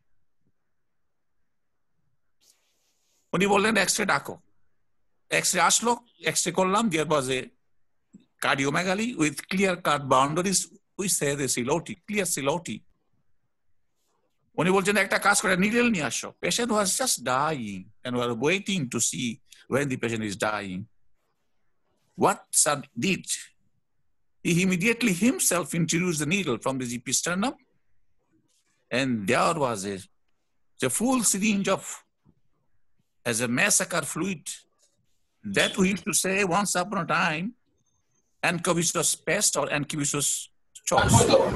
উনি বললেন X-ray ডাকো, X-ray আসলো, X-ray করলাম, there was a cardiomegaly with clear cut boundaries. We say the siloti, clear siloti. উনি বলছেন একটা কাজ করে নিডল নিয়ে আসো. Patient was just dying and we were waiting to see when the patient is dying. What sir did? He immediately himself introduced the needle from the G P sternum, and there was a, a full syringe of as a massacre fluid that we used to say once upon a time, Anchovisius pest or Anchovisius chos.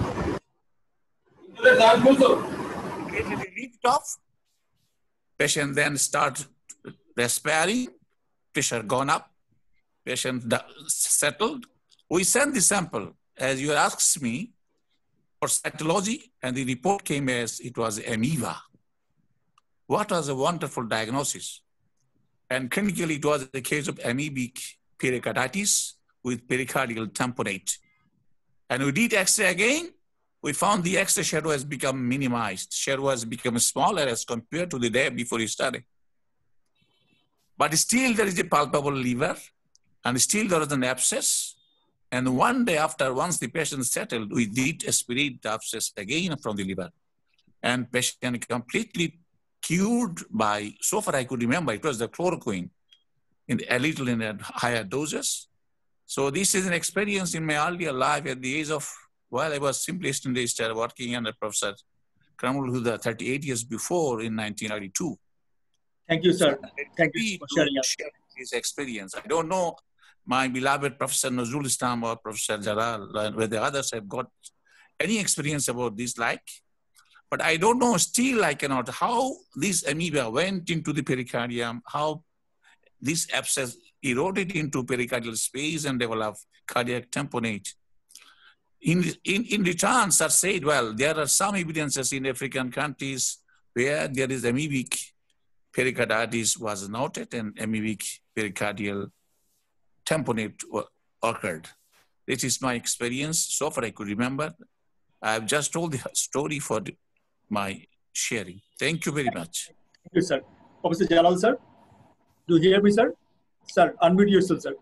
Immediately leaked off. Patient then start respiring, pressure gone up, patient settled. We sent the sample, as you asked me, for cytology, and the report came as it was amoeba. What was a wonderful diagnosis. And clinically, it was a case of amoebic pericarditis with pericardial tamponade. And we did X-ray again. We found the X-ray shadow has become minimized. Shadow has become smaller as compared to the day before he started. But still there is a palpable liver, and still there is an abscess. And one day after, once the patient settled, we did aspirate the abscess again from the liver. And patient completely cured by, so far I could remember, it was the chloroquine, in a little in higher doses. So this is an experience in my earlier life at the age of, while I was simply a student started working under Professor Karamul Huda thirty-eight years before in nineteen ninety-two. Thank you, sir. Thank you for sharing his experience. I don't know my beloved Professor Nazrul Islam or Professor Jalal, whether others have got any experience about this like. But I don't know, still I cannot, how this amoeba went into the pericardium, how this abscess eroded into pericardial space and developed cardiac tamponade. In, in, in return, sir said, well, there are some evidences in African countries where there is amoebic pericarditis was noted and amoebic pericardial tamponade occurred. This is my experience. So far I could remember. I have just told the story for the, my sharing. Thank you very much. Thank you, sir. Professor Jalal, sir. Do you hear me, sir? Sir, unmute yourself, sir.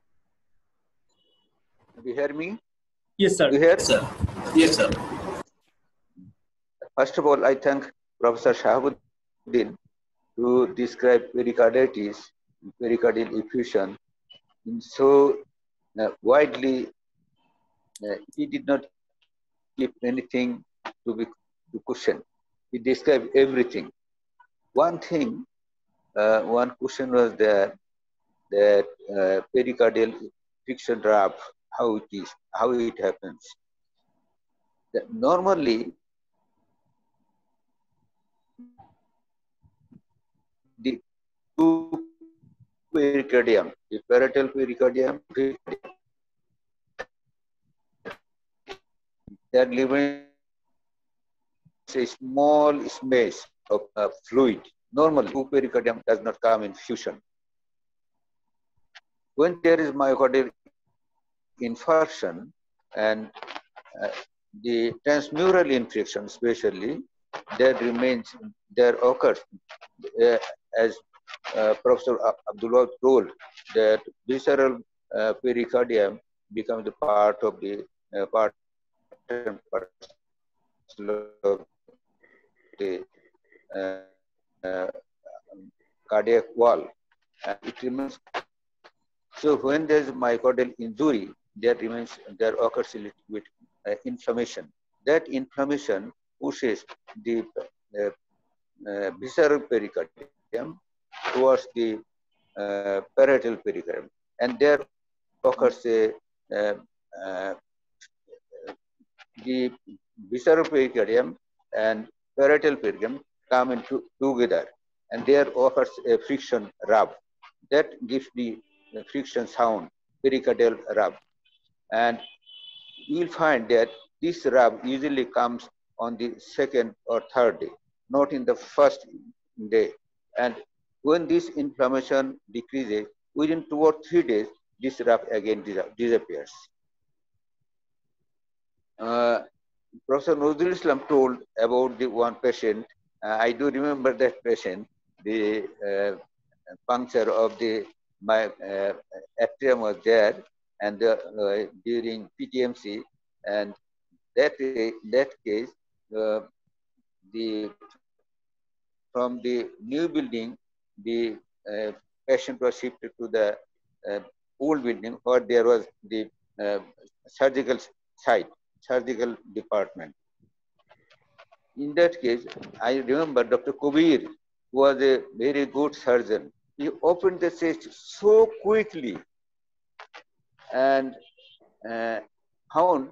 Do you hear me? Yes, sir. Do you hear? Sir. Yes, sir. First of all, I thank Professor Shahabuddin to describe pericarditis, pericardial effusion in so uh, widely. Uh, he did not keep anything to be to question. He described everything. One thing, uh, one question was there that uh, pericardial friction rub, how it is, how it happens. That normally, the two pericardium, the parietal pericardium, that leaves a small space of uh, fluid. Normally, two pericardium does not come in fusion. When there is myocardial infarction and uh, the transmural infection, especially, there remains, there occurs, uh, as uh, Professor Abdullah told, that visceral uh, pericardium becomes the part of the uh, part and parcel of the uh, uh, cardiac wall. And it remains. So when there is myocardial injury, there remains, there occurs a little bit uh, inflammation. That inflammation pushes the uh, uh, visceral pericardium towards the uh, parietal pericardium, and there occurs a uh, uh, the visceral pericardium and parietal pericardium come into together, and there occurs a friction rub that gives the friction sound, pericardial rub. And you'll find that this rub usually comes on the second or third day, not in the first day. And when this inflammation decreases, within two or three days, this rough again disappears. Uh, Professor Nazrul Islam told about the one patient. Uh, I do remember that patient. The uh, puncture of the my uh, atrium was there, and the, uh, during P T M C, and that that case, uh, the from the new building, the uh, patient was shifted to the uh, old building where there was the uh, surgical site, surgical department. In that case, I remember Doctor Kubir, who was a very good surgeon. He opened the chest so quickly and uh, found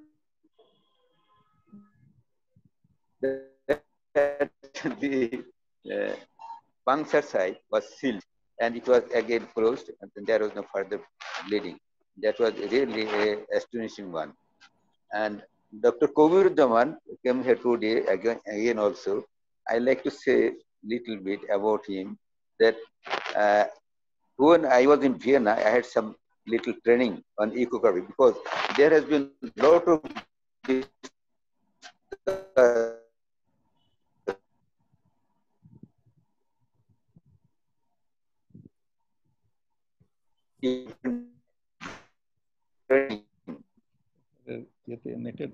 that the uh, puncture site was sealed and it was again closed, and there was no further bleeding. That was really a astonishing one. And Doctor Kobir Daman came here today again, again also. I like to say little bit about him that uh, when I was in Vienna, I had some little training on echocardiogram because there has been a lot of uh, নেটের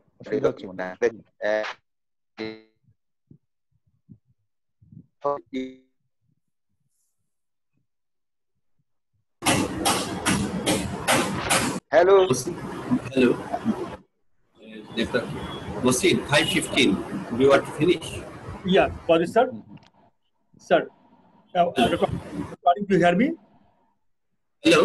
Hello. Hello. Wasim, five fifteen. Do you want to finish? Yeah, for this, sir. Sir, uh, starting to hear me? Hello.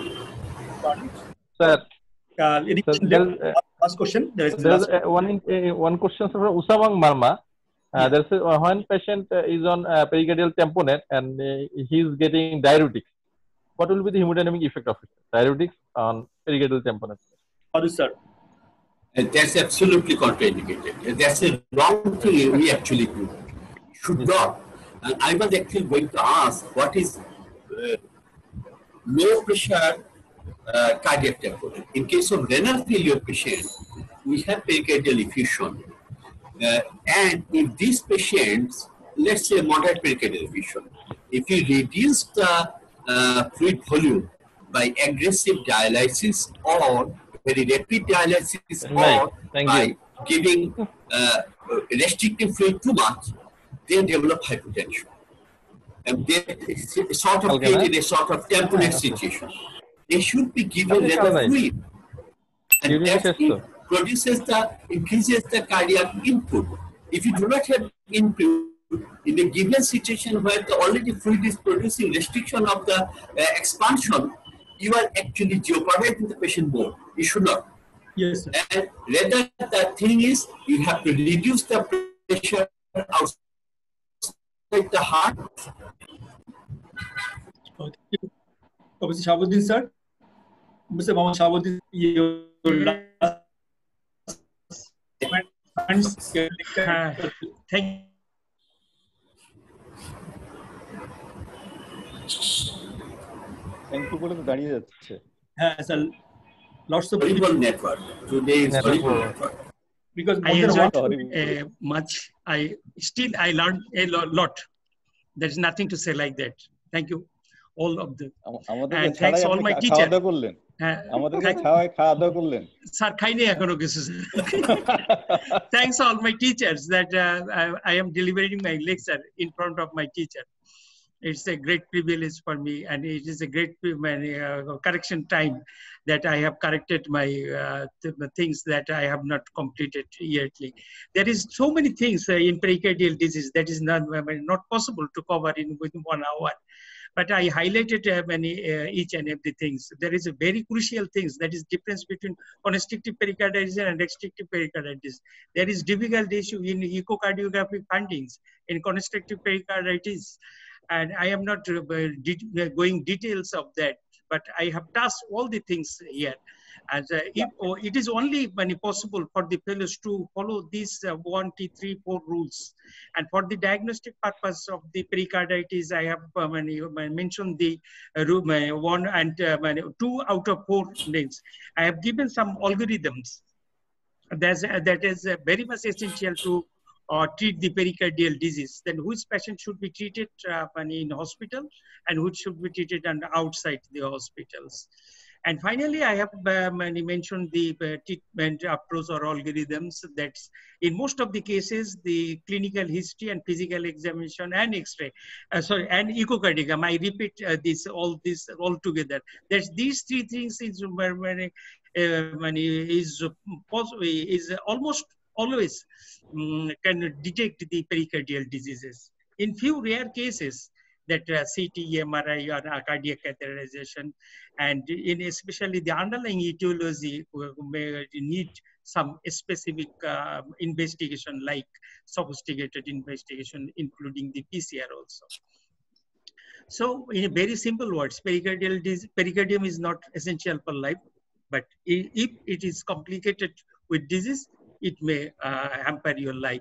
Sir. Uh, any Sir, question? there is, uh, last question. There is there's last uh, one in, uh, one question from Usamang Marma. Uh, Yeah. There's a, uh, one patient uh, is on uh, pericardial tamponade and uh, he's getting diuretics. What will be the hemodynamic effect of it? Diuretics on pericardial tamponade. For this, sir. And that's absolutely contraindicated. That's a wrong thing we actually do. Should not. And I was actually going to ask what is uh, low pressure uh, cardiac tamponade. In case of renal failure patient, we have pericardial effusion. Uh, and if these patients, let's say moderate pericardial effusion, if you reduce the uh, fluid volume by aggressive dialysis or very rapid dialysis Right. or Thank by you. giving uh, restricting fluid too much, they develop hypertension. And they sort of Okay, created man. a sort of tamponade situation. They should be given Okay, rather right. fluid. And During that the test, sir. produces the, increases the cardiac input. If you do not have input, in a given situation where the already fluid is producing restriction of the uh, expansion, you are actually jeopardizing the patient more. You should not. Yes, sir. And rather the thing is, you have to reduce the pressure outside the heart. Professor Shahabuddin, sir. Mister Mohammad Shahabuddin, your last comment. Uh, thank thank you বলে তো দাঁড়িয়ে যাচ্ছে হ্যাঁ sir lots of horrible network. Today is horrible network. Because I more than enjoyed one, uh, much. I still I learned a lo- lot. There's nothing to say like that. Thank you, all of the. আমাদেরকে And ছাড়াই thanks all আপনি my খা- teacher. খাওয়া দাওয়া করলেন Uh, আমাদেরকে thank- ছাড়াই খাওয়া দাওয়া করলেন Sir, খাইনি এখনো কিছু, sir. Thanks all my teachers that uh, I, I am delivering my lecture in front of my teacher. It's a great privilege for me, and it is a great uh, correction time that I have corrected my uh, th- things that I have not completed yearly. There is so many things uh, in pericardial disease that is not, I mean, not possible to cover in within one hour. But I highlighted uh, many uh, each and every things. There is a very crucial things, that is difference between constrictive pericarditis and restrictive pericarditis. There is difficult issue in echocardiographic findings in constrictive pericarditis, and I am not uh, de- going details of that, but I have touched all the things here. As uh, if oh, it is only when possible for the fellows to follow these uh, one, two, three, four rules. And for the diagnostic purpose of the pericarditis, I have uh, when you, when mentioned the uh, room, uh, one and uh, when two out of four names. I have given some algorithms. That's, uh, that is uh, very much essential to uh, treat the pericardial disease. Then which patient should be treated uh, in hospital and which should be treated and outside the hospitals. And finally, I have uh, mentioned the uh, treatment approach or algorithms. That's in most of the cases, the clinical history and physical examination and X-ray, uh, sorry, and echocardiogram. I repeat uh, this all this all together. There's these three things is very, uh, is is almost always um, can detect the pericardial diseases. In few rare cases, that uh, C T, M R I, or uh, cardiac catheterization, and in especially the underlying etiology may need some specific uh, investigation, like sophisticated investigation, including the P C R also. So, in very simple words, pericardial disease, pericardium is not essential for life, but if it is complicated with disease, it may uh, hamper your life.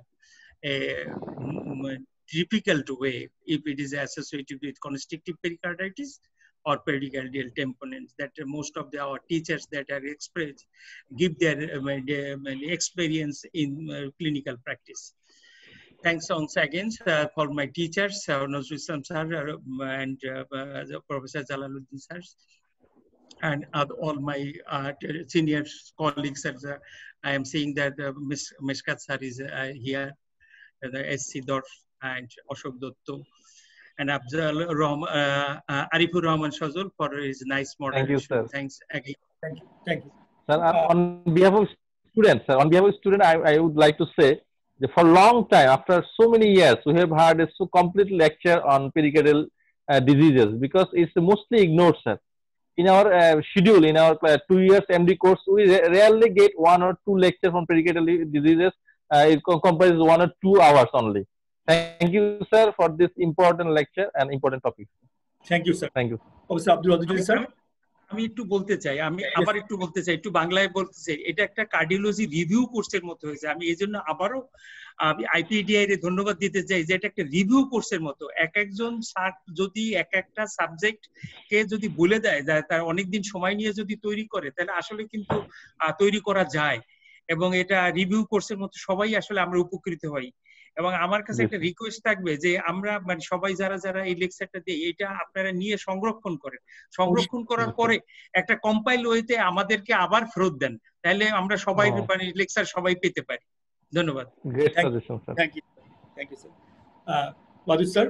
Uh, difficult way if it is associated with constrictive pericarditis or pericardial tamponades, that uh, most of the, our teachers that are experts give their um, experience in uh, clinical practice. Thanks once again uh, for my teachers, uh, Nazrul Islam sir and uh, uh, Professor Jalaluddin sir, and uh, all my uh, senior colleagues. Uh, I am seeing that uh, Miz Meshkat sir is uh, here, uh, the S C Dorf, and Ashok Dotto, and Abdul Rahman, uh, uh, Arifur Rahman Shazul for his nice moderation. Thank you, sir. Thanks again. Thank you. Thank you. Sir, uh, on behalf of students, sir, on behalf of students, I, I would like to say that for a long time, after so many years, we have had a so complete lecture on pericardial uh, diseases because it's mostly ignored, sir. In our uh, schedule, in our uh, two years M D course, we rarely get one or two lectures on pericardial diseases. Uh, it comprises one or two hours only. Thank you, sir, for this important lecture and important topic. Thank you, sir. Thank you. Professor Abdul Wadud, sir. আমি একটু বলতে চাই, আমি আবার একটু বলতে চাই, একটু বাংলায় বলতে চাই, এটা একটা কার্ডিওলজি রিভিউ কোর্সের মতো হয়েছে। আমি এই জন্য আবারও আমি আইপিডিআই এর ধন্যবাদ দিতে চাই যে এটা একটা রিভিউ কোর্সের মতো। এক একজন স্যার যদি এক একটা সাবজেক্ট কে যদি বলে দেয়, তার অনেকদিন সময় নিয়ে যদি তৈরি করে, তাহলে আসলে কিন্তু তৈরি করা যায়, এবং এটা রিভিউ কোর্সের মতো সবাই আসলে আমরা উপকৃত হই। এবং আমার কাছে একটা রিকোয়েস্ট থাকবে যে আমরা মানে সবাই যারা যারা এই লেকচারটা দিই, এটা আপনারা নিয়ে সংরক্ষণ করেন, সংরক্ষণ করার পরে একটা কম্পাইল ওয়েতে আমাদেরকে আবার ফেরত দেন, তাহলে আমরা সবাই মানে লেকচার সবাই পেতে পারি। ধন্যবাদ। Thank you thank you sir. Wadud sir.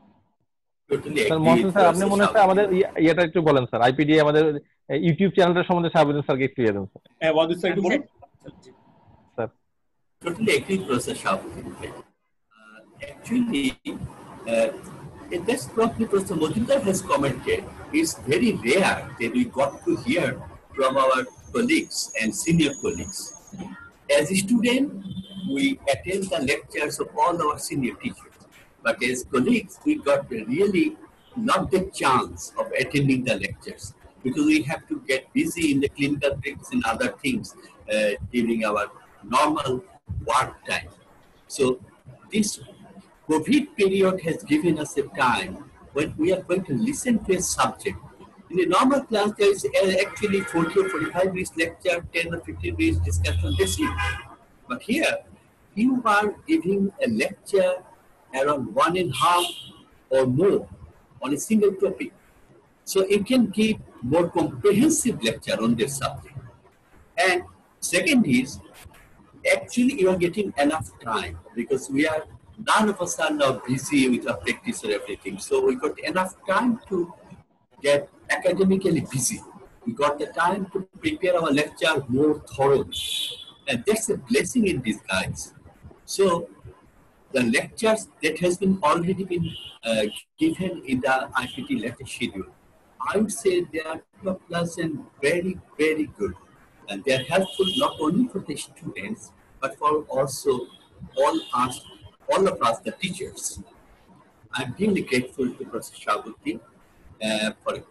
Sir Mohsin sir, আপনি মনে হয় আমাদের ইয়েটা একটু বলেন স্যার, আইপিডিআই আমাদের ইউটিউব চ্যানেলটা সম্বন্ধে শাহাবুদ্দিন স্যারকে একটু ইয়ে দেন স্যার। হ্যাঁ ওয়াদুদ স্যার একটু বলুন। Sir Totally agree, Professor Shahabuddin. Uh, actually, uh, that's probably Professor Majumdar has commented. It's very rare that we got to hear from our colleagues and senior colleagues. As a student, we attend the lectures of all our senior teachers. But as colleagues, we got really not the chance of attending the lectures because we have to get busy in the clinical practice and other things uh, during our normal work time. So this COVID period has given us a time when we are going to listen to a subject. In a normal class, there is actually forty or forty-five minutes lecture, ten or fifteen minutes discussion, that's it. But here, you are giving a lecture around one and a half or more on a single topic. So you can give more comprehensive lecture on this subject. And second is, actually you are getting enough time because we are, none of us are now busy with our practice or everything. So we got enough time to get academically busy. We got the time to prepare our lecture more thoroughly. And that's a blessing in disguise. So the lectures that has been already been uh, given in the I P T lecture schedule, I would say they are top class and very, very good. And they are helpful not only for the students, but for also all us, all of us, the teachers. I'm really grateful to Professor Shahabuddin uh, for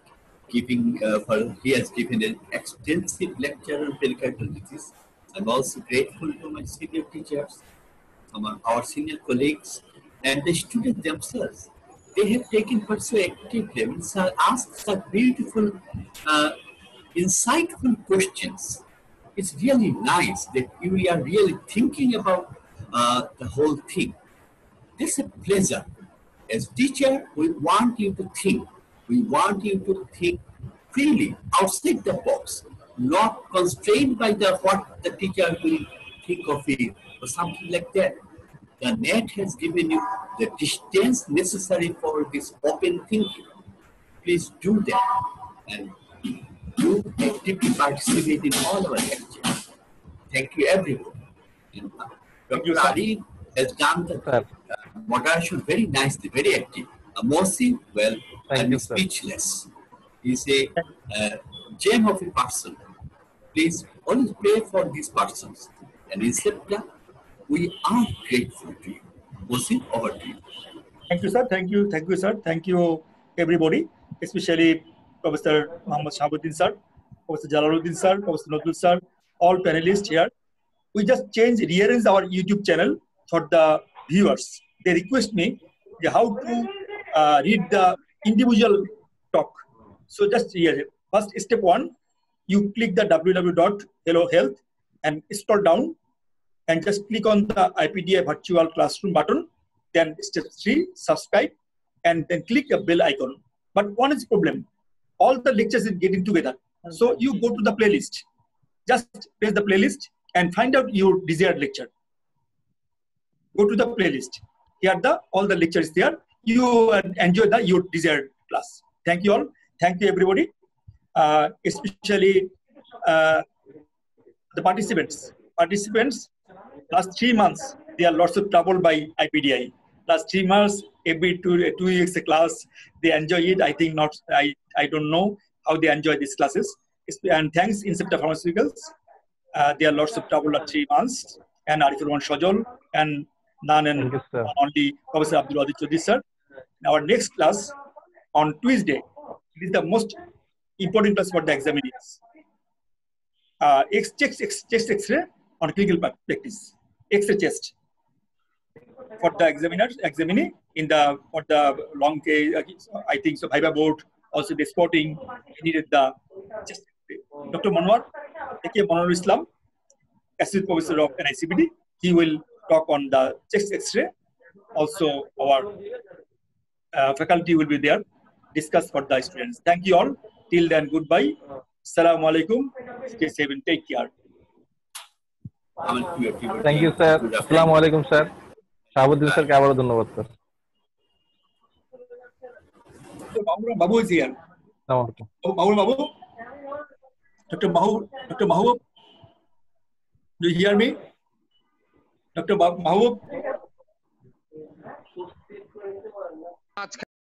giving, uh, for he has given an extensive lecture on pericardial disease. I'm also grateful to my senior teachers, among our senior colleagues, and the students themselves. They have taken part so actively, I mean, sir, asked such beautiful, uh, insightful questions. It's really nice that you are really thinking about uh, the whole thing. This is a pleasure. As teacher, we want you to think. We want you to think freely, outside the box, not constrained by the what the teacher will think of it or something like that. The net has given you the distance necessary for this open thinking. Please do that and do actively participate in all our lectures. Thank you, everyone. And Doctor Arif has done the uh, moderation very nicely, very active. Uh, Morsi, well, Thank I'm you, speechless. He's a uh, gem of a person. Please always pray for these persons. And in September, we are grateful to you. Morsi, over to you. Thank you, sir. Thank you. Thank you, sir. Thank you, everybody, especially Professor Muhammad Shahabuddin, sir, Professor Jalaluddin, sir, Professor Nodul, sir, all panelists here. We just changed, rearranged our YouTube channel for the viewers. They request me how to uh, read the individual talk. So just here, first step one, you click the w w w dot hello health and scroll down and just click on the I P D I virtual classroom button. Then step three, subscribe, and then click the bell icon. But one is problem. All the lectures is getting together. So you go to the playlist. Just press the playlist and find out your desired lecture. Go to the playlist. Here the all the lectures there. You enjoy the your desired class. Thank you all. Thank you everybody. Uh, especially uh, the participants. Participants, last three months, they are lots of trouble by I P D I. Last three months, every two, two weeks a class, they enjoy it. I think not, I, I don't know how they enjoy these classes. And thanks Incepta Pharmaceuticals. Uh, there are lots of trouble at three months. And Arifur Rahman Shajol and none and only Professor Abdul Wadud Choudhury sir. Our next class on Tuesday, it is the most important class for the examiners. Uh, chest X-ray on clinical practice. X-ray chest. For the examiners, examining in the for the long case, I think so. Viva board also the spotting needed the chest. Doctor Manwar, A K Manwar Islam, assistant professor of N I C B D, he will talk on the chest X-ray. Also, our uh, faculty will be there, discuss for the students. Thank you all. Till then, goodbye. Assalamu alaikum. Stay safe and take care. Thank you, sir. Assalamu alaikum, sir. Shahabuddin sir, क्या बड़ा धन्यवाद sir. Babu is here. Assalamu alaikum. Babu, Babu. Doctor Mahu, Doctor Mahu, do you hear me? Doctor Mahu.